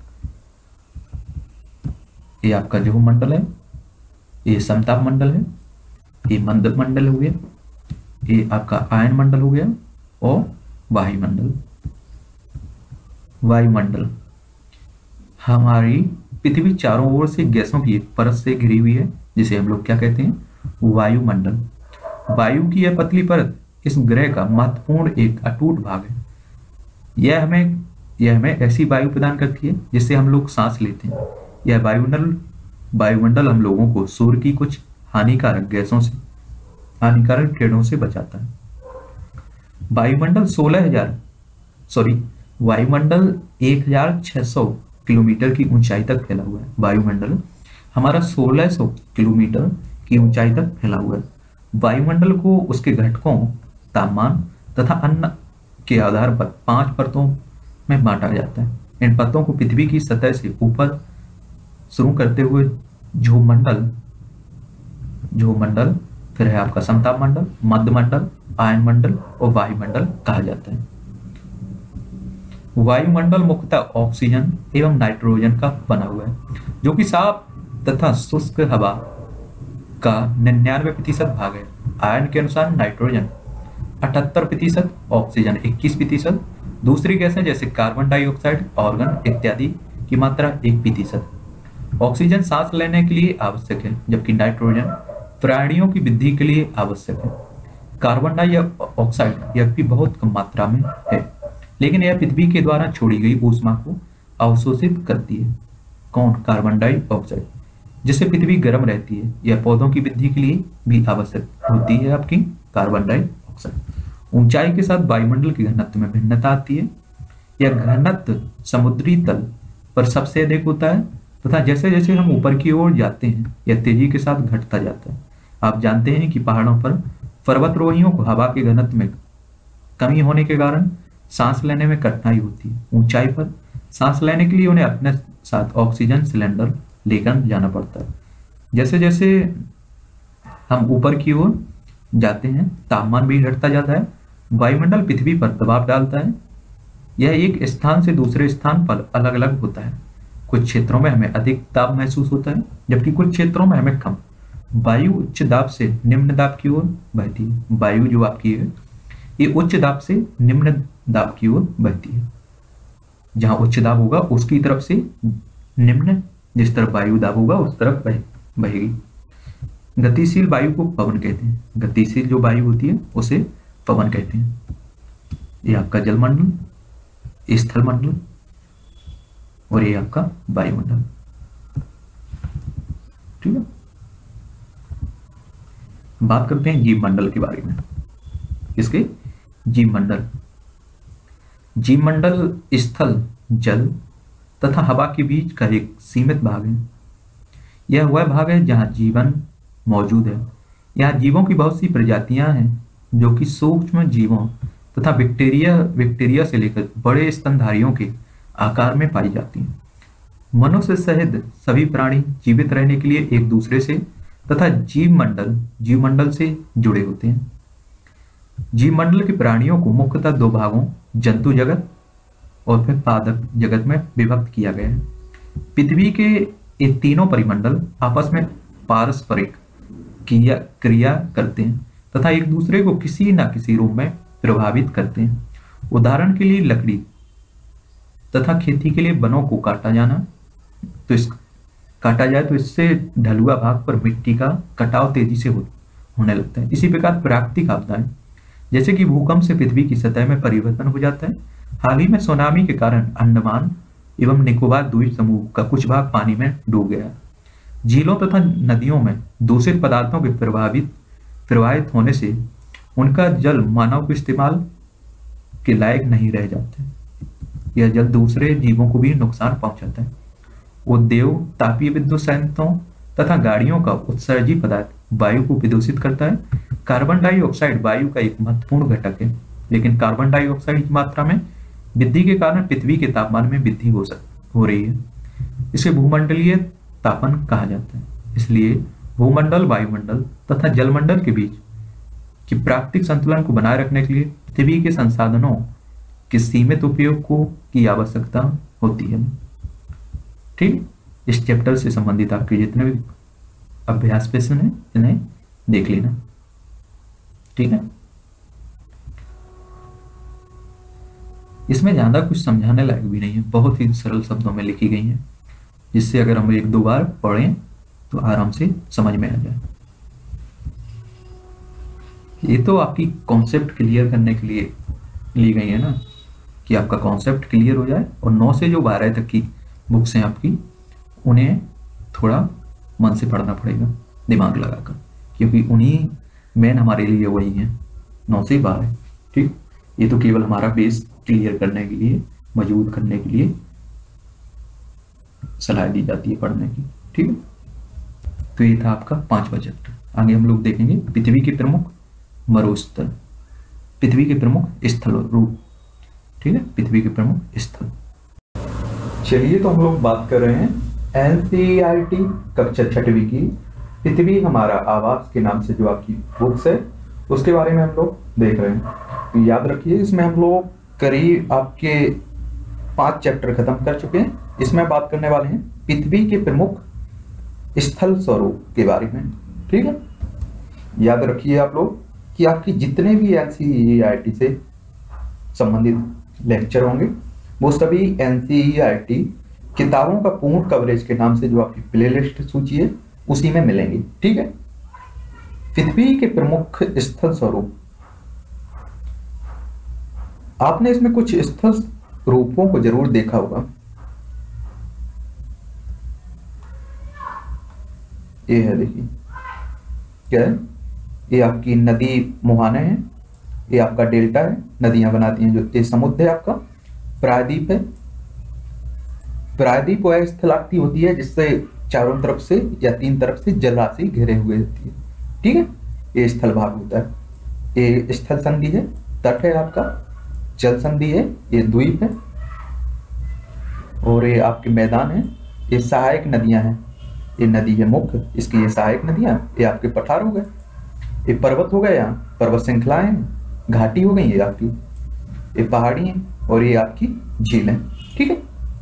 ये आपका ध्रुव मंडल है, ये समताप मंडल है, ये मंद मंडल हो गया, ये आपका आयन मंडल हो गया और वायुमंडल। वायुमंडल हमारी पृथ्वी चारों ओर से गैसों की एक परत से घिरी हुई है जिसे हम लोग क्या कहते हैं? वायुमंडल। वायु की यह पतली परत इस ग्रह का महत्वपूर्ण एक अटूट भाग है। यह हमें ऐसी वायु प्रदान करती है जिससे हम लोग सांस लेते हैं। यह वायुमंडल हम लोगों को सूर्य की कुछ हानिकारक गैसों से, हानिकारक किरणों से बचाता है। वायुमंडल 1600 किलोमीटर की ऊंचाई तक फैला हुआ है। वायुमंडल हमारा 1600 किलोमीटर की ऊंचाई तक फैला हुआ है। वायुमंडल को उसके घटकों, तापमान तथा अन्य के आधार पर 5 परतों में बांटा जाता है। इन परतों को पृथ्वी की सतह से ऊपर शुरू करते हुए ध्रुवमंडल, फिर है आपका समताप मंडल, मध्य मंडल, आयन मंडल और वायुमंडल कहा जाता है। वायुमंडल मुख्यतः ऑक्सीजन एवं नाइट्रोजन का बना हुआ है जो कि साफ तथा शुष्क हवा का 99% भाग है। आयन के अनुसार नाइट्रोजन 78%, ऑक्सीजन 21%, दूसरी गैसें जैसे कार्बन डाइऑक्साइड, ऑर्गन इत्यादि की मात्रा 1%। ऑक्सीजन सांस लेने के लिए आवश्यक है जबकि नाइट्रोजन प्राणियों की वृद्धि के लिए आवश्यक है। कार्बन डाइऑक्साइड यह भी बहुत कम मात्रा में है लेकिन यह पृथ्वी के द्वारा छोड़ी गई ऊष्मा को अवशोषित करती है। कौन? कार्बन डाइऑक्साइड, जिससे पृथ्वी गर्म रहती है। यह पौधों की वृद्धि के लिए भी आवश्यक होती है आपकी कार्बन डाइऑक्साइड। ऊंचाई के साथ वायुमंडल की घनत्व में भिन्नता आती है। यह घनत्व समुद्री तल पर सबसे अधिक होता है तथा जैसे जैसे हम ऊपर की ओर जाते हैं यह तेजी के साथ घटता जाता है। आप जानते हैं कि पहाड़ों पर पर्वतारोहियों को हवा के घनत्व में कमी होने के कारण सांस लेने में कठिनाई होती है। ऊंचाई पर सांस लेने के लिए उन्हें अपने साथ ऑक्सीजन सिलेंडर लेकर जाना पड़ता है। जैसे जैसे हम ऊपर की ओर जाते हैं तापमान भी घटता जाता है। वायुमंडल पृथ्वी पर दबाव डालता है। यह एक स्थान से दूसरे स्थान पर अलग अलग होता है। कुछ क्षेत्रों में हमें अधिक दाब महसूस होता है, जबकि कुछ क्षेत्रों में हमें कम। वायु उच्च दाब से निम्न दाब की ओर बहती है। वायु जो आपकी है ये उच्च दाब से निम्न दाब की ओर बहती है। जहां उच्च दाब होगा उसकी तरफ से निम्न, जिस तरफ वायु दाब होगा उस तरफ बहेगी। गतिशील वायु को पवन कहते हैं। गतिशील जो वायु होती है उसे पवन कहते हैं। ये आपका जलमंडल, स्थल मंडल और ये आपका वायुमंडल। ठीक है, बात करते हैं जीव मंडल के बारे में। इसके जीव मंडल, जीव मंडल स्थल, जल तथा हवा के बीच का एक सीमित भाग है। यह वह भाग है जहां जीवन मौजूद है। यहाँ जीवों की बहुत सी प्रजातियां हैं जो कि सूक्ष्म जीवों तथा बैक्टीरिया से लेकर बड़े स्तनधारियों के आकार में पाई जाती हैं। मनुष्य सहित सभी प्राणी जीवित रहने के लिए एक दूसरे से तथा जीव मंडल से जुड़े होते हैं। जीव मंडल के प्राणियों को मुख्यतः दो भागों, जंतु जगत और फिर पादप जगत में विभक्त किया गया है। पृथ्वी के ये तीनों परिमंडल आपस में पारस्परिक क्रिया करते हैं तथा एक दूसरे को किसी न किसी रूप में प्रभावित करते हैं। उदाहरण के लिए लकड़ी तथा खेती के लिए वनों को काटा जाए तो इससे ढलुआ भाग पर मिट्टी का कटाव तेजी से होने लगता है। इसी प्रकार प्राकृतिक आपदाएं जैसे कि भूकंप से पृथ्वी की सतह में परिवर्तन हो जाता है। हाल ही में सुनामी के कारण अंडमान एवं निकोबार द्वीप समूह का कुछ भाग पानी में डूब गया। झीलों तथा नदियों में दूषित पदार्थों के प्रवाहित होने से उनका जल मानव के इस्तेमाल के लायक नहीं रह जाते। यह जल दूसरे जीवों को भी नुकसान पहुंचाता है। उद्योग, तापीय विद्युत संयंत्रों तथा गाड़ियों का उत्सर्जी पदार्थ वायु को प्रदूषित करता है। कार्बन डाइऑक्साइड वायु का एक महत्वपूर्ण घटक है, लेकिन कार्बन डाइऑक्साइड की मात्रा में वृद्धि के कारण पृथ्वी के तापमान में वृद्धि हो रही है। इसे भूमंडलीय तापन कहा जाता है। इसलिए भूमंडल, वायुमंडल तथा जलमंडल के बीच की प्राकृतिक संतुलन को बनाए रखने के लिए पृथ्वी के संसाधनों के सीमित उपयोग की आवश्यकता होती है। ठीक, इस चैप्टर से संबंधित आपके जितने भी अभ्यास प्रश्न हैं इन्हें देख लेना। ठीक है, इसमें ज्यादा कुछ समझाने लायक भी नहीं है, बहुत ही सरल शब्दों में लिखी गई है, जिससे अगर हम एक दो बार पढ़ें तो आराम से समझ में आ जाए। ये तो आपकी कॉन्सेप्ट क्लियर करने के लिए ली गई है ना, कि आपका कॉन्सेप्ट क्लियर हो जाए। और 9 से जो 12 तक की बुक्स हैं आपकी, उन्हें थोड़ा मन से पढ़ना पड़ेगा, दिमाग लगाकर, क्योंकि उन्हीं मेन हमारे लिए वही है 9 से 12। ठीक, ये तो केवल हमारा बेस क्लियर करने के लिए, मजबूत करने के लिए सलाह दी जाती है पढ़ने की। ठीक है, तो ये था आपका 5वां चैप्टर। आगे हम लोग देखेंगे पृथ्वी के प्रमुख मरुस्थल, पृथ्वी के प्रमुख स्थल रूप। ठीक है, पृथ्वी के प्रमुख स्थल। चलिए, तो हम लोग बात कर रहे हैं एनसीईआरटी कक्षा 6वीं की पृथ्वी हमारा आवास के नाम से जो आपकी बुक्स है उसके बारे में हम लोग देख रहे हैं। तो याद रखिए, इसमें हम लोग करीब आपके 5 चैप्टर खत्म कर चुके हैं। इसमें बात करने वाले हैं पृथ्वी के प्रमुख स्थल स्वरूप के बारे में। ठीक है, याद रखिए आप लोग कि आपकी जितने भी एनसीईआरटी से संबंधित लेक्चर होंगे वो सभी एनसीईआरटी किताबों का पूर्ण कवरेज के नाम से जो आपकी प्लेलिस्ट सूची है उसी में मिलेंगी। ठीक है, पृथ्वी के प्रमुख स्थल स्वरूप, आपने इसमें कुछ स्थल रूपों को जरूर देखा होगा। ये है, देखिए क्या है, ये आपकी नदी मुहाने है, ये आपका डेल्टा है, नदियां बनाती हैं। जो ये समुद्र है आपका प्रायद्वीप है। प्रायद्वीप वह स्थलाकृति होती है जिससे चारों तरफ से या 3 तरफ से जलराशि घिरे हुए होती है। ठीक है, ये स्थल भाग होता है। ये स्थल संधि है, तट है आपका, जल संधि है, ये द्वीप है। और ये आपके मैदान हैं, ये सहायक नदियां हैं। ये नदी है मुख्य, इसकी ये सहायक नदियां, ये आपके पठार हो गए, ये पर्वत हो गए, यहाँ पर्वत श्रृंखलाएं हैं, घाटी हो गई ये आपकी, ये पहाड़ी है, और ये आपकी झील है। ठीक है,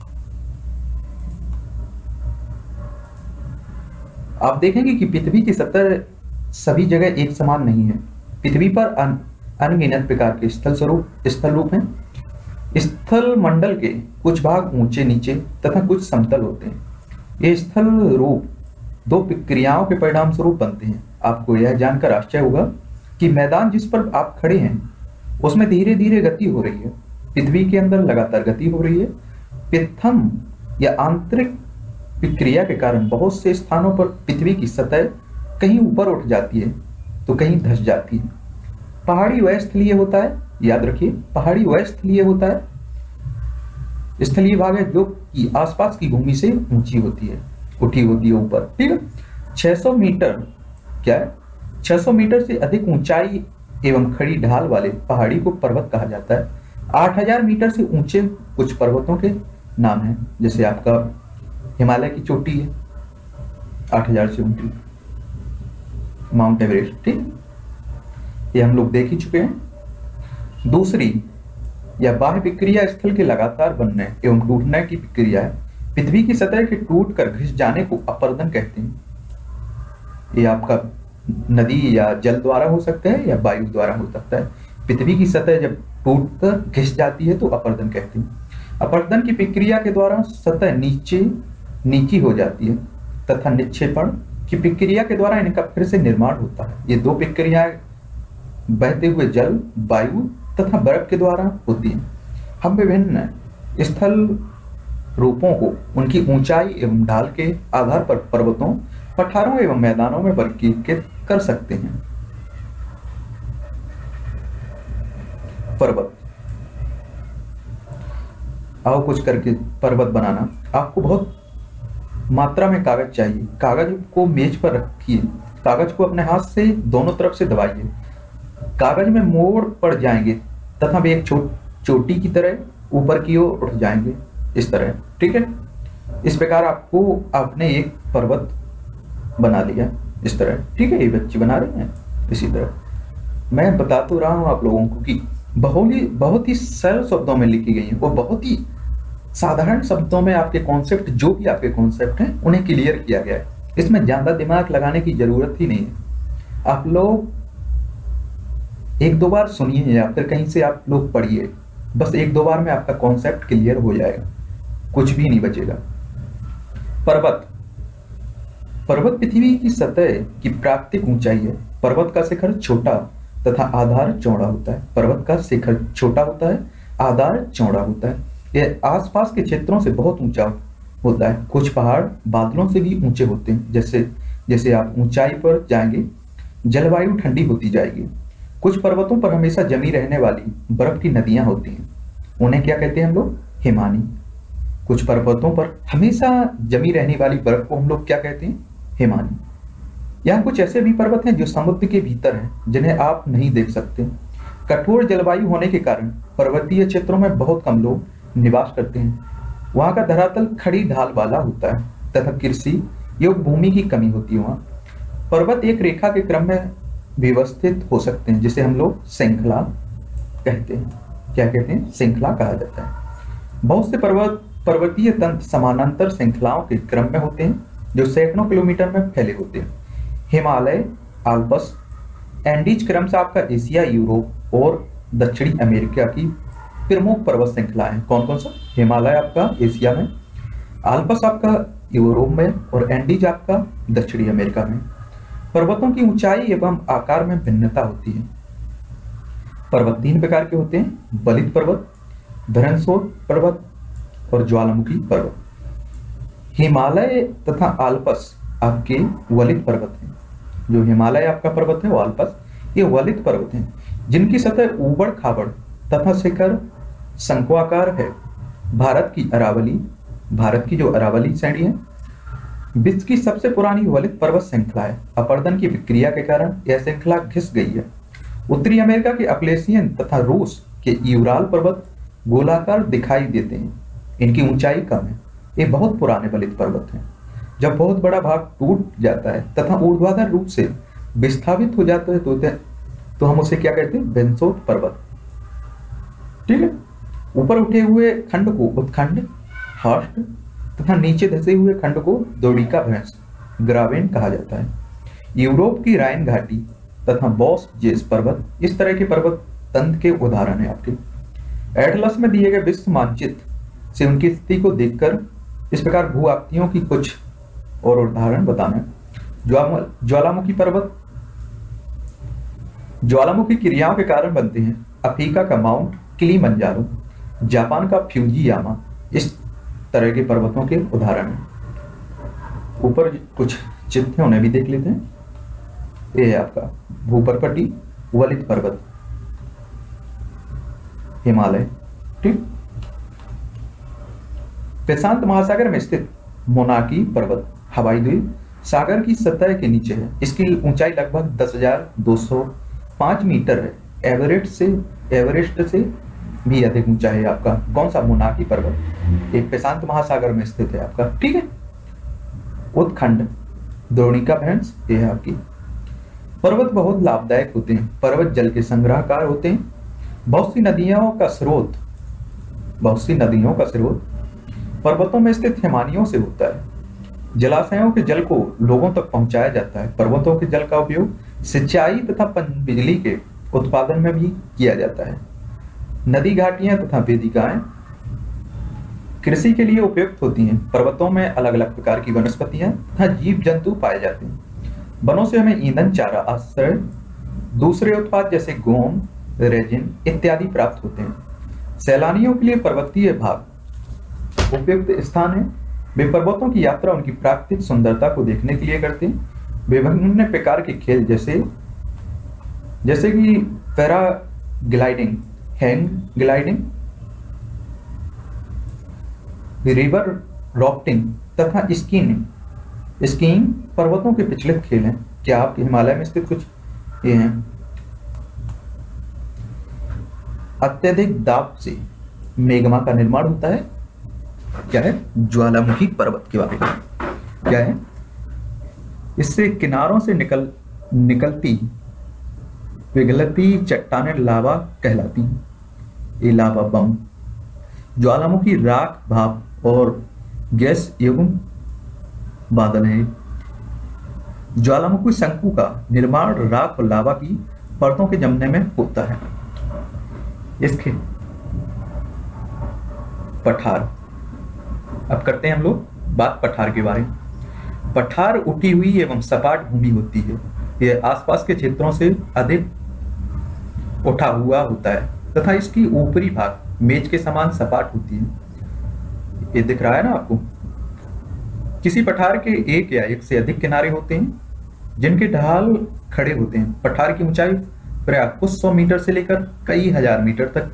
आप देखेंगे कि पृथ्वी की सतह सभी जगह एक समान नहीं है। पृथ्वी पर अनगिनत प्रकार के स्थल रूप हैं। स्थल मंडल के कुछ भाग ऊंचे नीचे तथा कुछ समतल होते हैं। ये स्थल रूप दो प्रक्रियाओं के परिणाम स्वरूप बनते हैं। आपको यह जानकर आश्चर्य होगा कि मैदान जिस पर आप खड़े हैं उसमें धीरे धीरे गति हो रही है। पृथ्वी के अंदर लगातार गति हो रही है। प्रथम या आंतरिक प्रक्रिया के कारण बहुत से स्थानों पर पृथ्वी की सतह कहीं ऊपर उठ जाती है तो कहीं धंस जाती है। पहाड़ी वह स्थलीय होता है, याद रखिए, पहाड़ी वह स्थलीय होता है, स्थलीय भाग है जो कि आसपास की भूमि से ऊंची होती है, उठी होती है ऊपर। ठीक है, 600 मीटर क्या है, 600 मीटर से अधिक ऊंचाई एवं खड़ी ढाल वाले पहाड़ी को पर्वत कहा जाता है। 8000 मीटर से ऊंचे कुछ पर्वतों के नाम हैं, जैसे आपका हिमालय की चोटी है 8000 से ऊंची, माउंट एवरेस्ट। ठीक, ये हम लोग देख ही चुके हैं। दूसरी या बाह्य प्रक्रिया स्थल के लगातार बनने एवं टूटने की प्रक्रिया है। पृथ्वी की सतह के टूट कर घिस जाने को अपरदन कहते हैं। ये आपका नदी या जल द्वारा हो सकता है या वायु द्वारा हो सकता है। पृथ्वी की सतह जब टूट कर घिस जाती है तो अपरदन कहते हैं। अपरदन की प्रक्रिया के द्वारा सतह नीची हो जाती है तथा निक्षेपण की प्रक्रिया के द्वारा इनका फिर से निर्माण होता है। ये दो प्रक्रियाएं बहते हुए जल, वायु तथा बर्फ के द्वारा होती है। हम विभिन्न स्थल रूपों को उनकी ऊंचाई एवं ढाल के आधार पर पर्वतों, पठारों एवं मैदानों में वर्गीकृत कर सकते हैं। पर्वत, आओ कुछ करके पर्वत बनाना। आपको बहुत मात्रा में कागज चाहिए। कागज को मेज पर रखिए, कागज को अपने हाथ से दोनों तरफ से दबाइए। कागज में मोड़ पड़ जाएंगे तथा वे एक चोटी की तरह ऊपर की ओर उठ जाएंगे, इस तरह। ठीक है, इस प्रकार आपको आपने एक पर्वत बना लिया इस तरह। ठीक है, ये बच्चे बना रहे हैं इसी तरह। मैं बता तो रहा हूं आप लोगों को कि बहुत ही सरल शब्दों में लिखी गई है, वो बहुत ही साधारण शब्दों में आपके कॉन्सेप्ट, जो भी आपके कॉन्सेप्ट हैं उन्हें क्लियर किया गया है। इसमें ज्यादा दिमाग लगाने की जरूरत ही नहीं है। आप लोग एक दो बार सुनिए या फिर कहीं से आप लोग पढ़िए, बस एक दो बार में आपका कॉन्सेप्ट क्लियर हो जाएगा, कुछ भी नहीं बचेगा। पर्वत पृथ्वी की सतह की प्राकृतिक ऊंचाई है। पर्वत का शिखर छोटा तथा आधार चौड़ा होता है। पर्वत का शिखर छोटा होता है, आधार चौड़ा होता है। यह आसपास के क्षेत्रों से बहुत ऊंचा होता है। कुछ पहाड़ बादलों से भी ऊंचे होते हैं। जैसे आप ऊंचाई पर जाएंगे जलवायु ठंडी होती जाएगी। कुछ पर्वतों पर हमेशा जमी रहने वाली बर्फ की नदियां होती हैं, उन्हें क्या कहते हैं हम लोग? हिमानी। कुछ पर्वतों पर हमेशा जमी रहने वाली बर्फ को हम लोग क्या कहते हैं? हिमानी। यहाँ कुछ ऐसे भी पर्वत हैं जो समुद्र के भीतर हैं, जिन्हें आप नहीं देख सकते। कठोर जलवायु होने के कारण पर्वतीय क्षेत्रों में बहुत कम लोग निवास करते हैं। वहाँ का धरातल खड़ी ढाल वाला होता है तथा कृषि योग्य भूमि की कमी होती है। वहाँ पर्वत एक रेखा के क्रम में व्यवस्थित हो सकते हैं, जिसे हम लोग श्रृंखला कहते हैं। क्या कहते हैं? श्रृंखला कहा जाता है। बहुत से पर्वतीय तंत्र समानांतर श्रृंखलाओं के क्रम में होते हैं, जो सैकड़ों किलोमीटर में फैले होते हैं। हिमालय, आल्प्स, एंडीज क्रम से आपका एशिया, यूरोप और दक्षिणी अमेरिका की प्रमुख पर्वत श्रृंखला है। कौन कौन सा? हिमालय आपका एशिया में, आल्प्स आपका यूरोप में और एंडीज आपका दक्षिणी अमेरिका में। पर्वतों की ऊंचाई एवं आकार में भिन्नता होती है। पर्वत तीन प्रकार के होते हैं: वलित पर्वत, धरनशोर पर्वत और ज्वालामुखी पर्वत। हिमालय तथा आल्प्स आपके वलित पर्वत हैं। जो हिमालय आपका पर्वत है वो आल्प्स, ये वलित पर्वत हैं, जिनकी सतह ऊबड़ खाबड़ तथा शिखर शंक्वाकार है। भारत की जो अरावली श्रेणी है, विश्व की सबसे पुरानी वलित पर्वत श्रृंखला है। अपरदन की प्रक्रिया के कारण यह श्रृंखला घिस गई है। उत्तरी अमेरिका के अपलेशियन तथा रूस के यूराल पर्वत गोलाकार दिखाई देते हैं। इनकी ऊंचाई कम है। ये बहुत पुराने बलित पर्वत हैं। जब बहुत बड़ा भाग टूट जाता है तथा ऊर्ध्वाधर रूप से विस्थापित हो जाते हैं तो हम उसे क्या कहते हैं? बेंसोट पर्वत। ठीक है। ऊपर उठे हुए खंड को उत्खंड, हर्स्ट तथा नीचे धसे हुए खंड को द्रोणिका भ्रंश, ग्रावेन कहा जाता है। यूरोप की राइन घाटी तथा बॉस जेस पर्वत इस तरह के पर्वत तंत्र के उदाहरण है आपके। एटलस में दिए गए विश्व मानचित्र से उनकी स्थिति को देखकर इस प्रकार भू आकृतियों की कुछ और उदाहरण बताना है। ज्वालामुखी पर्वत ज्वालामुखी क्रियाओं के कारण बनते हैं। अफ्रीका का माउंट किलिमंजारो, जापान का फ्यूजियामा इस तरह के पर्वतों के उदाहरण हैं। ऊपर कुछ चित्र उन्हें भी देख लेते हैं। ये है आपका भूपर्पटी वलित पर्वत, हिमालय। ठीक। प्रशांत महासागर में स्थित मोनाकी पर्वत हवाई द्वीप सागर की सतह के नीचे है। इसकी ऊंचाई लगभग 10,205 मीटर है। एवरेस्ट से भी अधिक ऊंचा है आपका कौन सा? मोनाकी पर्वत। एक प्रशांत महासागर में स्थित है आपका। ठीक है। उत्खंड द्रोणिका भ्रंश ये है आपकी। पर्वत बहुत लाभदायक होते हैं। पर्वत जल के संग्रहकार होते हैं। बहुत सी नदियों का स्रोत पर्वतों में स्थित हिमानियों से होता है। जलाशयों के जल को लोगों तक पहुंचाया जाता है। पर्वतों के जल का उपयोग सिंचाई तथा बिजली के उत्पादन में भी किया जाता है। नदी घाटियां तथा वेदिकाएं कृषि के लिए उपयुक्त होती हैं। पर्वतों में अलग अलग प्रकार की वनस्पतियां तथा जीव जंतु पाए जाते हैं। वनों से हमें ईंधन, चारा, आश्रय, दूसरे उत्पाद जैसे गोम, रेजिन इत्यादि प्राप्त होते हैं। सैलानियों के लिए पर्वतीय भाग उपयुक्त स्थान है। वे पर्वतों की यात्रा उनकी प्राकृतिक सुंदरता को देखने के लिए करते हैं। विभिन्न प्रकार के खेल जैसे कि paragliding, hang gliding, river rafting तथा स्कीइंग पर्वतों के प्रचलित खेल हैं। क्या आप हिमालय में स्थित कुछ ये हैं? अत्यधिक दाब से मेग्मा का निर्माण होता है। क्या है? ज्वालामुखी पर्वत के बारे में क्या है? इससे किनारों से निकलती पिघलती चट्टानें लावा कहलाती हैं। ये लावा बम ज्वालामुखी राख, भाप और गैस एवं बादल है। ज्वालामुखी शंकु का निर्माण राख और लावा की परतों के जमने में होता है। इसके पठार, अब करते हैं हम लोग बात पठार के बारे में। पठार उठी हुई एवं सपाट भूमि होती है। यह आसपास के क्षेत्रों से अधिक उठा हुआ होता है तथा इसकी ऊपरी भाग मेज के समान सपाट होती है। ये दिख रहा है ना आपको? किसी पठार के एक या एक से अधिक किनारे होते हैं जिनके ढाल खड़े होते हैं। पठार की ऊंचाई प्राय कुछ 100 मीटर से लेकर कई हजार मीटर तक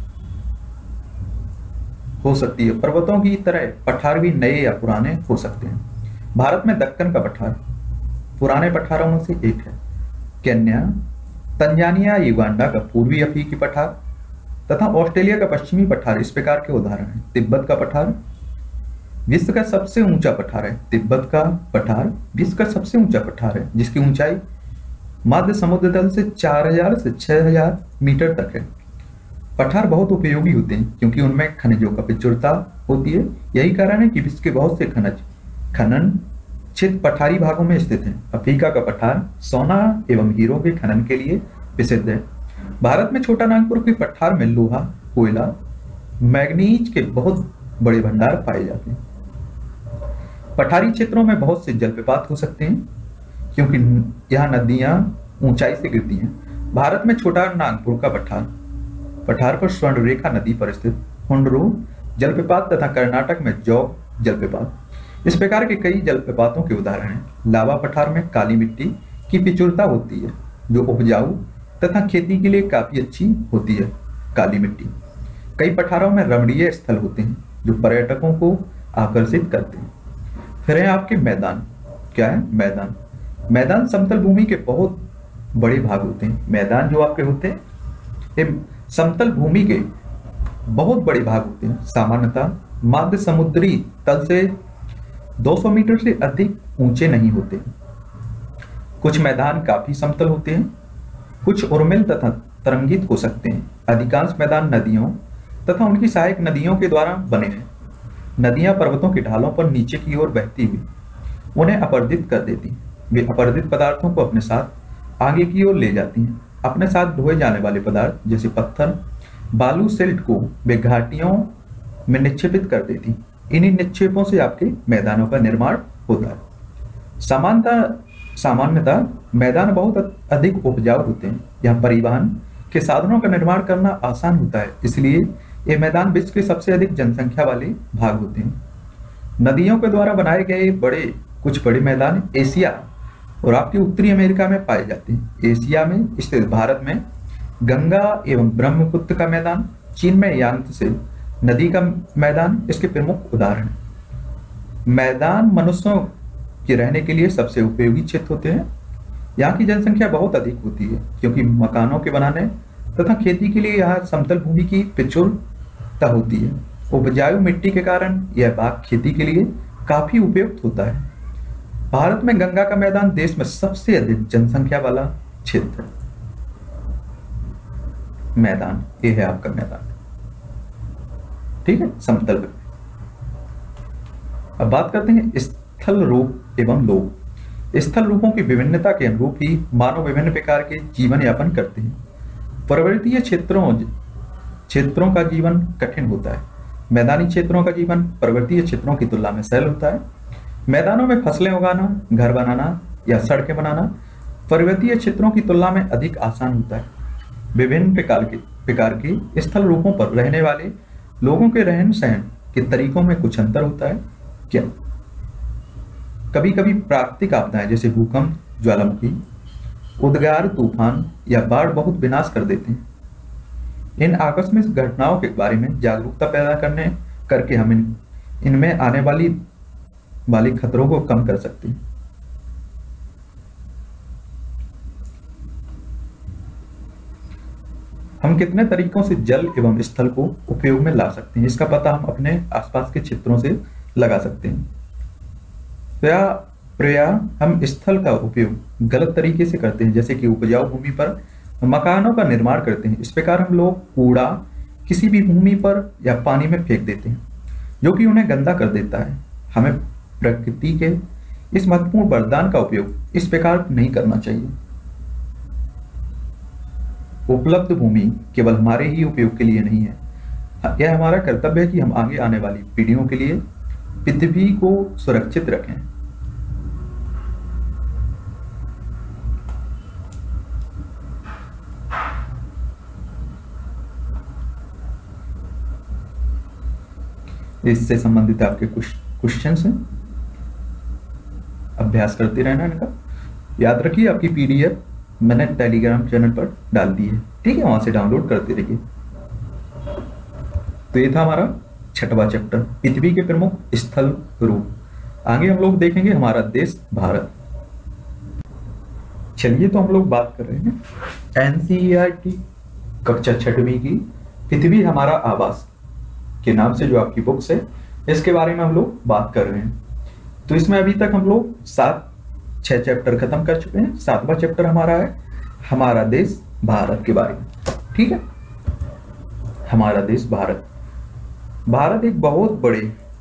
हो सकती है। पर्वतों की तरह पठार भी नए या पुराने हो सकते हैं। भारत में दक्कन का पठार पुराने पठारों में से एक है। केन्या, तंजानिया, युगांडा का पूर्वी अफ्रीकी पठार तथा ऑस्ट्रेलिया का पश्चिमी पठार इस प्रकार के उदाहरण हैं। तिब्बत का पठार विश्व का सबसे ऊंचा पठार है। तिब्बत का पठार विश्व का सबसे ऊंचा पठार है जिसकी ऊंचाई मध्य समुद्र तल से 4000 से 6000 मीटर तक है। पठार बहुत उपयोगी होते हैं क्योंकि उनमें खनिजों का प्रचुरता होती है। यही कारण है कि विश्व के बहुत से खनन क्षेत्र पठारी भागों में स्थित हैं। अफ्रीका का पठार सोना एवं हीरो के खनन के लिए प्रसिद्ध है। भारत में छोटा नागपुर के पठार में लोहा, कोयला, मैग्नीज के बहुत बड़े भंडार पाए जाते हैं। पठारी क्षेत्रों में बहुत से जलप्रपात हो सकते हैं क्योंकि यहाँ नदियां ऊंचाई से गिरती हैं। भारत में छोटा नागपुर का पठार पर स्वर्णरेखा नदी पर स्थित हुंडरू जलप्रपात तथा कर्नाटक में जौग जलप्रपात इस प्रकार के कई जलप्रपातों के उदाहरण हैं। लावा पठार में काली मिट्टी की प्रचुरता होती है जो उपजाऊ तथा खेती के लिए काफी अच्छी होती है। काली मिट्टी कई पठारों में रमणीय स्थल होते हैं जो पर्यटकों को आकर्षित करते हैं। फिर है आपके मैदान। क्या है? मैदान समतल भूमि के बहुत बड़े भाग होते हैं। मैदान जो आपके होते हैं ये समतल भूमि के बहुत बड़े भाग होते हैं। सामान्यतः मध्य समुद्री तल से 200 मीटर से अधिक ऊंचे नहीं होते। कुछ मैदान काफी समतल होते हैं, कुछ उर्मिल तथा तरंगित हो सकते हैं। अधिकांश मैदान नदियों तथा उनकी सहायक नदियों के द्वारा बने हैं। नदियां पर्वतों की ढालों पर नीचे की ओर बहती हुई उन्हें अपर्दित कर देती हैं। वे अपर्दित पदार्थों को अपने साथ आगे की ओर ले जाती हैं। अपने साथ ढोए जाने वाले पदार्थ जैसे पत्थर, बालू, सिल्ट को वे घाटियों में निक्षेपित कर देती। इन्हीं निक्षेपों से आपके मैदानों का निर्माण होता है। सामान्यतः मैदान बहुत अधिक उपजाऊ होते हैं। यहाँ परिवहन के साधनों का निर्माण करना आसान होता है, इसलिए ये मैदान विश्व के सबसे अधिक जनसंख्या वाले भाग होते हैं। नदियों के द्वारा बनाए गए कुछ बड़े मैदान एशिया और आपके उत्तरी अमेरिका में पाए जाते हैं। एशिया में स्थित भारत में गंगा एवं ब्रह्मपुत्र का मैदान, चीन में यांत्से नदी का मैदान इसके प्रमुख उदाहरण हैं। मैदान मनुष्यों के रहने के लिए सबसे उपयोगी क्षेत्र होते हैं। यहाँ की जनसंख्या बहुत अधिक होती है क्योंकि मकानों के बनाने तथा खेती के लिए यहाँ समतल भूमि की प्रचुरता होती है। उपजाऊ मिट्टी के कारण यह भाग खेती के लिए काफी उपयुक्त होता है। भारत में गंगा का मैदान देश में सबसे अधिक जनसंख्या वाला क्षेत्र मैदान, ये है आपका मैदान, ठीक है, समतल। अब बात करते हैं स्थल रूप एवं लोक। स्थल रूपों की विभिन्नता के अनुरूप ही मानव विभिन्न प्रकार के जीवन यापन करते हैं। पर्वतीय क्षेत्रों का जीवन कठिन होता है। मैदानी क्षेत्रों का जीवन पर्वतीय क्षेत्रों की तुलना में सरल होता है। मैदानों में फसलें उगाना, घर बनाना या सड़कें बनाना पर्वतीय क्षेत्रों की तुलना में अधिक आसान होता है। विभिन्न प्रकार के स्थल रूपों पर रहने वाले लोगों के रहन सहन के तरीकों में कुछ अंतर होता है क्या? कभी कभी प्राकृतिक आपदाएं जैसे भूकंप, ज्वालामुखी, उद्गार, तूफान या बाढ़ बहुत विनाश कर देते हैं। इन आकस्मिक घटनाओं के बारे में जागरूकता पैदा करके हम इनमें आने वाली खतरों को कम कर सकते हैं। हम कितने तरीकों से जल एवं स्थल को उपयोग में ला सकते हैं, इसका पता हम अपने आसपास के क्षेत्रों से लगा सकते हैं। प्राय हम स्थल का उपयोग गलत तरीके से करते हैं, जैसे कि उपजाऊ भूमि पर मकानों का निर्माण करते हैं। इस प्रकार हम लोग कूड़ा किसी भी भूमि पर या पानी में फेंक देते हैं, जो कि उन्हें गंदा कर देता है। हमें प्रकृति के इस महत्वपूर्ण वरदान का उपयोग इस प्रकार नहीं करना चाहिए। उपलब्ध भूमि केवल हमारे ही उपयोग के लिए नहीं है। यह हमारा कर्तव्य है कि हम आगे आने वाली पीढ़ियों के लिए पृथ्वी को सुरक्षित रखें। इससे संबंधित आपके कुछ क्वेश्चंस हैं, अभ्यास करते रहना इनका। याद रखिए आपकी पीडीएफ मैंने टेलीग्राम चैनल पर डाल दी है, ठीक है, वहां से डाउनलोड करते रहिए। तो ये था हमारा 6वां चैप्टर, पृथ्वी के प्रमुख स्थल रूप। आगे हम लोग देखेंगे हमारा देश भारत। चलिए तो हम लोग बात कर रहे हैं एनसीईआरटी कक्षा 6वीं की पृथ्वी हमारा आवास के नाम से जो आपकी बुक्स है, इसके बारे में हम लोग बात कर रहे हैं। तो इसमें अभी तक हम लोग 6 चैप्टर खत्म कर चुके हैं। 7वां चैप्टर हमारा है हमारा देश भारत के बारे में, ठीक है। हमारा देश भारत। भारत एक बहुत बड़े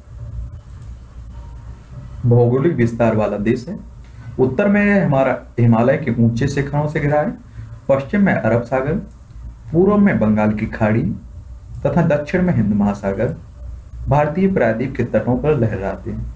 भौगोलिक विस्तार वाला देश है। उत्तर में हमारा हिमालय के ऊंचे शिखरों से घिरा है, पश्चिम में अरब सागर, पूर्व में बंगाल की खाड़ी तथा दक्षिण में हिंद महासागर भारतीय प्रायद्वीप के तटों पर लहराते हैं।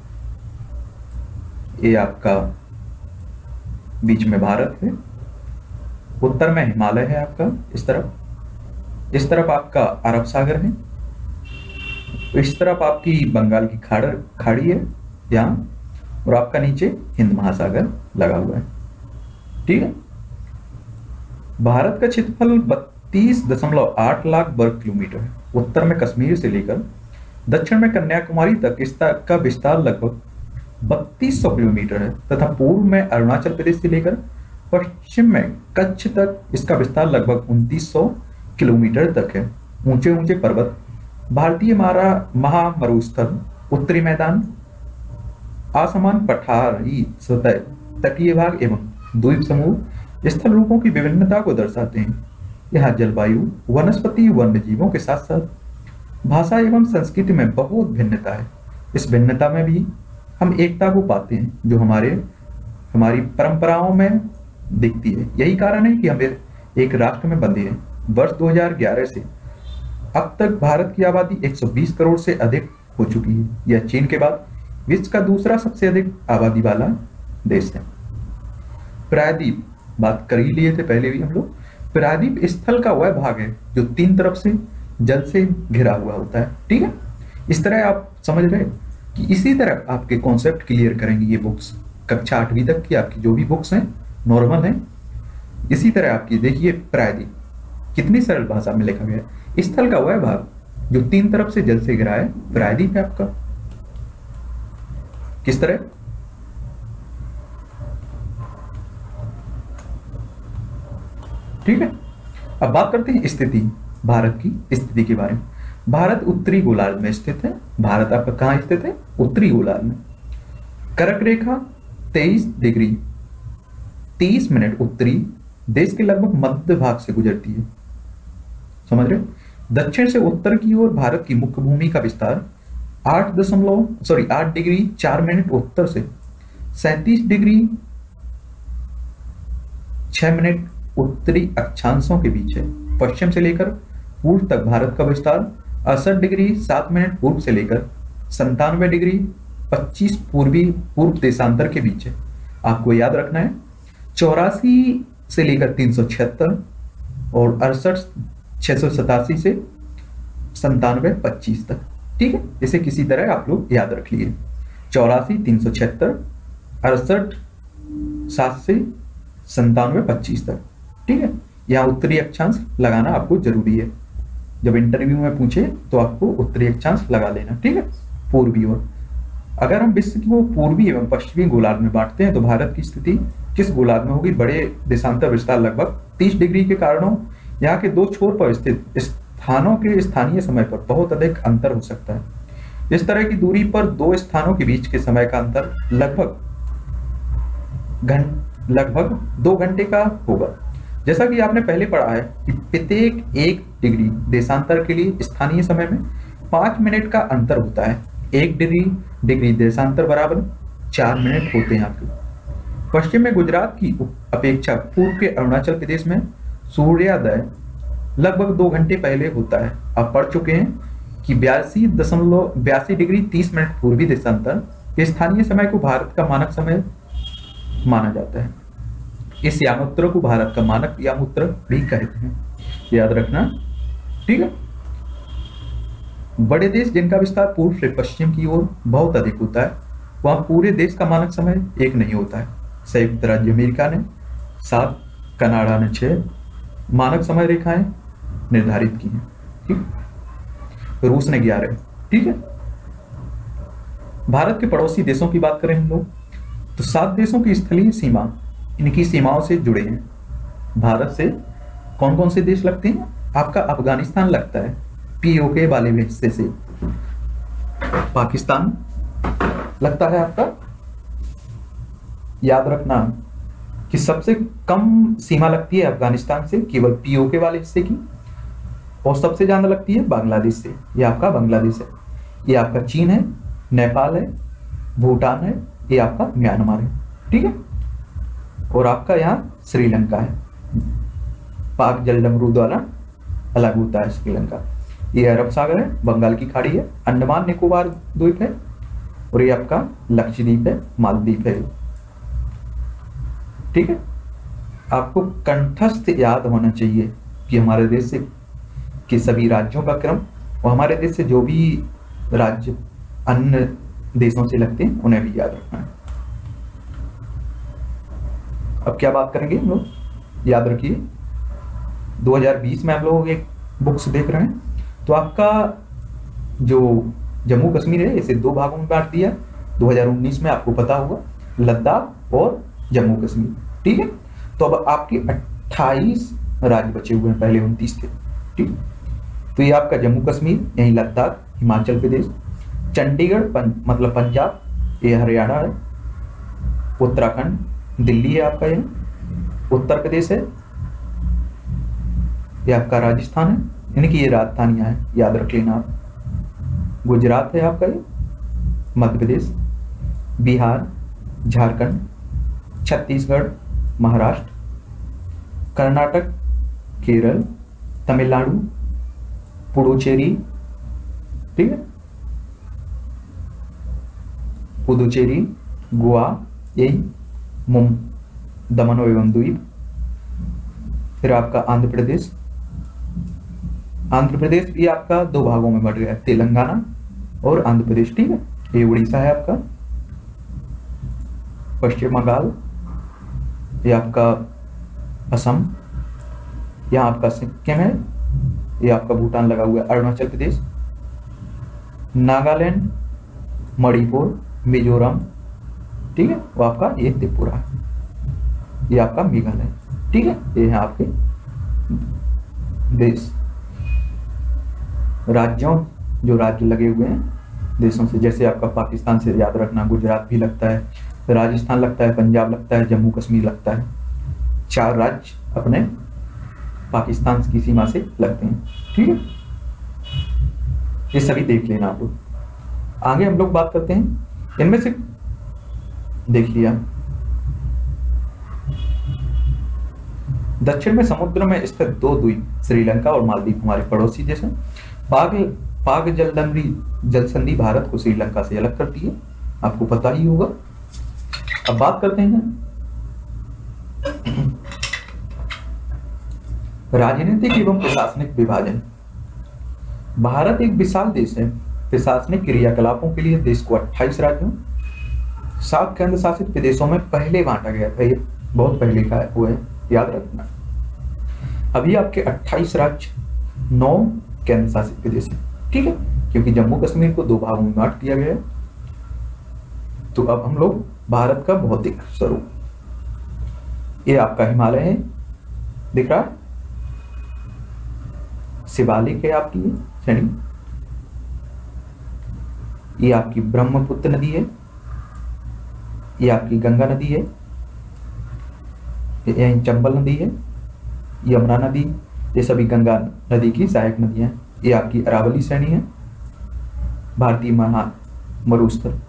ये आपका बीच में भारत है, उत्तर में हिमालय है आपका इस तरफ आपका अरब सागर है, इस तरफ आपकी बंगाल की खाड़ी है यहाँ, और आपका नीचे हिंद महासागर लगा हुआ है, ठीक है। भारत का क्षेत्रफल 32.8 लाख वर्ग किलोमीटर है। उत्तर में कश्मीर से लेकर दक्षिण में कन्याकुमारी तक इसका विस्तार लगभग 3200 किलोमीटर है तथा पूर्व में अरुणाचल प्रदेश से लेकर पश्चिम में कच्छ तक इसका विस्तार लगभग 2900 किलोमीटर तक है। ऊंचे ऊंचे पर्वत भारतीय महामरुस्थल, उत्तरी मैदान, असमान पठारी सतह, तटीय भाग एवं द्वीप समूह स्थल रूपों की विभिन्नता को दर्शाते हैं। यहाँ जलवायु, वनस्पति, वन्य जीवों के साथ साथ भाषा एवं संस्कृति में बहुत भिन्नता है। इस भिन्नता में भी हम एकता को पाते हैं जो हमारी परंपराओं में दिखती है। यही कारण है कि हम एक राष्ट्र में बंधे हैं। वर्ष 2011 से अब तक भारत की आबादी 120 करोड़ से अधिक हो चुकी है। यह चीन के बाद विश्व का दूसरा सबसे अधिक आबादी वाला देश है। प्रायद्वीप बात कर ही लिए थे पहले भी हम लोग। प्रायद्वीप स्थल का वह भाग है जो 3 तरफ से जल से घिरा हुआ होता है। ठीक है, इस तरह आप समझ रहे कि इसी तरह आपके कॉन्सेप्ट क्लियर करेंगे ये बुक्स। कक्षा 8वीं तक की आपकी जो भी बुक्स हैं नॉर्मल हैं, इसी तरह आपकी देखिए प्रायद्वीप कितनी सरल भाषा में लिखा गया है। स्थल का वह भाग जो 3 तरफ से जल से घिरा है प्रायद्वीप है आपका। किस तरह? ठीक है, अब बात करते हैं स्थिति, भारत की स्थिति के बारे में। भारत उत्तरी गोलार्ध में स्थित है। भारत आपका कहां स्थित है? उत्तरी गोलार्ध में। कर्क रेखा 23 डिग्री 30 मिनट उत्तरी देश के लगभग मध्य भाग से गुजरती है। समझ रहे? दक्षिण से उत्तर की ओर भारत की मुख्य भूमि का विस्तार 8 डिग्री 4 मिनट उत्तर से 37 डिग्री 6 मिनट उत्तरी अक्षांशों के बीच है। पश्चिम से लेकर पूर्व तक भारत का विस्तार 68 डिग्री 7 मिनट पूर्व से लेकर 97 डिग्री 25 पूर्व देशांतर के बीच है। आपको याद रखना है 84 से लेकर 376 और 68 687 से 97 25 तक। ठीक है, इसे किसी तरह आप लोग याद रख लिए। 84 376 68 7 से 97 25 तक। ठीक है, यहाँ उत्तरी अक्षांश लगाना आपको जरूरी है। जब इंटरव्यू में पूछे तो आपको उत्तरी अक्षांश लगा लेना। ठीक है, पूर्वी ओर। अगर हम विश्व को पूर्वी एवं पश्चिमी गोलार्ध में बांटते हैं तो भारत की स्थिति किस गोलार्ध में होगी? बड़े देशांतर विस्तार लगभग 30 डिग्री के कारणों यहाँ के 2 छोर पर स्थित स्थानों के स्थानीय समय पर बहुत अधिक अंतर हो सकता है। इस तरह की दूरी पर 2 स्थानों के बीच के समय का अंतर लगभग 2 घंटे का होगा। जैसा कि आपने पहले पढ़ा है कि प्रत्येक 1 डिग्री देशांतर के लिए स्थानीय समय में 5 मिनट का अंतर होता है। 1 डिग्री देशांतर बराबर 4 मिनट होते हैं आपके। पश्चिम में गुजरात की अपेक्षा पूर्व के अरुणाचल प्रदेश में सूर्योदय लगभग 2 घंटे पहले होता है। आप पढ़ चुके हैं कि 82 डिग्री 30 मिनट पूर्वी देशांतर स्थानीय समय को भारत का मानक समय माना जाता है। इस यामोत्तर को भारत का मानक यामोत्तर भी कहते हैं, याद रखना। ठीक है, बड़े देश जिनका विस्तार पूर्व से पश्चिम की ओर बहुत अधिक होता है वहां पूरे देश का मानक समय एक नहीं होता है। संयुक्त राज्य अमेरिका ने 7, कनाडा ने 6 मानक समय रेखाएं निर्धारित की हैं। ठीक, रूस ने 11। ठीक है, भारत के पड़ोसी देशों की बात करें हम लोग तो 7 देशों की स्थलीय सीमा इनकी सीमाओं से जुड़े हैं। भारत से कौन कौन से देश लगते हैं? आपका अफगानिस्तान लगता है पीओके वाले हिस्से से। पाकिस्तान लगता है आपका। याद रखना कि सबसे कम सीमा लगती है अफगानिस्तान से, केवल पीओके वाले हिस्से की, और सबसे ज्यादा लगती है बांग्लादेश से। ये आपका बांग्लादेश है, ये आपका चीन है, नेपाल है, भूटान है, ये आपका म्यांमार है। ठीक है, और आपका यहाँ श्रीलंका है। पाक जलडमरू द्वारा अलग होता है श्रीलंका। ये अरब सागर है, बंगाल की खाड़ी है, अंडमान निकोबार द्वीप है, और ये आपका लक्षद्वीप है, मालदीव है। ठीक है, आपको कंठस्थ याद होना चाहिए कि हमारे देश से के सभी राज्यों का क्रम और हमारे देश से जो भी राज्य अन्य देशों से लगते हैं उन्हें भी याद रखना है। अब क्या बात करेंगे हम लोग, याद रखिए 2020 में आप लोग एक बुक्स देख रहे हैं तो आपका जो जम्मू कश्मीर है इसे 2 भागों में बांट दिया। 2019 में आपको पता होगा लद्दाख और जम्मू कश्मीर। ठीक है, तो अब आपके 28 राज्य बचे हुए हैं, पहले 29 थे। ठीक, तो ये आपका जम्मू कश्मीर, यही लद्दाख हिमाचल प्रदेश, चंडीगढ़ मतलब पंजाब, ये हरियाणा है, उत्तराखंड दिल्ली है आपका, ये उत्तर प्रदेश है, ये आपका राजस्थान है, यानी कि ये राजधानियां हैं, याद रख लेना आप। गुजरात है आपका, ये मध्य प्रदेश, बिहार, झारखंड, छत्तीसगढ़, महाराष्ट्र, कर्नाटक, केरल, तमिलनाडु, पुडुचेरी, ठीक है, पुदुचेरी, गोवा, यही दमन एवं द्वीप। फिर आपका आंध्र प्रदेश, आंध्र प्रदेश भी आपका दो भागों में बट गया है, तेलंगाना और आंध्र प्रदेश, ठीक है। ये उड़ीसा है आपका, पश्चिम बंगाल, ये आपका असम, यहाँ आपका सिक्किम है, ये आपका भूटान लगा हुआ है, अरुणाचल प्रदेश, नागालैंड, मणिपुर, मिजोरम, ठीक है, वो आपका ये त्रिपुरा है, ये आपका मेघालय, ठीक है। ये है आपके देश, राज्यों जो राज्य लगे हुए हैं देशों से, जैसे आपका पाकिस्तान से याद रखना, गुजरात भी लगता है, राजस्थान लगता है, पंजाब लगता है, जम्मू कश्मीर लगता है, 4 राज्य अपने पाकिस्तान की सीमा से लगते हैं, ठीक है। ये सभी देख लेना आप लोग। आगे हम लोग बात करते हैं, इनमें से देख लिया, दक्षिण में समुद्र में स्थित 2 द्वीप श्रीलंका और मालदीव हमारे पड़ोसी देश हैं। पाक जल संधि भारत को श्रीलंका से अलग करती है, आपको पता ही होगा। अब बात करते हैं राजनीतिक एवं प्रशासनिक विभाजन। भारत एक विशाल देश है। प्रशासनिक क्रियाकलापों के लिए देश को 28 राज्यों, 7 केंद्र शासित प्रदेशों में पहले बांटा गया था। ये बहुत पहले का हुआ है, याद रखना। अभी आपके 28 राज्य, 9 केंद्र शासित प्रदेश है, ठीक है, क्योंकि जम्मू कश्मीर को 2 भागों में बांट दिया गया है। तो अब हम लोग भारत का भौतिक स्वरूप, ये आपका हिमालय है, दिख रहा है, शिवालिक है आपकी ये श्रेणी, ये आपकी ब्रह्मपुत्र नदी है, ये आपकी गंगा नदी है, ये चंबल नदी है, यमुना नदी, ये सभी गंगा नदी की सहायक नदियां हैं। ये आपकी अरावली श्रेणी है, भारतीय मरुस्थल,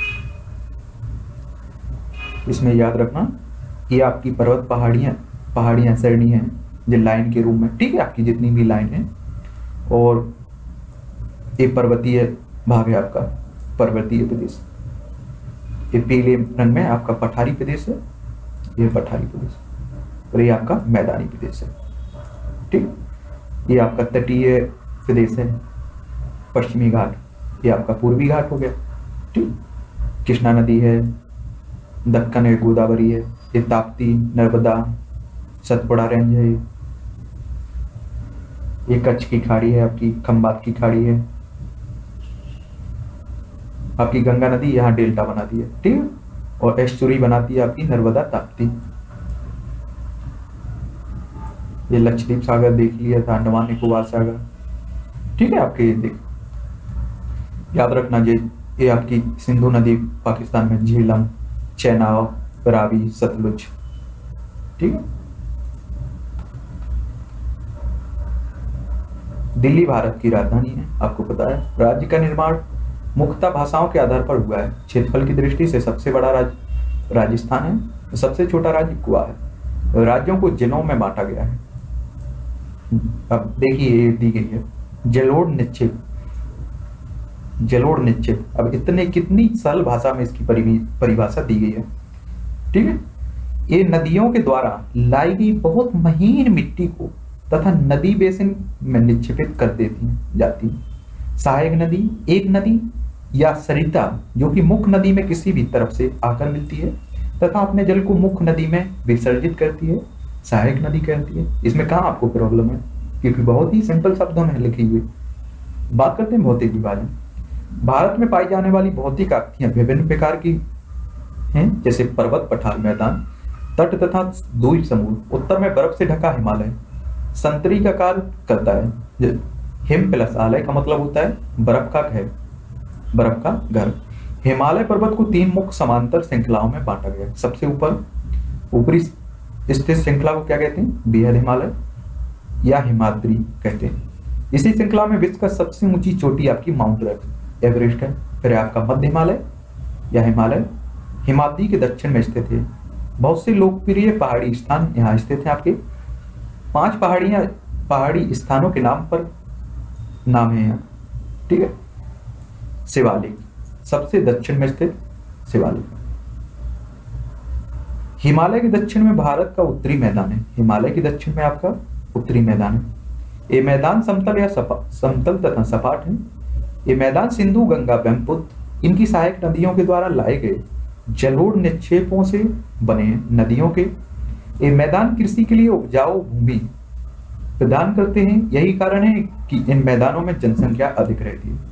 इसमें याद रखना ये आपकी पर्वत पहाड़ियां श्रेणी है, जो लाइन के रूप में, ठीक है, आपकी जितनी भी लाइन है। और एक पर्वतीय भाग है आपका पर्वतीय प्रदेश, ये पीले रंग में आपका पठारी प्रदेश है, ये पठारी प्रदेश, और ये आपका मैदानी प्रदेश है, ठीक। ये आपका तटीय प्रदेश है, पश्चिमी घाट, ये आपका पूर्वी घाट हो गया, ठीक। कृष्णा नदी है, दक्कन है, गोदावरी है, ये ताप्ती, नर्मदा, सतपुड़ा रेंज है, ये कच्छ की खाड़ी है, आपकी खंबात की खाड़ी है, आपकी गंगा नदी यहाँ डेल्टा बनाती है, ठीक है, और एस्चुरी बनाती है आपकी नर्मदा, ताप्ती। ये लक्षद्वीप सागर देख लिया था, अंडमान निकोबार सागर, ठीक है, आपके ये देख याद रखना। ये आपकी सिंधु नदी पाकिस्तान में, झेलम, चेनाब, रावी, सतलुज, ठीक है। दिल्ली भारत की राजधानी है, आपको पता है। राज्य का निर्माण मुख्यतः भाषाओं के आधार पर हुआ है। क्षेत्रफल की दृष्टि से सबसे बड़ा राज्य राजस्थान है, सबसे छोटा राज्य गोवा है। राज्यों को जिलों में बांटा गया है। अब देखिए ये दी गई है जलोढ़ निक्षेप। अब इतने कितनी सरल भाषा में इसकी परिभाषा दी गई है, ठीक है। ये नदियों के द्वारा लाई गई बहुत महीन मिट्टी को तथा नदी बेसिन में निक्षेपित कर देती जाती है। सहायक नदी एक नदी या सरिता जो कि मुख्य नदी में किसी भी तरफ से आकर मिलती है तथा अपने जल को मुख्य नदी में विसर्जित करती है, सहायक नदी कहती है। इसमें कहाँ आपको प्रॉब्लम है, क्योंकि बहुत ही सिंपल शब्दों में लिखी हुई। बात करते हैं भौतिक विभाजन। भारत में पाई जाने वाली भौतिक आकृतियां विभिन्न प्रकार की हैं, जैसे पर्वत, पठार, मैदान, तट तथा द्वीप समूह। उत्तर में बर्फ से ढका हिमालय संतरी का कार्य करता है, हिम प्लस आलय का मतलब होता है बर्फ का घर, बर्फ का घर। हिमालय पर्वत को 3 मुख्य समांतर श्रृंखलाओं में बांटा गया है। सबसे ऊपर ऊपरी स्थित श्रृंखला को क्या कहते हैं? बेहद हिमालय या हिमाद्री कहते हैं। इसी श्रृंखला में विश्व का सबसे ऊंची चोटी आपकी माउंट एवरेस्ट है। फिर आपका मध्य हिमालय या हिमालय हिमाद्री के दक्षिण में स्थित है। बहुत से लोकप्रिय पहाड़ी स्थान यहाँ स्थित हैं। आपके 5 पहाड़ी स्थानों के नाम है यहाँ, ठीक है। शिवालिक, सबसे दक्षिण में स्थित शिवालिक। हिमालय के दक्षिण में भारत का उत्तरी मैदान है। हिमालय के दक्षिण में आपका उत्तरी मैदान है। ये मैदान समतल तथा सपाट है। ये मैदान सिंधु, गंगा, ब्रह्मपुत्र इनकी सहायक नदियों के द्वारा लाए गए जलोढ़ निक्षेपों से बने हैं। नदियों के ये मैदान कृषि के लिए उपजाऊ भूमि प्रदान करते हैं। यही कारण है कि इन मैदानों में जनसंख्या अधिक रहती है।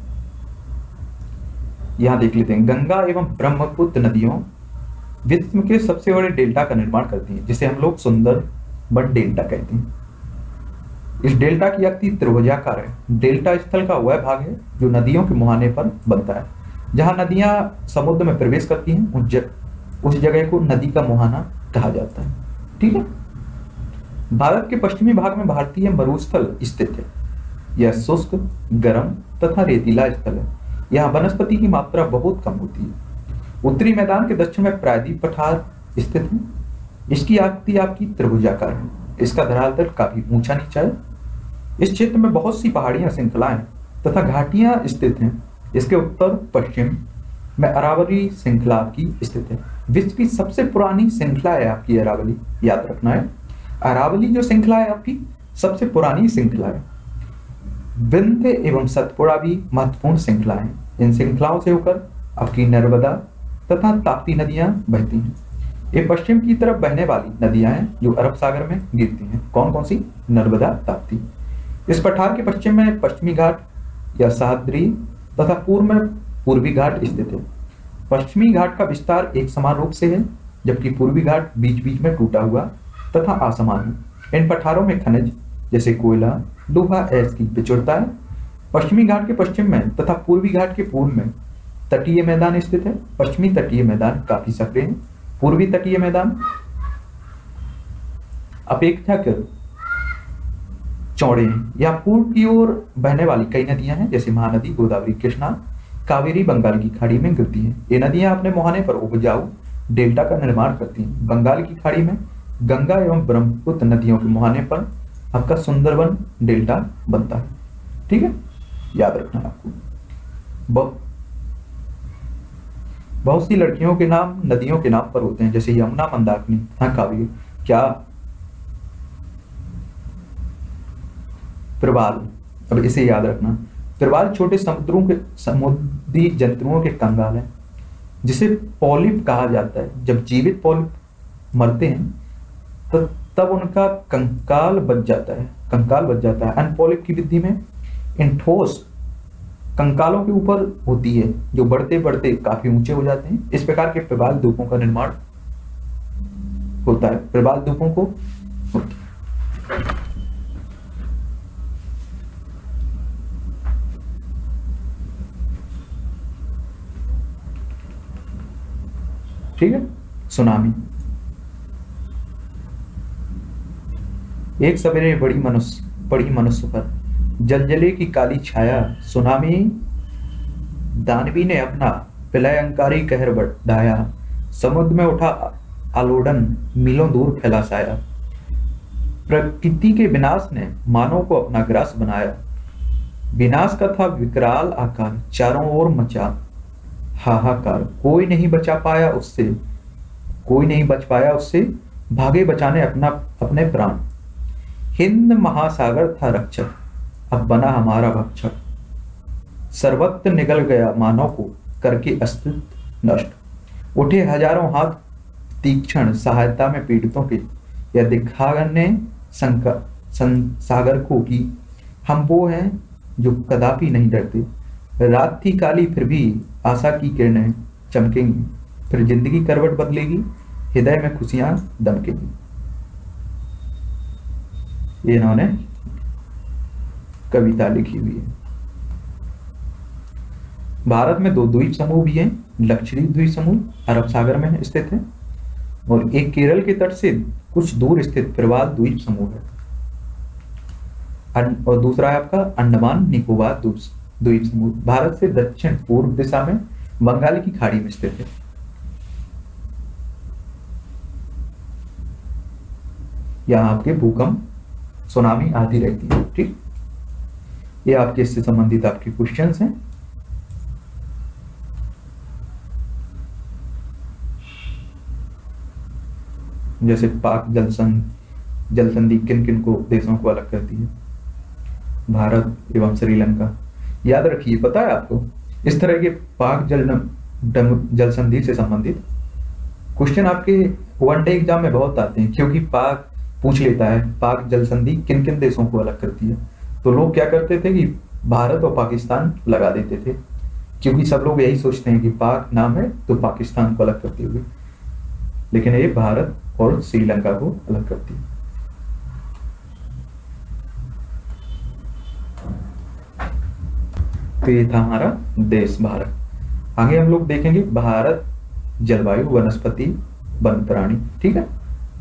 यहां देख लेते हैं, गंगा एवं ब्रह्मपुत्र नदियों विश्व के सबसे बड़े डेल्टा का निर्माण करती हैं, जिसे हम लोग सुंदरबन डेल्टा कहते हैं। इस डेल्टा की आकृति त्रिभुजाकार है। डेल्टा स्थल का वह भाग है जो नदियों के मुहाने पर बनता है। जहां नदियां समुद्र में प्रवेश करती हैं उस जगह को नदी का मुहाना कहा जाता है, ठीक है। भारत के पश्चिमी भाग में भारतीय मरुस्थल स्थित है। यह शुष्क, गर्म तथा रेतीला स्थल है। यहाँ वनस्पति की मात्रा बहुत कम होती है। उत्तरी मैदान के दक्षिण में प्रायद्वीप पठार स्थित है। इसकी आकृति आपकी त्रिभुजाकार है। इसका धरातल काफी ऊंचा नीचा है। इस क्षेत्र में बहुत सी पहाड़ियां, श्रृंखलाएं तथा घाटियां स्थित हैं। इसके उत्तर पश्चिम में अरावली श्रृंखला आपकी स्थित है। विश्व की सबसे पुरानी श्रृंखला है आपकी अरावली, याद रखना है। अरावली जो श्रृंखला है आपकी सबसे पुरानी श्रृंखला है। विंध्य एवं सतपुड़ा भी महत्वपूर्ण श्रृंखला है। इन श्रृंखलाओं से होकर आपकी नर्मदा तथा ताप्ती नदियां बहती हैं। ये पश्चिम की तरफ बहने वाली नदियां हैं जो अरब सागर में गिरती हैं। कौन कौन सी? नर्मदा, ताप्ती। इस पठार के पश्चिम में पश्चिमी घाट या सह्याद्री तथा पूर्व में पूर्वी घाट स्थित है। पश्चिमी घाट का विस्तार एक समान रूप से है, जबकि पूर्वी घाट बीच बीच में टूटा हुआ तथा असमान है। इन पठारों में खनिज जैसे कोयला, लोहा, ऐश की प्रचुरता है। पश्चिमी घाट के पश्चिम में तथा पूर्वी घाट के पूर्व में तटीय मैदान स्थित है। पश्चिमी तटीय मैदान काफी सक्रिय है। पूर्वी तटीय मैदान अपेक्षाकृत चौड़े हैं। यहाँ पूर्व की ओर बहने वाली कई नदियां हैं, जैसे महानदी, गोदावरी, कृष्णा, कावेरी बंगाल की खाड़ी में गिरती हैं। ये नदियां अपने मुहाने पर उपजाऊ डेल्टा का निर्माण करती हैं। बंगाल की खाड़ी में गंगा एवं ब्रह्मपुत्र नदियों के मुहाने पर आपका सुंदरबन डेल्टा बनता है, ठीक है, याद रखना आपको। बहुत सी लड़कियों के नाम नदियों के नाम पर होते हैं, जैसे यमुना, मंदाकिनी, कावेरी। क्या? प्रवाल, अब इसे याद रखना। प्रवाल छोटे समुद्री जंतुओं के कंगाल हैं, जिसे पॉलिप कहा जाता है। जब जीवित पॉलिप मरते हैं तो तब उनका कंकाल बच जाता है। अन्य पॉलिप की वृद्धि में इन ठोस कंकालों के ऊपर होती है, जो बढ़ते बढ़ते काफी ऊंचे हो जाते हैं। इस प्रकार के प्रवाल द्वीपों का निर्माण होता है। प्रवाल द्वीपों को ठीक है। सुनामी। एक सवेरे पड़ी मनुष्य पर जलजले की काली छाया। सुनामी दानवी ने अपना प्रलयंकारी कहर बढ़ाया। समुद्र में उठा आलोड़न मीलों दूर फैला साया। प्रकृति के विनाश ने मानव को अपना ग्रास बनाया। विनाश का था विकराल आकार, चारों ओर मचा हाहाकार। कोई नहीं बच पाया उससे, भागे बचाने अपने प्राण। हिंद महासागर था रक्षक, अब बना हमारा भक्षक। सर्वत्र निगल गया मानव को करके अस्तित्व नष्ट। उठे हजारों हाथ तीक्ष्ण सहायता में पीड़ितों के। यह दिखाने सागर को कि हम वो हैं जो कदापि नहीं डरते। रात थी काली फिर भी आशा की किरणें चमकेंगी। फिर जिंदगी करवट बदलेगी, हृदय में खुशियां दमकेंगी। ये इन्होंने कविता लिखी हुई है। भारत में 2 द्वीप समूह भी हैं, लक्षद्वीप द्वीप समूह अरब सागर में स्थित है, और एक केरल के तट से कुछ दूर स्थित प्रवाल द्वीप समूह है, और दूसरा है आपका अंडमान निकोबार द्वीप समूह। भारत से दक्षिण पूर्व दिशा में बंगाल की खाड़ी में स्थित है। यहाँ आपके भूकंप, सुनामी आदि रहती है। ठीक, ये आपके इससे संबंधित आपके क्वेश्चंस हैं। जैसे पाक जल संधि किन किन को देशों को अलग करती है? भारत एवं श्रीलंका। याद रखिए, पता है आपको, इस तरह के पाक जल संधि से संबंधित क्वेश्चन आपके वनडे एग्जाम में बहुत आते हैं, क्योंकि पाक पूछ लेता है पाक जल संधि किन किन देशों को अलग करती है। तो लोग क्या करते थे कि भारत और पाकिस्तान लगा देते थे, क्योंकि सब लोग यही सोचते हैं कि पाक नाम है तो पाकिस्तान को अलग करती होगी, लेकिन ये भारत और श्रीलंका को अलग करती है। तो ये था हमारा देश भारत। आगे हम लोग देखेंगे भारत, जलवायु, वनस्पति, वन प्राणी। ठीक है,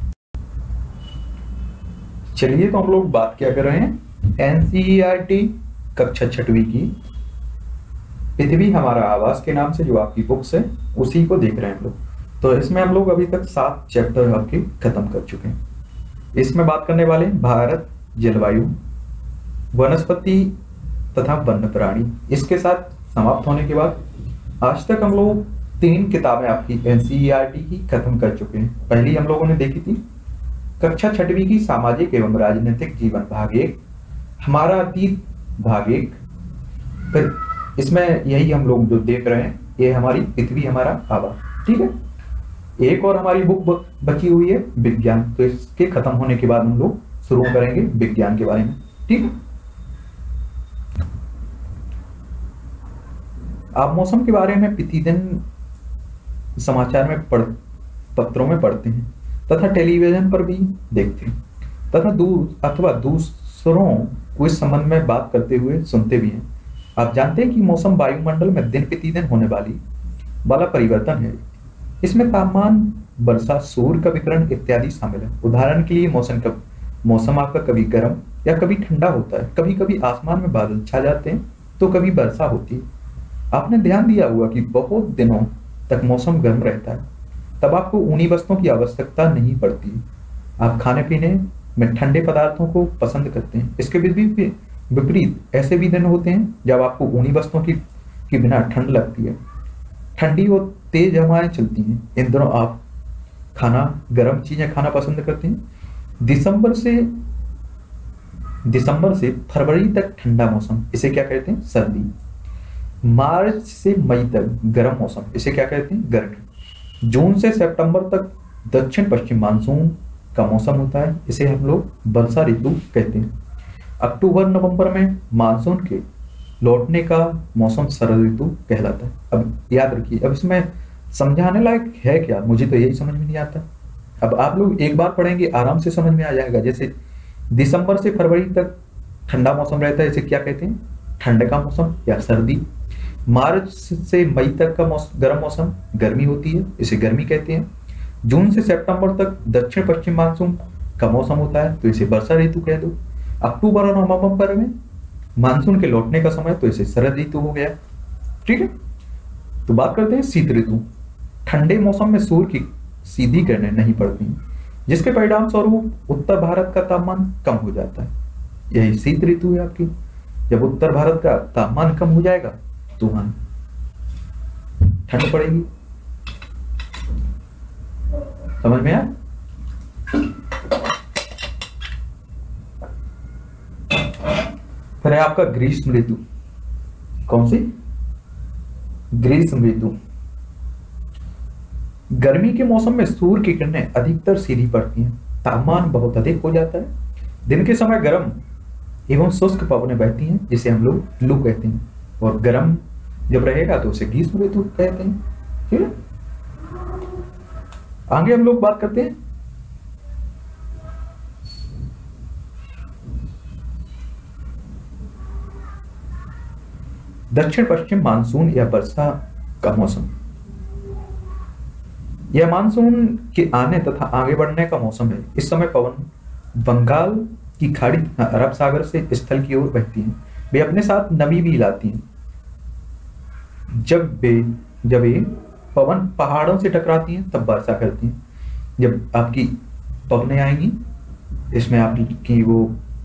चलिए तो हम लोग बात क्या कर रहे हैं एनसीईआरटी कक्षा 6वीं की पृथ्वी हमारा आवास के नाम से जो आपकी बुक्स है उसी को देख रहे हैं हम लोग। तो इसमें हम लोग अभी तक 7 चैप्टर आपके खत्म कर चुके हैं। इसमें बात करने वाले भारत, जलवायु, वनस्पति तथा वन्य प्राणी। इसके साथ समाप्त होने के बाद आज तक हम लोग 3 किताबें आपकी एनसीईआरटी की खत्म कर चुके हैं। पहली हम लोगों ने देखी थी कक्षा 6वीं की सामाजिक एवं राजनीतिक जीवन भाग 1, हमारा अतीत भाग 1। फिर इसमें यही हम लोग जो देख रहे हैं ये हमारी पृथ्वी हमारा आवास। ठीक है, एक और हमारी बुक बची हुई है विज्ञान, तो इसके खत्म होने के बाद हम लोग शुरू करेंगे विज्ञान के बारे में। ठीक है, आप मौसम के बारे में प्रतिदिन समाचार में पत्रों में पढ़ते हैं तथा टेलीविजन पर भी देखते हैं तथा दूसरों को इस संबंध में बात करते हुए सुनते भी हैं। आप जानते हैं कि मौसम वायुमंडल में दिन प्रतिदिन होने वाला परिवर्तन है। इसमें तापमान, वर्षा, सूर्य का विकिरण इत्यादि शामिल है। उदाहरण के लिए मौसम आपका कभी गर्म या कभी ठंडा होता है, कभी कभी आसमान में बादल छा जाते हैं तो कभी वर्षा होती है। आपने ध्यान दिया होगा कि बहुत दिनों तक मौसम गर्म रहता है, तब आपको ऊनी वस्त्रों की आवश्यकता नहीं पड़ती। आप खाने पीने में ठंडे पदार्थों को पसंद करते हैं। इसके विपरीत ऐसे भी दिन होते हैं जब आपको ऊनी वस्त्रों की बिना ठंड लगती है। ठंडी और तेज हवाएं चलती हैं, इन दिनों आप गर्म चीजें खाना पसंद करते हैं। दिसंबर से फरवरी तक ठंडा मौसम, इसे क्या कहते हैं? सर्दी। मार्च से मई तक गर्म मौसम, इसे क्या कहते हैं? गर्मी। जून से सितंबर तक दक्षिण पश्चिम मानसून का मौसम होता है, इसे हम लोग वर्षा ऋतु कहते हैं। अक्टूबर नवंबर में मानसून के लौटने का मौसम शरद ऋतु कहलाता है। अब याद रखिए, अब इसमें समझाने लायक है क्या? मुझे तो यही समझ में नहीं आता। अब आप लोग एक बार पढ़ेंगे आराम से समझ में आ जाएगा। जैसे दिसंबर से फरवरी तक ठंडा मौसम रहता है, इसे क्या कहते हैं? ठंड का मौसम या सर्दी। मार्च से मई तक का गर्म मौसम गर्मी होती है, इसे गर्मी कहते हैं। जून से सितंबर तक दक्षिण पश्चिम मानसून का मौसम होता है, तो इसे वर्षा ऋतु कह दो। अक्टूबर और नवंबर में मानसून के लौटने का समय, तो इसे शरद ऋतु हो गया। ठीक है, तो बात करते हैं शीत ऋतु। ठंडे मौसम में सूर्य की सीधी किरणें नहीं पड़ती, जिसके परिणाम स्वरूप उत्तर भारत का तापमान कम हो जाता है। यही शीत ऋतु है आपकी। जब उत्तर भारत का तापमान कम हो जाएगा तो वहां ठंड पड़ेगी। समझ में आया? फिर है आपका ग्रीष्म ऋतु। कौन सी? ग्रीष्म ऋतु। गर्मी के मौसम में सूर्य की किरणें अधिकतर सीधी पड़ती हैं, तापमान बहुत अधिक हो जाता है। दिन के समय गर्म एवं शुष्क पवनें बहती हैं, जिसे हम लोग लू कहते हैं, और गर्म जब रहेगा तो उसे ग्रीष्म ऋतु कहते हैं। ठीक है, आगे हम लोग बात करते हैं दक्षिण पश्चिम मानसून या वर्षा का मौसम, यह मानसून के आने तथा आगे बढ़ने का मौसम है। इस समय पवन बंगाल की खाड़ी तथा अरब सागर से स्थल की ओर बहती हैं। वे अपने साथ नमी भी लाती हैं। जब ये पवन पहाड़ों से टकराती हैं तब वर्षा करती हैं। जब आपकी पवनें आएंगी, इसमें आपकी वो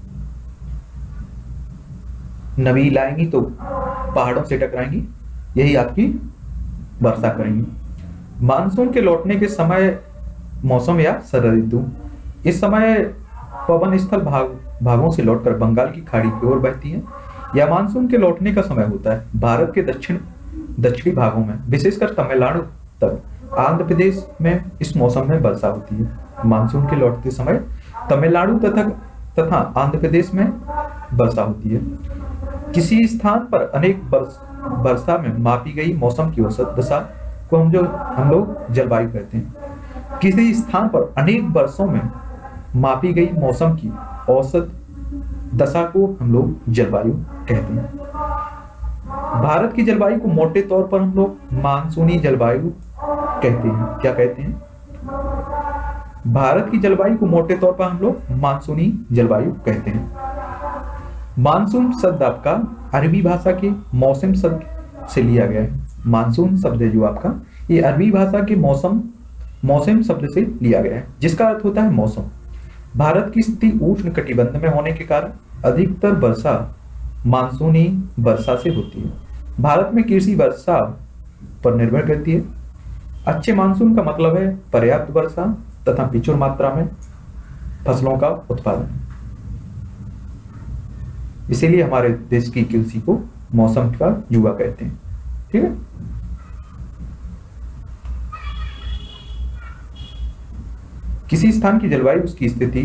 नमी लाएंगी तो पहाड़ों से टकराएंगी, यही आपकी वर्षा करेंगी। मानसून के लौटने के समय मौसम या शरद ऋतु, इस समय पवन स्थल भागों से लौटकर बंगाल की खाड़ी की ओर बहती है। यह मानसून के लौटने का समय होता है। भारत के दक्षिणी भागों में, विशेषकर तमिलनाडु तक आंध्र प्रदेश में इस मौसम में वर्षा होती है। मानसून के लौटते समय तमिलनाडु तथा आंध्र प्रदेश में वर्षा होती है। किसी स्थान पर अनेक वर्षा में मापी गई मौसम की औसत दशा को हम लोग जलवायु कहते हैं। किसी स्थान पर अनेक वर्षों में मापी गई मौसम की औसत दशा को हम लोग जलवायु कहते हैं। भारत की जलवायु को मोटे तौर पर हम लोग मानसूनी जलवायु कहते हैं। क्या कहते हैं? भारत की जलवायु को मोटे तौर पर हम लोग मानसूनी जलवायु कहते हैं। मानसून शब्द आपका अरबी भाषा के मौसम शब्द से लिया गया है। मानसून शब्द है जो आपका, ये अरबी भाषा के मौसम शब्द से लिया गया है, जिसका अर्थ होता है मौसम। भारत की स्थिति उष्ण कटिबंध में होने के कारण अधिकतर वर्षा मानसूनी वर्षा से होती है। भारत में कृषि वर्षा पर निर्भर करती है। अच्छे मानसून का मतलब है पर्याप्त वर्षा तथा प्रचुर मात्रा में फसलों का उत्पादन। इसीलिए हमारे देश की कृषि को मौसम का युवा कहते हैं। ठीक है। किसी स्थान की जलवायु उसकी स्थिति,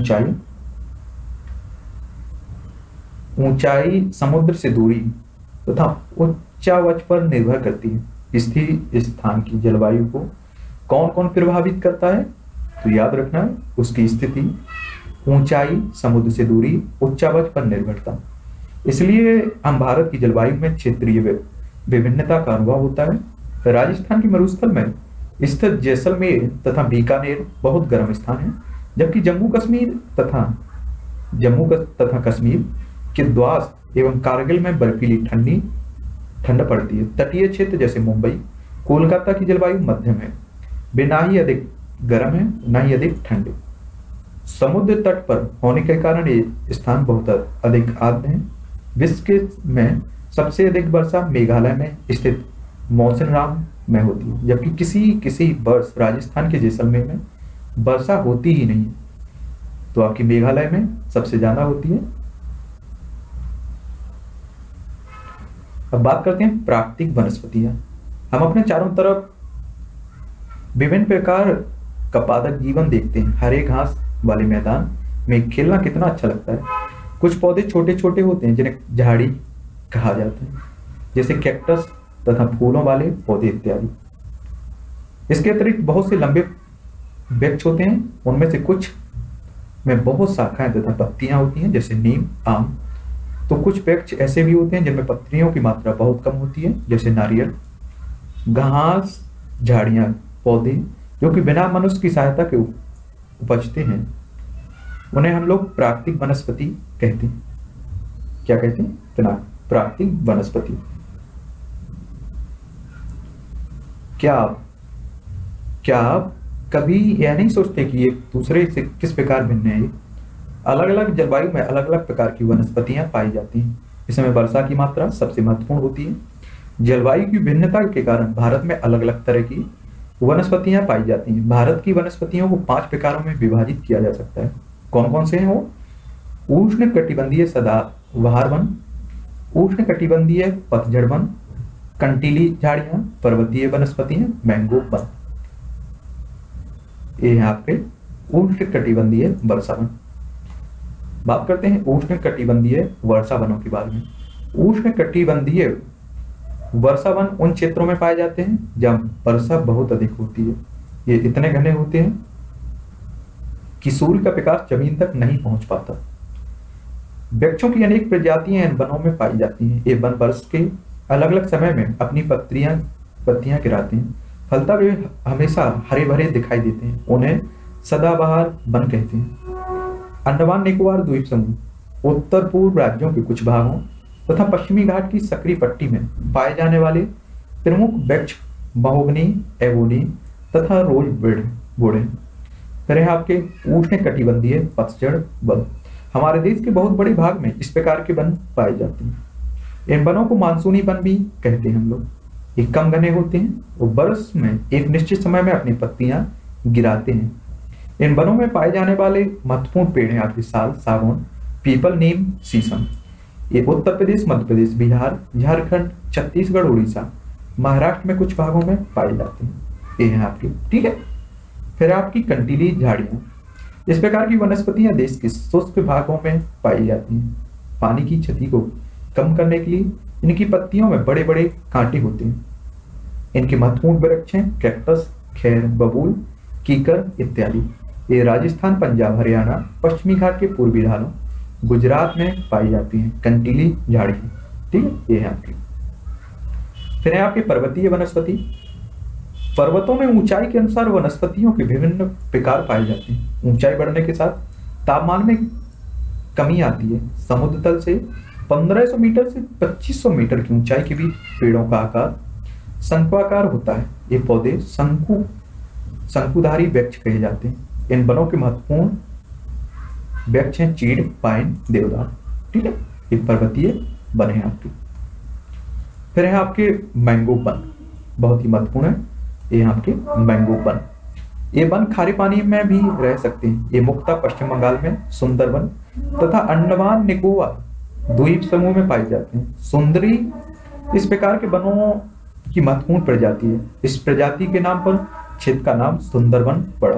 ऊंचाई, समुद्र से दूरी तथा उच्चावच पर निर्भर करती है। किसी स्थान की जलवायु को कौन कौन प्रभावित करता है? तो याद रखना है, उसकी स्थिति, ऊंचाई, समुद्र से दूरी, उच्चावच पर निर्भरता। इसलिए हम भारत की जलवायु में क्षेत्रीय विभिन्नता का अनुभव होता है। राजस्थान की मरुस्थल में स्थित जैसलमेर तथा बीकानेर बहुत गर्म स्थान है, जबकि जम्मू तथा कश्मीर के द्रास एवं कारगिल में बर्फीली ठंड पड़ती है। तटीय क्षेत्र जैसे मुंबई, कोलकाता की जलवायु मध्यम है। वे ना ही अधिक गर्म है ना ही अधिक ठंडे। समुद्र तट पर होने के कारण ये स्थान बहुत अधिक आर्द्र है। विश्व में सबसे अधिक वर्षा मेघालय में स्थित मौसिनराम में होती है, जबकि किसी वर्ष राजस्थान के जैसलमेर में वर्षा होती ही नहीं। तो आपकी मेघालय में सबसे ज्यादा होती है। अब बात करते हैं प्राकृतिक वनस्पतियां। हम अपने चारों तरफ विभिन्न प्रकार का पादप जीवन देखते हैं। हरे घास वाले मैदान में खेलना कितना अच्छा लगता है। कुछ पौधे छोटे छोटे होते हैं जिन्हें झाड़ी कहा जाता है, जैसे कैक्टस तथा फूलों वाले पौधे इत्यादि। इसके अतिरिक्त बहुत से लंबे वृक्ष होते हैं, उनमें से कुछ में बहुत शाखाएं तथा पत्तियां होती हैं, जैसे नीम, आम। तो कुछ वृक्ष ऐसे भी होते हैं जिनमें पत्तियों की मात्रा बहुत कम होती है, जैसे नारियल। घास, झाड़ियां, पौधे जो कि बिना मनुष्य की सहायता के उपजते हैं, उन्हें हम लोग प्राकृतिक वनस्पति कहते हैं। क्या कहते हैं? प्राकृतिक वनस्पति। क्या आप कभी यह नहीं सोचते कि ये दूसरे से किस प्रकार भिन्न है? अलग अलग जलवायु में अलग अलग प्रकार की वनस्पतियां पाई जाती हैं। इसमें वर्षा की मात्रा सबसे महत्वपूर्ण होती है। जलवायु की भिन्नता के कारण भारत में अलग अलग तरह की वनस्पतियां पाई जाती हैं। भारत की वनस्पतियों को 5 प्रकारों में विभाजित किया जा सकता है। कौन कौन से हैं वो? उष्ण कटिबंधीय सदाबहार वन, उष्ण कटिबंधीय पतझड़ वन, कंटीली झाड़ियां, पर्वतीय वनस्पतियां, मैंग्रोव वन। ये है आपके उष्ण कटिबंधीय वर्षा वन। बात करते हैं उष्ण कटिबंधीय वर्षा वनों के बारे में। उष्ण कटिबंधीय वर्षा वन उन क्षेत्रों में पाए जाते हैं जहां वर्षा बहुत अधिक होती है। ये इतने घने होते हैं कि सूर्य का प्रकाश जमीन तक नहीं पहुंच पाता। वृक्षों की अनेक प्रजातियां इन वनों में पाई जाती हैं। ये वन वर्ष के अलग अलग समय में अपनी पत्तियां गिराते हैं। फलता वे हमेशा हरे भरे दिखाई देते हैं। उन्हें सदाबहार वन कहते हैं। अंडमान निकोबार द्वीप समूह उत्तर पूर्व राज्यों के कुछ भागों तथा पश्चिमी घाट की सक्रिय पट्टी में पाए जाने वाले प्रमुख वृक्ष महोगनी, एबोनी तथा रोज वुड हैं। फिर है आपके उष्ण कटिबंधीय पतझड़ वन। हमारे देश के बहुत बड़े भाग में इस प्रकार के वन पाए जाते हैं। इन वनों को मानसूनी वन भी कहते हैं हम लोग। ये कम घने होते हैं और बरस में एक निश्चित समय में अपनी पत्तियां गिराते हैं। इन वनों में पाए जाने वाले महत्वपूर्ण पेड़ हैं आपके साल, सागौन, पीपल, नीम, शीशम। ये उत्तर प्रदेश, मध्य प्रदेश, बिहार, झारखंड, छत्तीसगढ़, उड़ीसा, महाराष्ट्र में कुछ भागों में पाए जाते हैं। ये है आपकी, ठीक है। फिर आपकी कंटीली झाड़ियां। इस प्रकार की वनस्पतियां देश के शुष्क भागों में पाई जाती हैं। पानी की क्षति को कम करने के लिए इनकी पत्तियों में बड़े बड़े कांटे होते हैं। इनके महत्वपूर्ण वृक्ष हैं कैक्टस, खैर, बबूल, कीकर इत्यादि। ये राजस्थान, पंजाब, हरियाणा, पश्चिमी घाट के पूर्वी ढालों, गुजरात में पाई जाती हैं कंटीली झाड़ी, ठीक है। ये है आपकी। फिर है आपके पर्वतीय वनस्पति। पर्वतों में ऊंचाई के अनुसार वनस्पतियों के विभिन्न प्रकार पाए जाते हैं। ऊंचाई बढ़ने के साथ तापमान में कमी आती है। समुद्र तल से 1500 मीटर से 2500 मीटर की ऊंचाई के बीच पेड़ों का आकार शंक्वाकार होता है। ये पौधे शंकुधारी वृक्ष कहे जाते हैं। इन वनों के महत्वपूर्ण वृक्ष हैं चीड़, पाइन, देवदार, ठीक है। ये पर्वतीय वन है आपके। फिर है आपके मैंगो वन, बहुत ही महत्वपूर्ण है ये आपके मैंगो वन। ये वन खारे पानी में भी रह सकते हैं। ये मुख्यतः पश्चिम बंगाल में सुंदरवन तथा अंडमान निकोबार द्वीप समूह में पाए जाते हैं। सुंदरी इस प्रकार के वनों की महत्वपूर्ण प्रजाति है। इस प्रजाति के नाम पर क्षेत्र का नाम सुंदरवन पड़ा,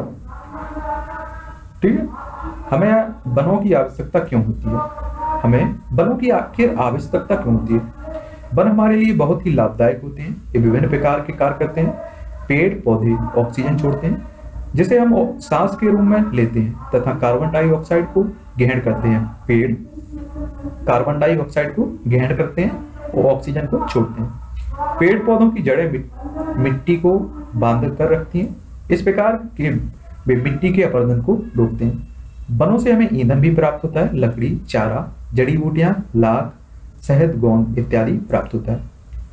ठीक है। हमें वनों की आवश्यकता क्यों होती है? हमें वनों की आखिर आवश्यकता क्यों होती है? वन हमारे लिए बहुत ही लाभदायक होते हैं। ये विभिन्न प्रकार के कार्य करते हैं। पेड़ पौधे ऑक्सीजन छोड़ते हैं जिसे हम सांस के रूप में लेते हैं तथा कार्बन डाइऑक्साइड को ग्रहण करते हैं। पेड़ कार्बन डाइऑक्साइड को ग्रहण करते हैं और ऑक्सीजन को छोड़ते हैं। पेड़ पौधों की जड़ें मिट्टी को बांध कर रखती हैं। इस प्रकार के वे मिट्टी के अपरदन को रोकते हैं। वनों से हमें ईंधन भी प्राप्त होता है। लकड़ी, चारा, जड़ी बूटियां, लाख, शहद, गोंद इत्यादि प्राप्त होता है।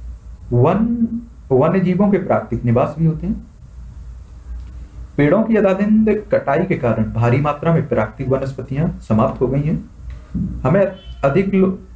वन्य जीवों के प्राकृतिक निवास भी होते हैं। पेड़ों की अंधाधुंध कटाई के कारण भारी मात्रा में प्राकृतिक वनस्पतियां समाप्त हो गई हैं। हमें अधिक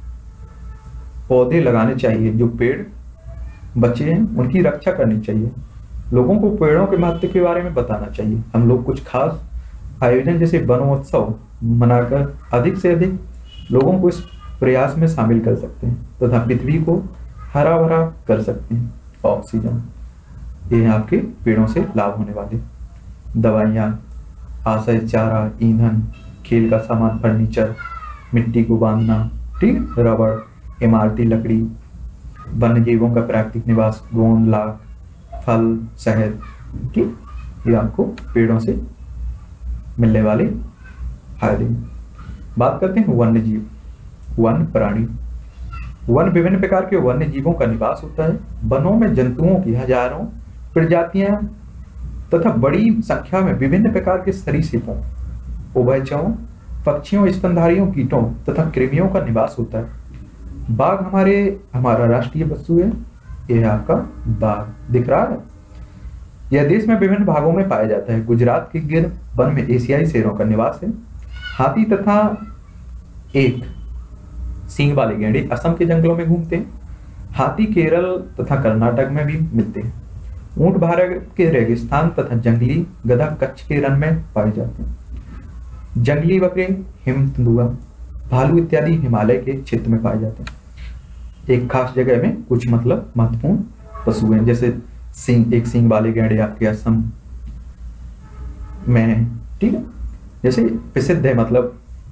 पौधे लगाने चाहिए। जो पेड़ बचे हैं उनकी रक्षा करनी चाहिए। लोगों को पेड़ों के महत्व के बारे में बताना चाहिए। हम लोग कुछ खास आयोजन जैसे वनोत्सव मनाकर अधिक से अधिक लोगों को इस प्रयास में शामिल कर सकते हैं तथा पृथ्वी को हरा भरा कर सकते हैं। ऑक्सीजन, ये आपके पेड़ों से लाभ होने वाले। दवाइयाँ, आश्रय, चारा, ईंधन, खेल का सामान, फर्नीचर, मिट्टी को बांधना, ठीक, रबड़, इमारती लकड़ी, वन्य जीवों का प्राकृतिक निवास, गोंद, लाख, फल, शहद, ठीक, ये आपको पेड़ों से मिलने वाले फायदे। बात करते हैं वन्य जीव, वन प्राणी। वन विभिन्न प्रकार के वन्य जीवों का निवास होता है। वनों में जंतुओं की हजारों प्रजातियां तथा बड़ी संख्या में विभिन्न प्रकार के सरीसृपों, उभयचरों, पक्षियों, स्तनधारियों, कीटों तथा कृमियों का निवास होता है। बाघ हमारा राष्ट्रीय पशु है। यह है आपका बाघ, दिख रहा है। यह देश में विभिन्न भागों में पाया जाता है। गुजरात के गिर वन में एशियाई शेरों का निवास है। हाथी तथा एक सींग वाले गैंडे असम के जंगलों में घूमते हैं। हाथी केरल तथा कर्नाटक में भी मिलते हैं। ऊंट भारत के रेगिस्तान तथा जंगली गधा कच्छ के रण में पाए जाते हैं। जंगली बकरे, हिम तेंदुआ, भालू इत्यादि हिमालय के क्षेत्र में पाए जाते हैं। एक खास जगह में कुछ मतलब महत्वपूर्ण पशु हैं, जैसे एक सींग वाले गैंडे आपके असम में है, ठीक है। जैसे प्रसिद्ध है, मतलब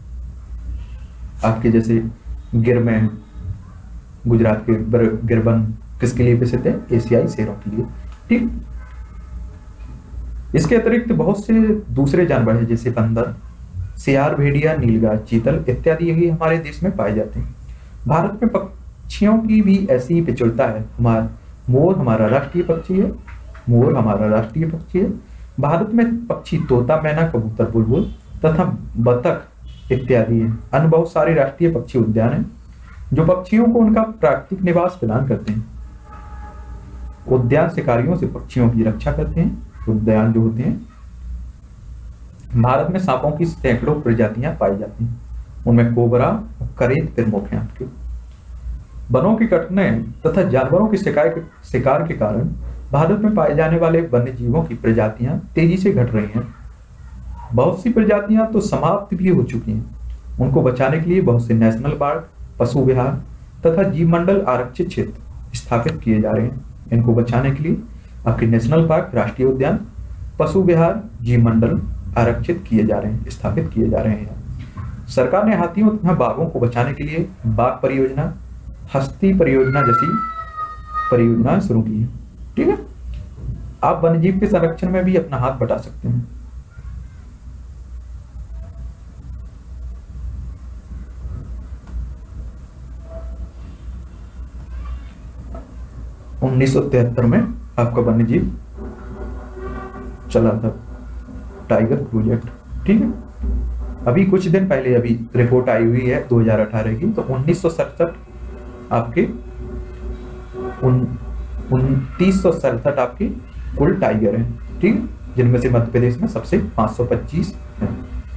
आपके जैसे गिर में, गुजरात के गिरवन किसके लिए प्रसिद्ध है? एशियाई शेरों के लिए, ठीक। इसके अतिरिक्त बहुत से दूसरे जानवर हैं जैसे बंदर, सियार, भेड़िया, नीलगाय, चीतल इत्यादि यही हमारे देश में पाए जाते हैं। भारत में पक्षियों की भी ऐसी ही विचुलता है। मोर हमारा राष्ट्रीय पक्षी है, मोर हमारा राष्ट्रीय पक्षी है। भारत में पक्षी तोता, मैना, कबूतर, बुलबुल तथा बतख इत्यादि हैं। अन्य बहुत सारे राष्ट्रीय पक्षी उद्यान हैं जो पक्षियों को उनका प्राकृतिक निवास प्रदान करते हैं। उद्यान शिकारियों से पक्षियों की रक्षा करते हैं। उद्यान जो होते हैं, भारत में सांपों की सैकड़ों प्रजातियां पाई जाती हैं, उनमें कोबरा और करेत प्रमुख हैं। आपके वनों के कटने तथा जानवरों के शिकार के कारण भारत में पाए जाने वाले वन्य जीवों की प्रजातियां तेजी से घट रही हैं। बहुत सी प्रजातियां तो समाप्त भी हो चुकी हैं। उनको बचाने के लिए बहुत से नेशनल पार्क, पशु विहार तथा जीव मंडल आरक्षित क्षेत्र स्थापित किए जा रहे हैं। इनको बचाने के लिए आपके नेशनल पार्क, राष्ट्रीय उद्यान, पशु विहार, जीव मंडल आरक्षित किए जा रहे हैं, स्थापित किए जा रहे हैं। सरकार ने हाथियों तथा बाघों को बचाने के लिए बाघ परियोजना, हस्ती परियोजना जैसी परियोजना शुरू की है। ठीक है, आप वन्यजीव के संरक्षण में भी अपना हाथ बटा सकते हैं। उन्नीस सौ 73 में आपका वन्यजीव चला था, टाइगर प्रोजेक्ट। ठीक है, अभी कुछ दिन पहले अभी रिपोर्ट आई हुई है 2018 की, तो 1967 आपके 2967 आपके कुल टाइगर हैं। ठीक है, जिनमें से मध्य प्रदेश में सबसे 525 है,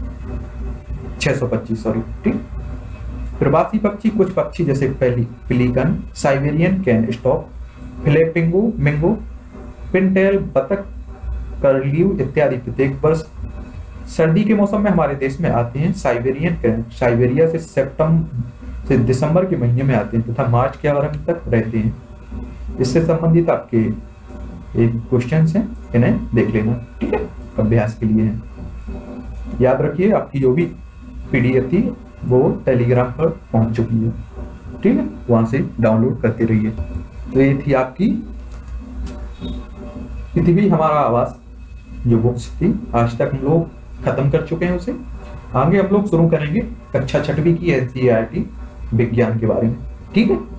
625 सॉरी। ठीक, प्रवासी पक्षी, कुछ पक्षी जैसे pelican, Siberian crane stork, flamingo, मिंगो, पिनटेल, बतख, कर्लियू इत्यादि प्रत्येक वर्ष सर्दी के मौसम में हमारे देश में आते हैं। साइबेरियन कैन साइबेरिया से सितंबर से दिसंबर के महीने में आते हैं तथा मार्च के आरंभ तक रहते हैं। इससे संबंधित आपके एक क्वेश्चन हैं, इन्हें देख लेना। ठीक है, अभ्यास के लिए है। याद रखिए, आपकी जो भी पीडीएफ थी वो टेलीग्राम पर पहुंच चुकी है। ठीक है, वहां से डाउनलोड करते रहिए। तो ये थी आपकी पृथ्वी हमारा आवास जो बुक्स थी, आज तक हम लोग खत्म कर चुके हैं उसे। आगे हम लोग शुरू करेंगे कक्षा 6वीं की एनसीईआरटी विज्ञान के बारे में। ठीक है।